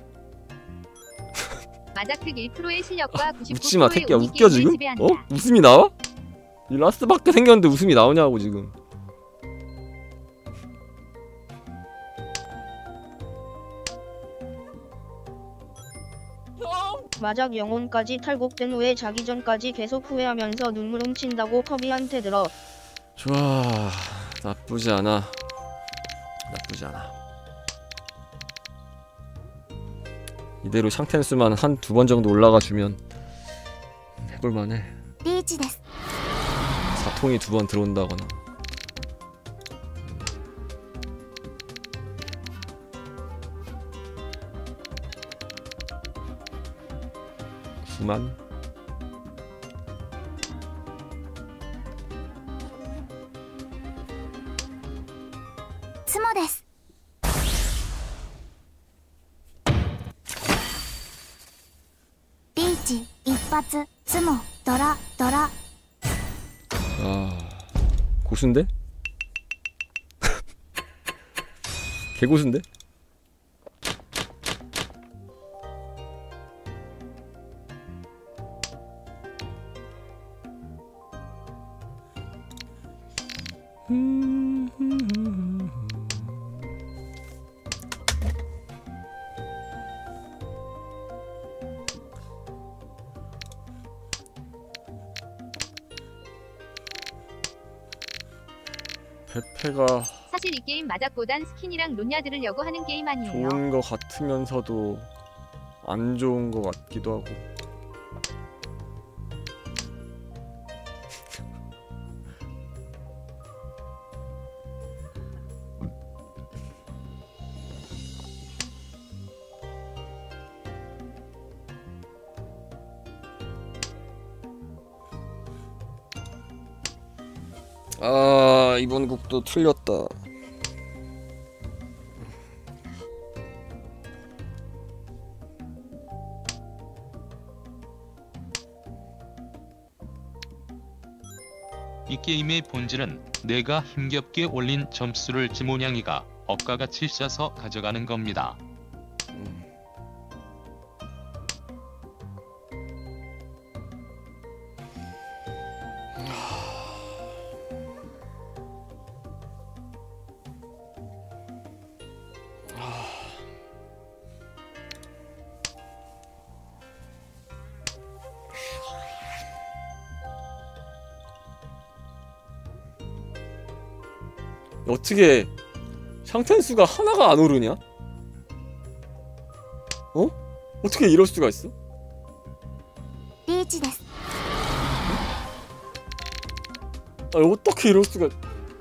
마작 특 1%의 실력과 99%의 웃지마 새끼야. 운이 웃겨 게임을 지금? 지배한다. 어? 웃음이 나와? 이 라스트밖에 생겼는데 웃음이 나오냐고 지금. 마작 영혼까지 탈곡된 후에 자기 전까지 계속 후회하면서 눈물 훔친다고 커비한테 들어. 좋아. 나쁘지 않아. 나쁘지 않아. 이대로 샹텐수만 한 두 번 정도 올라가 주면 해볼만해. 리지 데스. 사통이 두 번 들어온다거나. 구만. 스모 데스. 리지 이빠츠 스모 도라. 아 고수인데? 개고수인데? 페페가 사실 이 게임 마작보단 스킨이랑 론야 들으려고 하는 게임 아니에요. 좋은 거 같으면서도 안 좋은 거 같기도 하고. 아 이번 곡도 틀렸다. 이 게임의 본질은 내가 힘겹게 올린 점수를 지모냥이가 억가같이 쏴서 가져가는 겁니다. 어떻게 샹텐수가 하나가 안 오르냐? 어? 어떻게 이럴 수가 있어? 리지 데스. 아 어떻게 이럴 수가?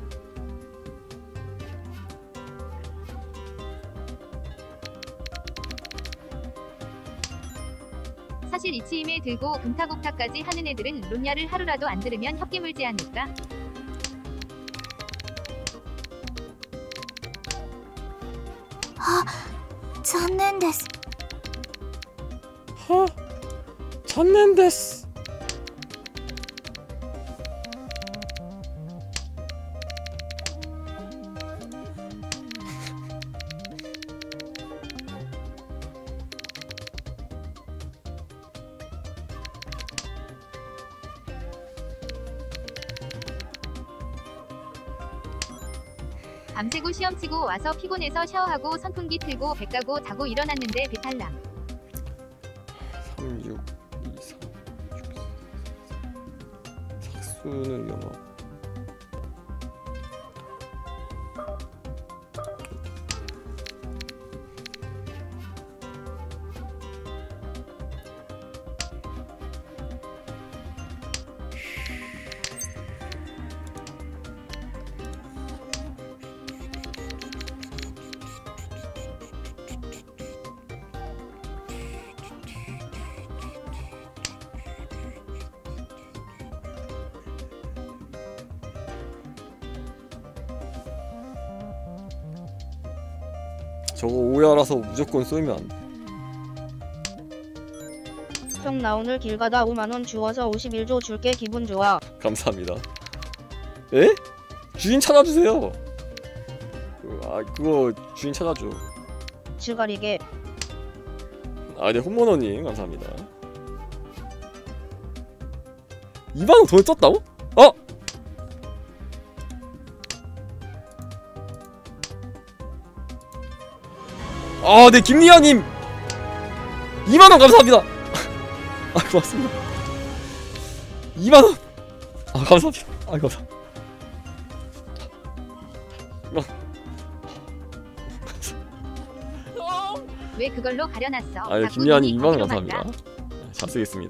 사실 이치임에 들고 금타곡타까지 하는 애들은 론야를 하루라도 안 들으면 혓기 물지 않을까? 残念です。 残念です。 残 밤새고 시험 치고 와서 피곤해서 샤워하고 선풍기 틀고 배 까고 자고 일어났는데 배탈남. 3, 6, 2, 3, 6, 4. 삭수는 영어. 저거 오야라서 무조건 쏘면 안 돼. 형 나 오늘 길 가다 5만원 주워서 51조 줄게 기분 좋아. 감사합니다. 에? 주인 찾아주세요. 그거 주인 찾아줘. 즈가리게. 네, 홈모너님 감사합니다. 2만원 돈을 썼다고? 네, 김리아님 2만원 감사합니다. 고맙습니다. 2만원 감사합니다. 감사합니다. 왜 그걸로 가려놨어? 네, 김리아님 2만원 감사합니다. 잘 쓰겠습니다.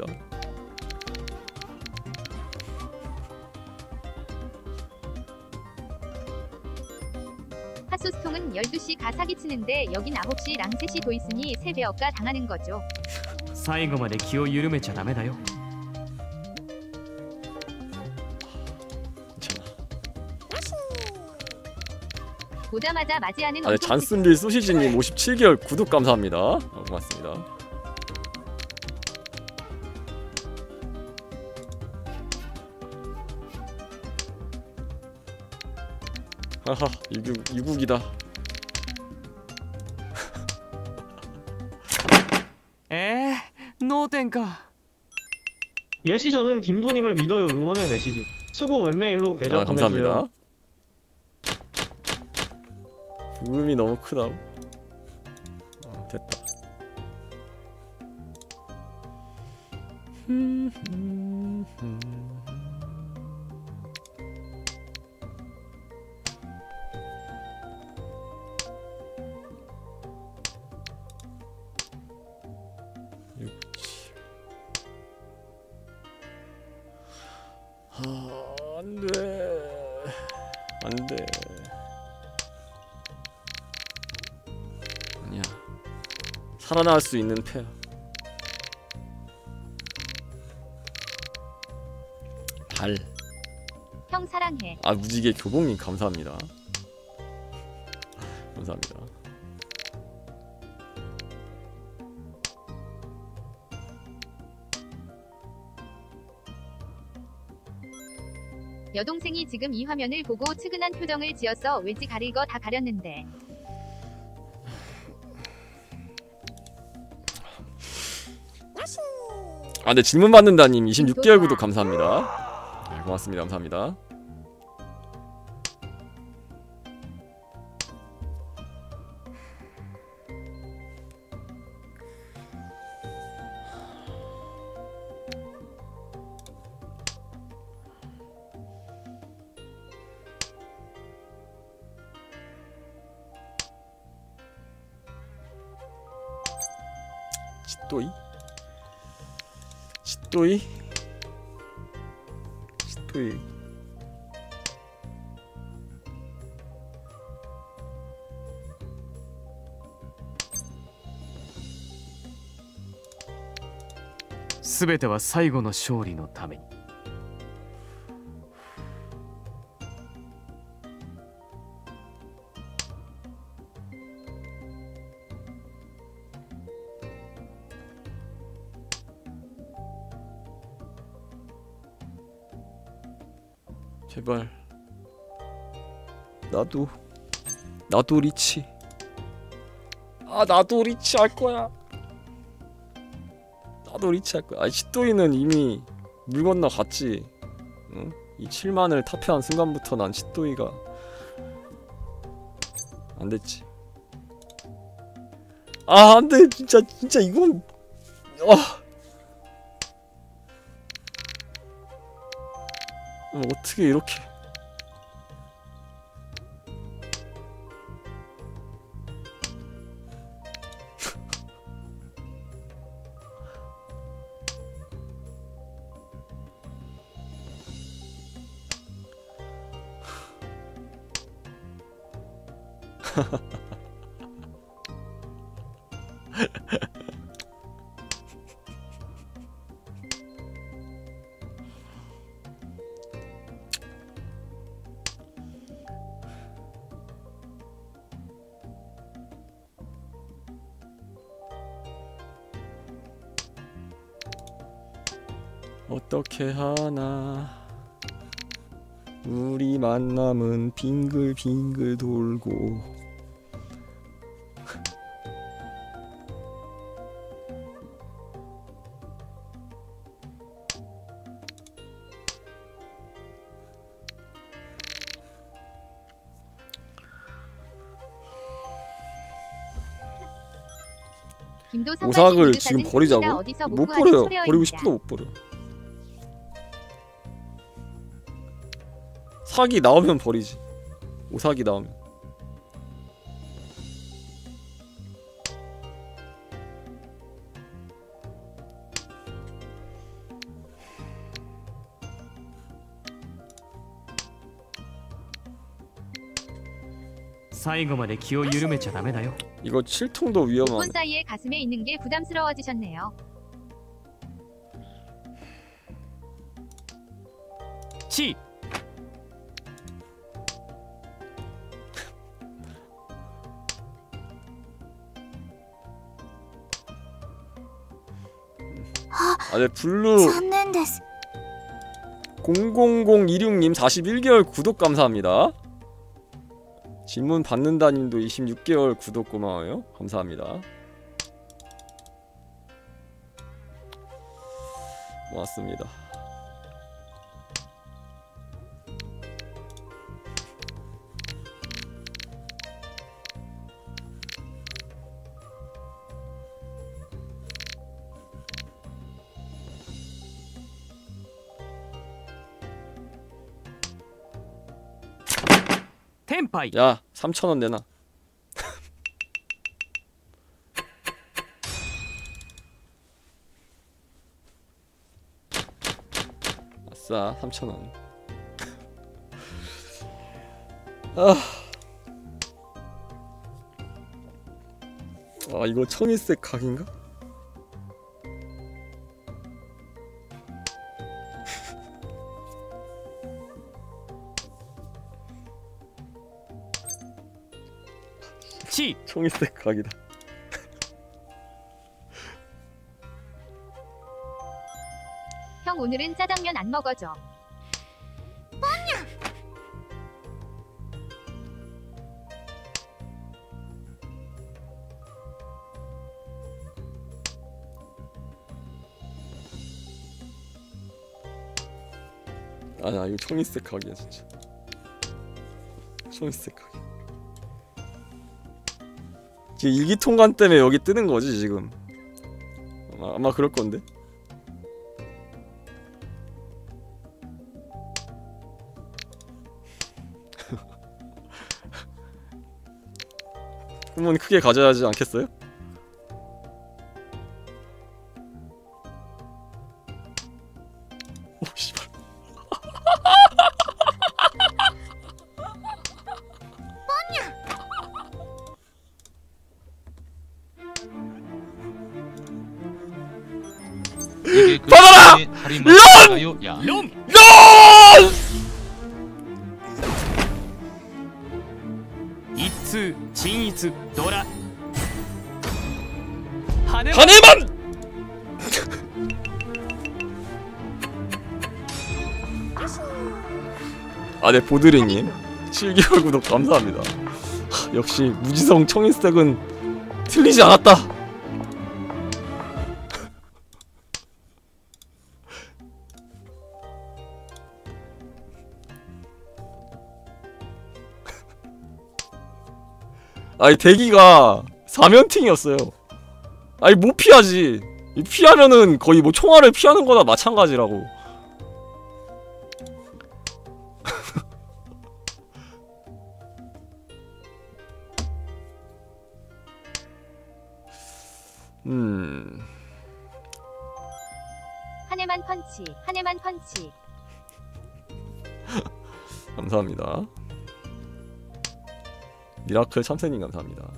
핫소스통은 12시 가 사기치는데 여긴 9시랑 3시 도 있으니 3배 억가 당하는 거죠. 最後まで気を緩めちゃダメだよ 보자마자 맞이하는 네, 잔슨빌 소시지님 57개월 구독 감사합니다. 고맙습니다. 하하, 유국이다. 노텐가. 예시 저는 김도님을 믿어요. 응원의 메시지. 수고 웬메일로 계좌 감사합니다. 부금이 너무 크다. 됐다. 안돼. 아니야. 살아날 수 있는 패야. 달. 형 사랑해. 무지개 교복님 감사합니다. 감사합니다. 여동생이 지금 이 화면을 보고 측은한 표정을 지었어. 왠지 가릴 거 다 가렸는데. 네, 질문 받는다님 26개월 구독 감사합니다. 네, 고맙습니다. 감사합니다. 치또이? 치또이? 치또이. 全ては最後の勝利のために 제발 나도 리치. 나도 리치 할 거야. 나도 리치 할 거야. 치또이는 이미 물 건너 갔지. 응? 이 7만을 타패한 순간부터 난 치또이가 안됐지. 아 안돼. 진짜 이건 어떻게 이렇게. 어떻게 하나 우리 만남은 빙글빙글 돌고. 김도 오삭을 지금 버리자고? 못 버려요. 버리고 싶어도 못 버려. 사기 나오면 버리지. 오삭이 나오면. 이거 7통도 위험하네. 5분 사이에 가슴에 있는 게 부담스러워지셨네요. 치! 아, 네, 블루 00026님 41개월 구독 감사합니다. 질문 받는다님도 26개월 구독 고마워요. 감사합니다. 고맙습니다. 텐파이. 야 3,000원 내놔. 아싸 3,000원. 아 이거 청일색 각인가? 치! 청일색 각이다. 형 오늘은 짜장면 안 먹어줘. 아니야 이거 청일색 각이야 진짜. 청일색 각이야. 지금 일기통관 때문에 여기 뜨는 거지 지금. 아마 그럴 건데. 꿈은 크게 가져야 하지 않겠어요? 오 씨발. 받아라! 런! 이츠 진이츠 도라 하네만! 아, 네, 보드리님 7개월 구독 감사합니다. 역시 무지성 청일색은 틀리지 않았다. 아니 대기가 사면팅이었어요. 아니 못 피하지. 이 피하면은 거의 뭐 총알을 피하는 거나 마찬가지라고. 한 해만 펀치, 한 해만 펀치. 감사합니다. 미라클 참새님 감사합니다.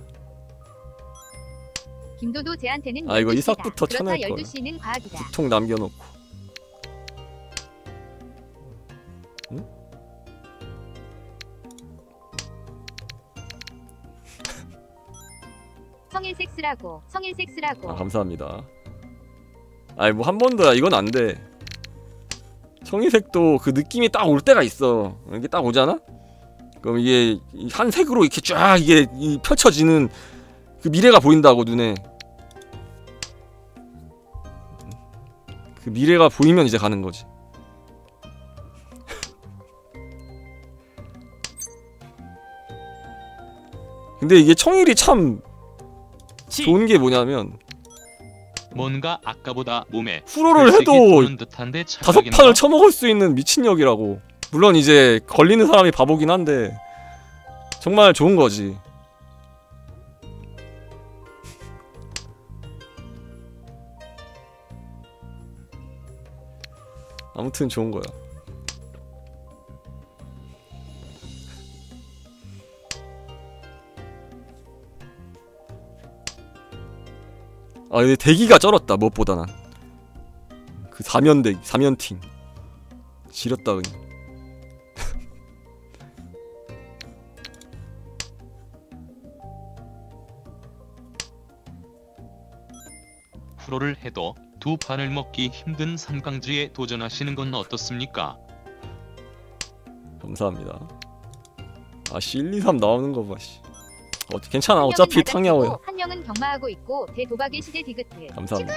김도도 쟤한테는 아 이거 12시다. 이삭부터 그렇다 쳐낼 걸. 12시는 과학이다. 두 통 남겨놓고. 응? 성일 섹스라고, 성일 섹스라고. 아 감사합니다. 아니 뭐 한 번 더야 이건 안 돼. 청이색도 그 느낌이 딱 올 때가 있어. 이게 딱 오잖아? 그럼 이게 한 색으로 이렇게 쫙 이게 펼쳐지는 그 미래가 보인다고 눈에. 그 미래가 보이면 이제 가는 거지. 근데 이게 청일이 참 좋은 게 뭐냐면 뭔가 아까보다 몸에 후로를 해도 듯한데 5판을 쳐먹을 수 있는 미친력이라고. 물론 이제 걸리는 사람이 바보긴 한데 정말 좋은 거지. 아무튼 좋은 거야. 아 근데 대기가 쩔었다. 무엇보다 난 그 사면대기, 사면팅 지렸다 그냥. 프로를 해도 두 판을 먹기 힘든 삼강지에 도전하시는 건 어떻습니까? 감사합니다. 아씨 1, 2, 3 나오는 거 봐. 씨. 괜찮아. 어차피 탕야오야. 한 명은 경마하고 있고 대도박의 시대 디귿트. 감사합니다.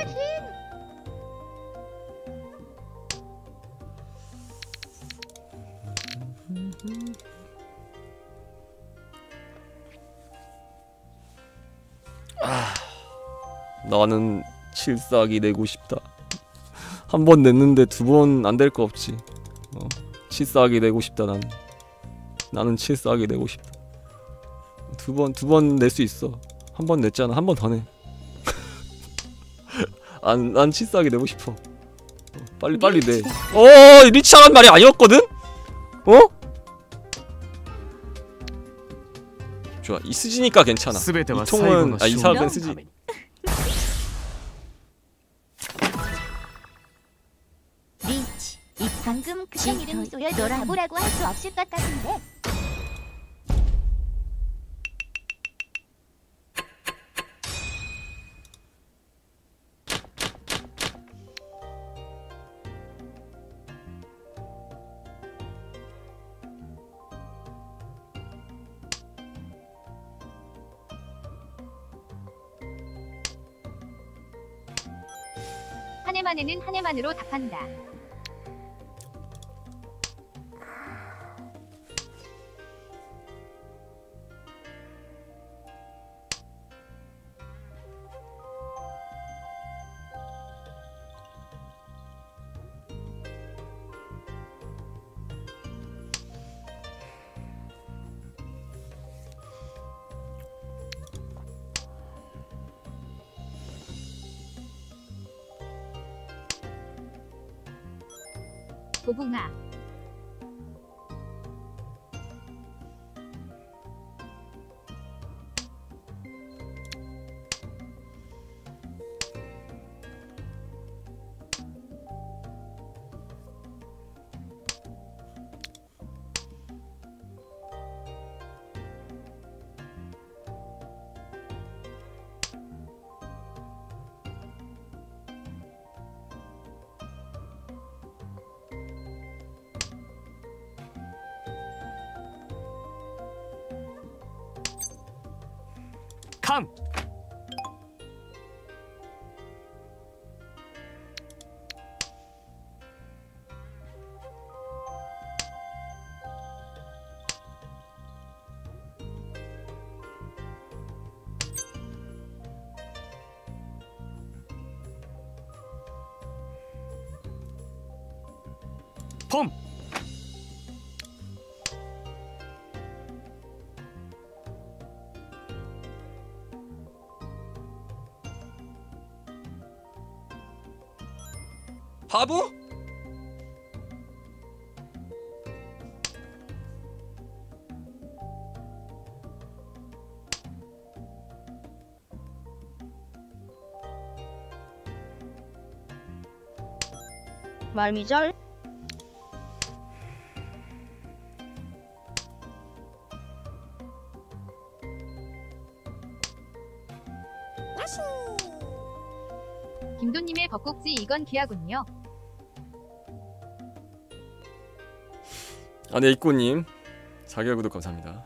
아, 나는 칠싸기 내고 싶다. 한 번 냈는데 두 번 안 될 거 없지. 칠싸기 내고 싶다. 나는 칠싸기 내고 싶다. 두 번 낼 수 있어. 한 번 냈잖아. 한 번 더 내. 난 칠싸기 내고 싶어. 빨리 내. 리치하란 말이 아니었거든? 좋아. 이 스지니까 괜찮아. 이 통은 이삭은 스지. 리치, 이 방금 그냥 이름 쏘여도 바보라고 할 수 없을 것 같은데. 한 해만에는 한 해만으로 답한다. 고궁아. 강! 폼. 바보? 말미잘. 김도님의 벚꼭지 이건 귀하군요. 아, 네, 이꼬님 4개월 구독 감사합니다.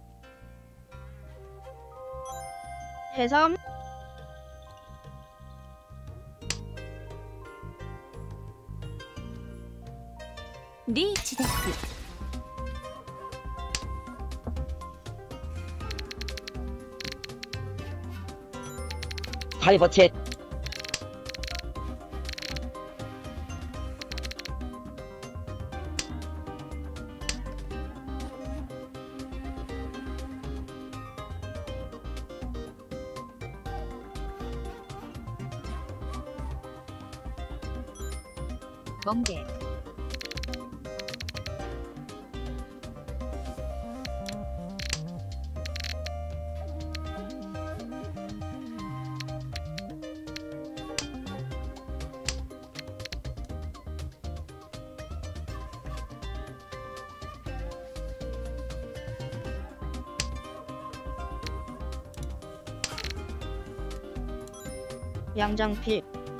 해삼. 리치 데스. 파이버챗. 멍게. 양장피.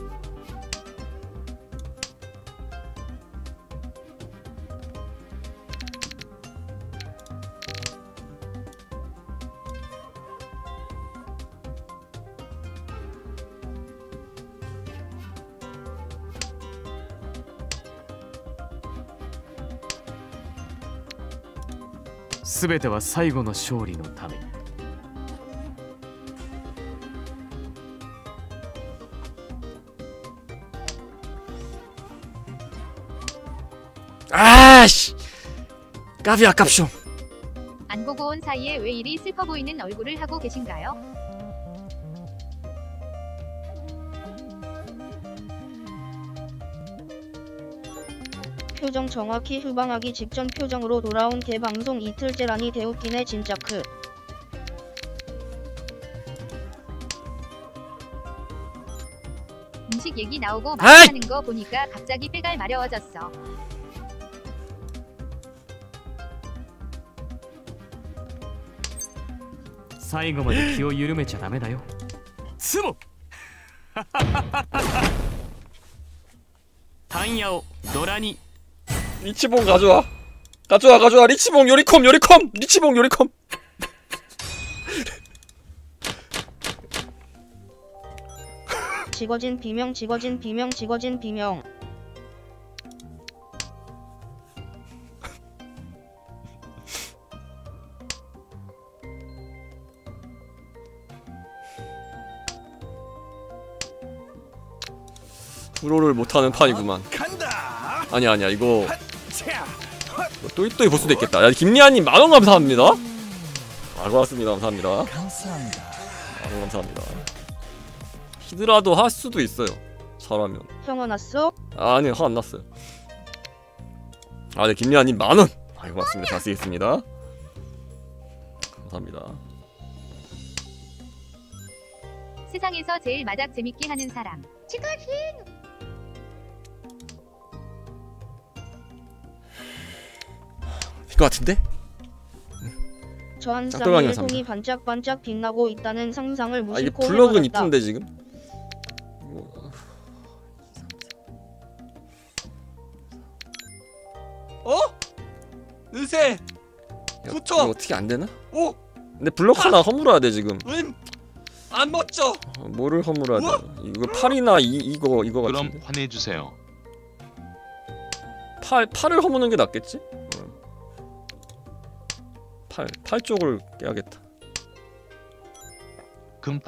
全ては最後の勝利のために。 아씨, 까비 아깝쇼. 안 보고 온 사이에 왜 이리 슬퍼 보이는 얼굴을 하고 계신가요? 표정 정확히 휴방하기 직전 표정으로 돌아온 개방송 이틀째라니 개웃기네 진짜 크. 음식 얘기 나오고 말하는 거 보니까 갑자기 빼갈 마려워졌어. 最後まで気を緩めちゃダメだよ。ツモ。단야오 노라니. 리치봉 가져와. 가져와. 리치봉 요리콤. 리치봉 요리콤. 지거진 비명. 프로를 못하는 판이구만. 아니야 이거 또이 볼 수도 있겠다. 야, 김리아님 만원 감사합니다. 아, 고맙습니다. 감사합니다. 만원 감사합니다. 히드라도 할 수도 있어요. 잘하면. 형 화났어? 아니 화 안 났어요. 아, 네, 김리아님 만원. 아, 고맙습니다. 잘 쓰겠습니다. 감사합니다. 세상에서 제일 마작 재밌게 하는 사람. 지거진. 될 것 같은데? 저 한 짝돌방이 쌍의 통이 반짝반짝 빛나고 있다는 상상을 아, 이게 무심코 블럭은 해버렸다. 이쁜데 지금? 어? 느새. 붙어. 이거 어떻게 안 되나? 오. 근데 블럭 하나 허물어야 돼 지금. 안 멋져. 뭐를 허물어야 돼? 이거 팔이나 이거 그럼 같은데. 화내주세요. 팔을 허무는 게 낫겠지? 팔 쪽을 깨야겠다.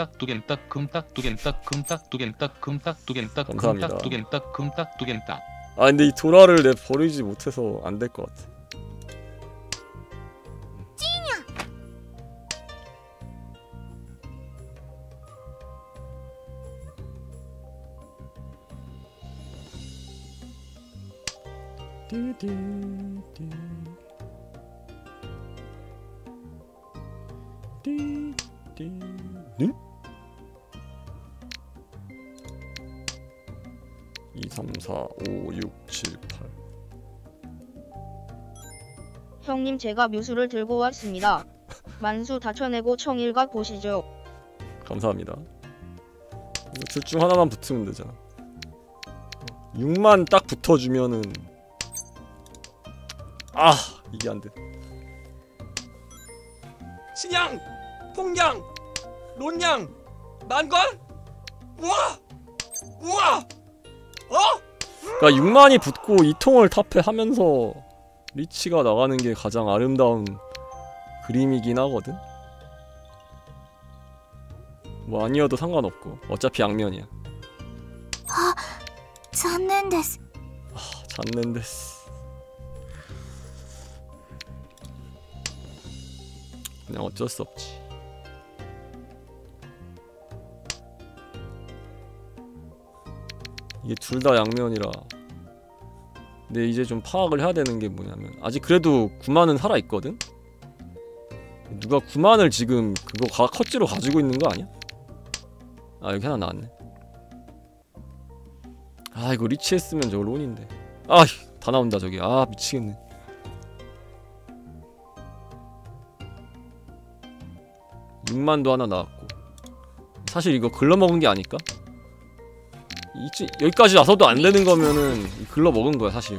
금딱두겐딱 금딱두겐딱 금딱두겐딱 금딱두겐딱 감사합니다. 금딱두겐딱 금딱두겐딱 아 근데 이 도라를 내 버리지 못해서 안 될 것 같아. 응? 2, 3, 4, 5, 6, 7, 8. 형님 제가 묘수를 들고 왔습니다. 만수 다 쳐내고 청일각 보시죠. 감사합니다. 둘 중 하나만 붙으면 되잖아. 6만 딱 붙어주면은 아 이게 안 돼. 신양, 폭양, 론양, 난관? 우와! 우와! 어? 그러니까 6만이 붙고 2통을 탑해하면서 리치가 나가는 게 가장 아름다운 그림이긴 하거든? 뭐 아니어도 상관없고 어차피 양면이야. 아, 残念です. 잔넨데스. 그냥 어쩔 수 없지. 이게 둘 다 양면이라. 근데 이제 좀 파악을 해야 되는 게 뭐냐면 아직 그래도 9만은 살아있거든? 누가 9만을 지금 그거 컷지로 가지고 있는 거 아니야? 아 여기 하나 나왔네. 아 이거 리치 했으면 저거 론인데. 아 다 나온다 저기. 아 미치겠네. 육만도 하나 나왔고. 사실 이거 글러먹은 게 아닐까? 여기까지 와서도 안 되는 거면은 글러먹은 거야 사실.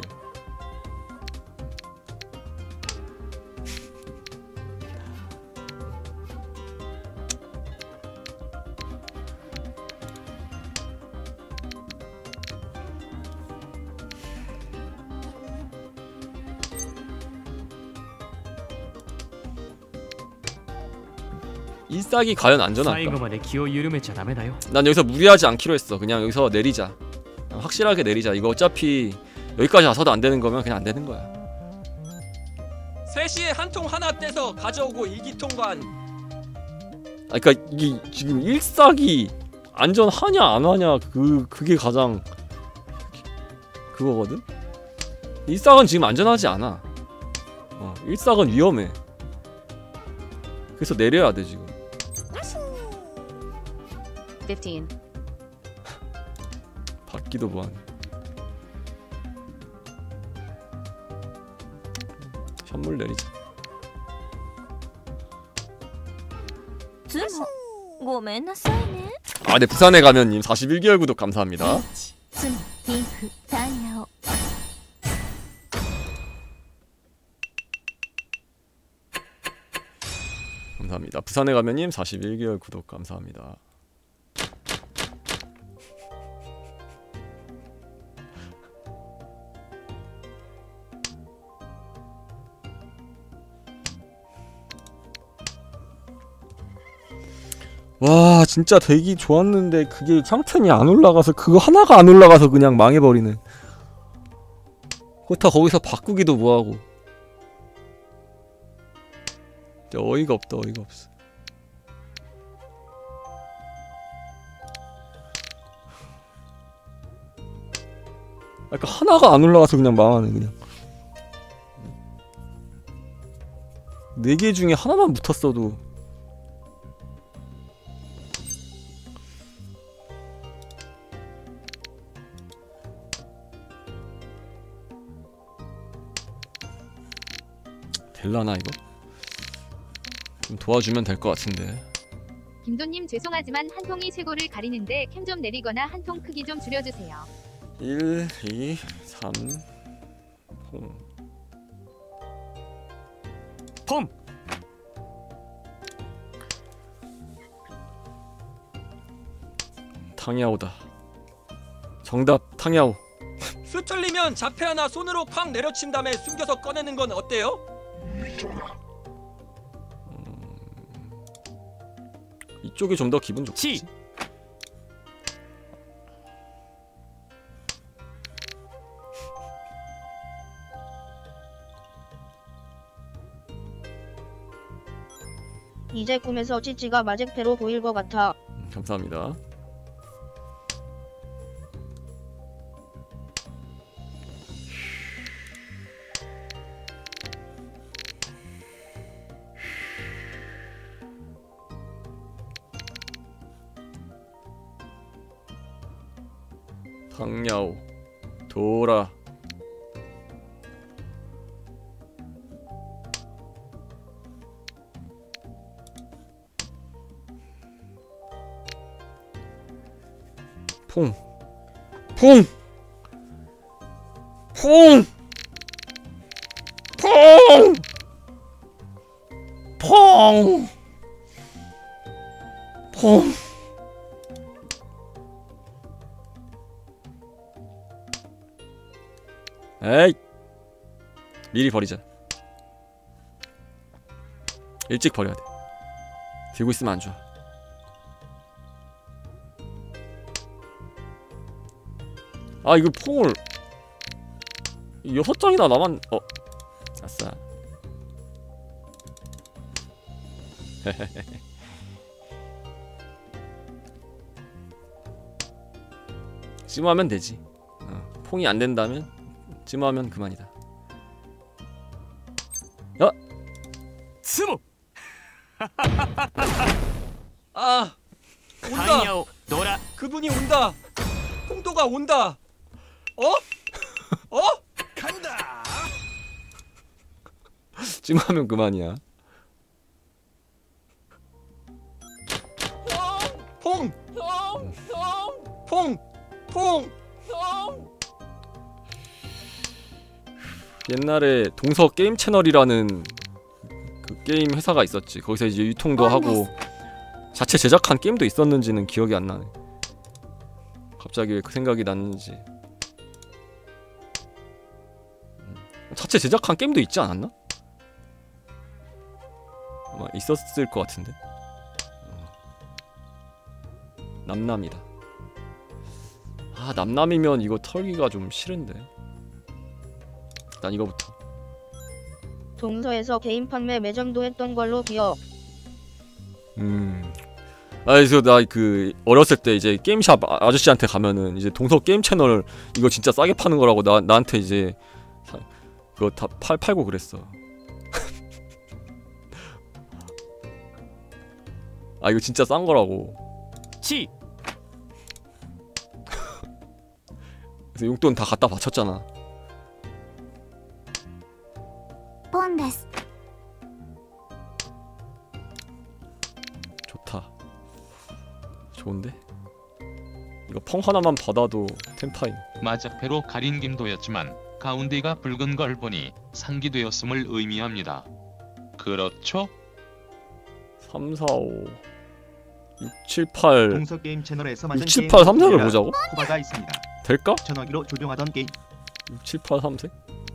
일삭이 과연 안전할까? 난 여기서 무리하지 않기로 했어. 그냥 여기서 내리자. 그냥 확실하게 내리자. 이거 어차피 여기까지 와서도 안 되는 거면 그냥 안 되는 거야. 3시에 한 통 하나 떼서 가져오고 일기통관. 아 그니까 이게 지금 일삭이 안전하냐 안 하냐 그게 가장 그거거든? 일삭은 지금 안전하지 않아. 일삭은 위험해. 그래서 내려야 돼 지금. 15. 받기도 뭐하네. 선물 내리자. ズモごめんなさいね. 아, 네 부산에 가면님 41개월 구독 감사합니다. ズモピンクタイヤを. 감사합니다. 부산에 가면님 41개월 구독 감사합니다. 와 진짜 되기 좋았는데 그게 상편이 안 올라가서 그거 하나가 안 올라가서 그냥 망해버리네. 그렇다 거기서 바꾸기도 뭐하고. 진짜 어이가 없다. 어이가 없어. 그러니까 하나가 안 올라가서 그냥 망하네 그냥. 4개 중에 하나만 붙었어도 될라나 이거? 좀 도와주면 될 것 같은데. 김도님 죄송하지만 한 통이 최고를 가리는데 캠 좀 내리거나 한 통 크기 좀 줄여주세요. 1, 2, 3, 폼. 탕야오다. 정답 탕야오. 수틀리면 자폐 하나 손으로 쾅 내려친 다음에 숨겨서 꺼내는 건 어때요? 이쪽이 좀 더 기분 좋지. 이제 꿈에서 찌찌가 마잭패로 보일 것 같아. 감사합니다. 상야오 도라. 퐁. 퐁. 퐁. 퐁. 퐁. 퐁. 에이, 미리 버리자. 일찍 버려야 돼. 들고 있으면 안 좋아. 아, 이거 퐁을 6장이나 나만. 아싸. 찜하면 되지. 퐁이 안 된다면 찜하면 그만이다. 야! 스모! 아, 온다. 그분이 온다. 홍도가 온다. 간다. 찜하면 그만이야. 퐁. 퐁. 퐁. 옛날에 동서 게임 채널이라는 그 게임 회사가 있었지. 거기서 이제 유통도 하고 자체 제작한 게임도 있었는지는 기억이 안 나네. 갑자기 왜 그 생각이 났는지. 자체 제작한 게임도 있지 않았나? 아마 있었을 것 같은데. 남남이다. 아, 남남이면 이거 털기가 좀 싫은데. 난 이거부터. 동서에서 개인 판매 매점도 했던 걸로 기억. 그래서 나 그 어렸을 때 이제 게임샵 아저씨한테 가면은 이제 동서 게임 채널 이거 진짜 싸게 파는 거라고 나한테 이제 그거 다 팔고 그랬어. 아, 이거 진짜 싼 거라고. 그래서 용돈 다 갖다 바쳤잖아. 폰데스. 좋다. 좋은데? 이거 펑 하나만 받아도 템파임. 마작패로 가린 김도였지만 가운데가 붉은 걸 보니 상기되었음을 의미합니다. 그렇죠? 3, 4, 5 6, 7, 8 동서 게임 채널에서 만든 6, 7, 8, 3, 4를 게임이라 보자고? 코바가 있습니다. 될까? 전화기로 조종하던 게임. 6, 7, 8, 3색?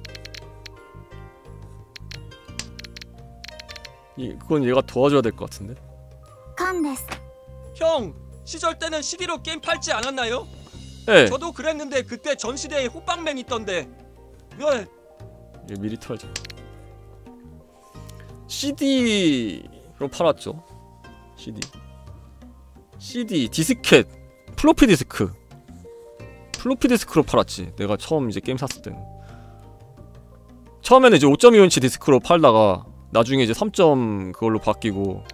그건 얘가 도와줘야 될 것 같은데? 칸데스. 형, 시절 때는 CD로 게임 팔지 않았나요? 예. 저도 그랬는데 그때 전시대에 호빵맨 있던데. 왜? 이거 미리 털자. CD로 팔았죠. CD, 디스켓, 플로피 디스크. 플로피 디스크로 팔았지. 내가 처음 이제 게임 샀을 때는. 처음에는 이제 5.2인치 디스크로 팔다가 나중에 이제 3점 그걸로 바뀌고.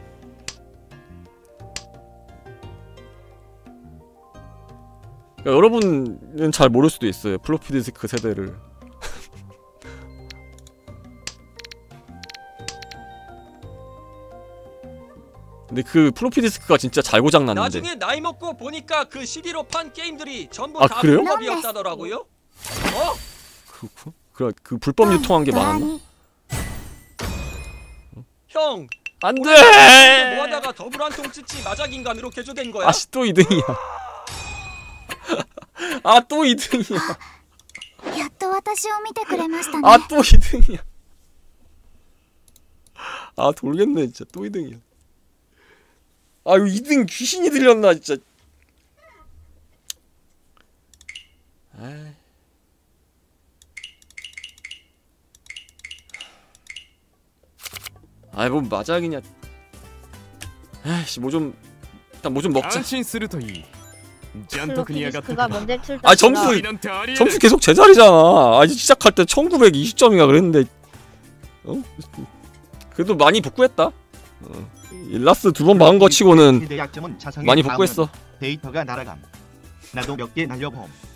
그러니까 여러분은 잘 모를 수도 있어요. 플로피 디스크 세대를. 근데 그 플로피 디스크가 진짜 잘 고장 났는데. 나중에 나이 먹고 보니까 그 CD로 판 게임들이 전부 아, 다 그래요? 불법이었다더라고요. 그 불법 유통한 게 많았나? 형, 안 돼! 오늘 뭐 하다가 더블 한 통 찌찌 마작 인간으로 개조된 거야? 아씨, 또 2등이야. 아, 또 2등이야. やっと私を見てくれましたね。 아, 또 2등이야. 아, 돌겠네 진짜. 또 2등이야. 아, 이거 2등 귀신이 들렸나 진짜. 아이, 뭔 마작이냐. 에이씨 일단 뭐 좀 먹자. 클로키디스크가 뭔데 틀 아 점수 계속 제자리잖아. 아직 시작할 때 1920점인가 그랬는데 그래도 많이 복구했다. 일라스 2번 막은 거 치고는 최대 약점은 자성의 많이 복구했어. 데이터가 날아감. 나도 몇 개 날려봄.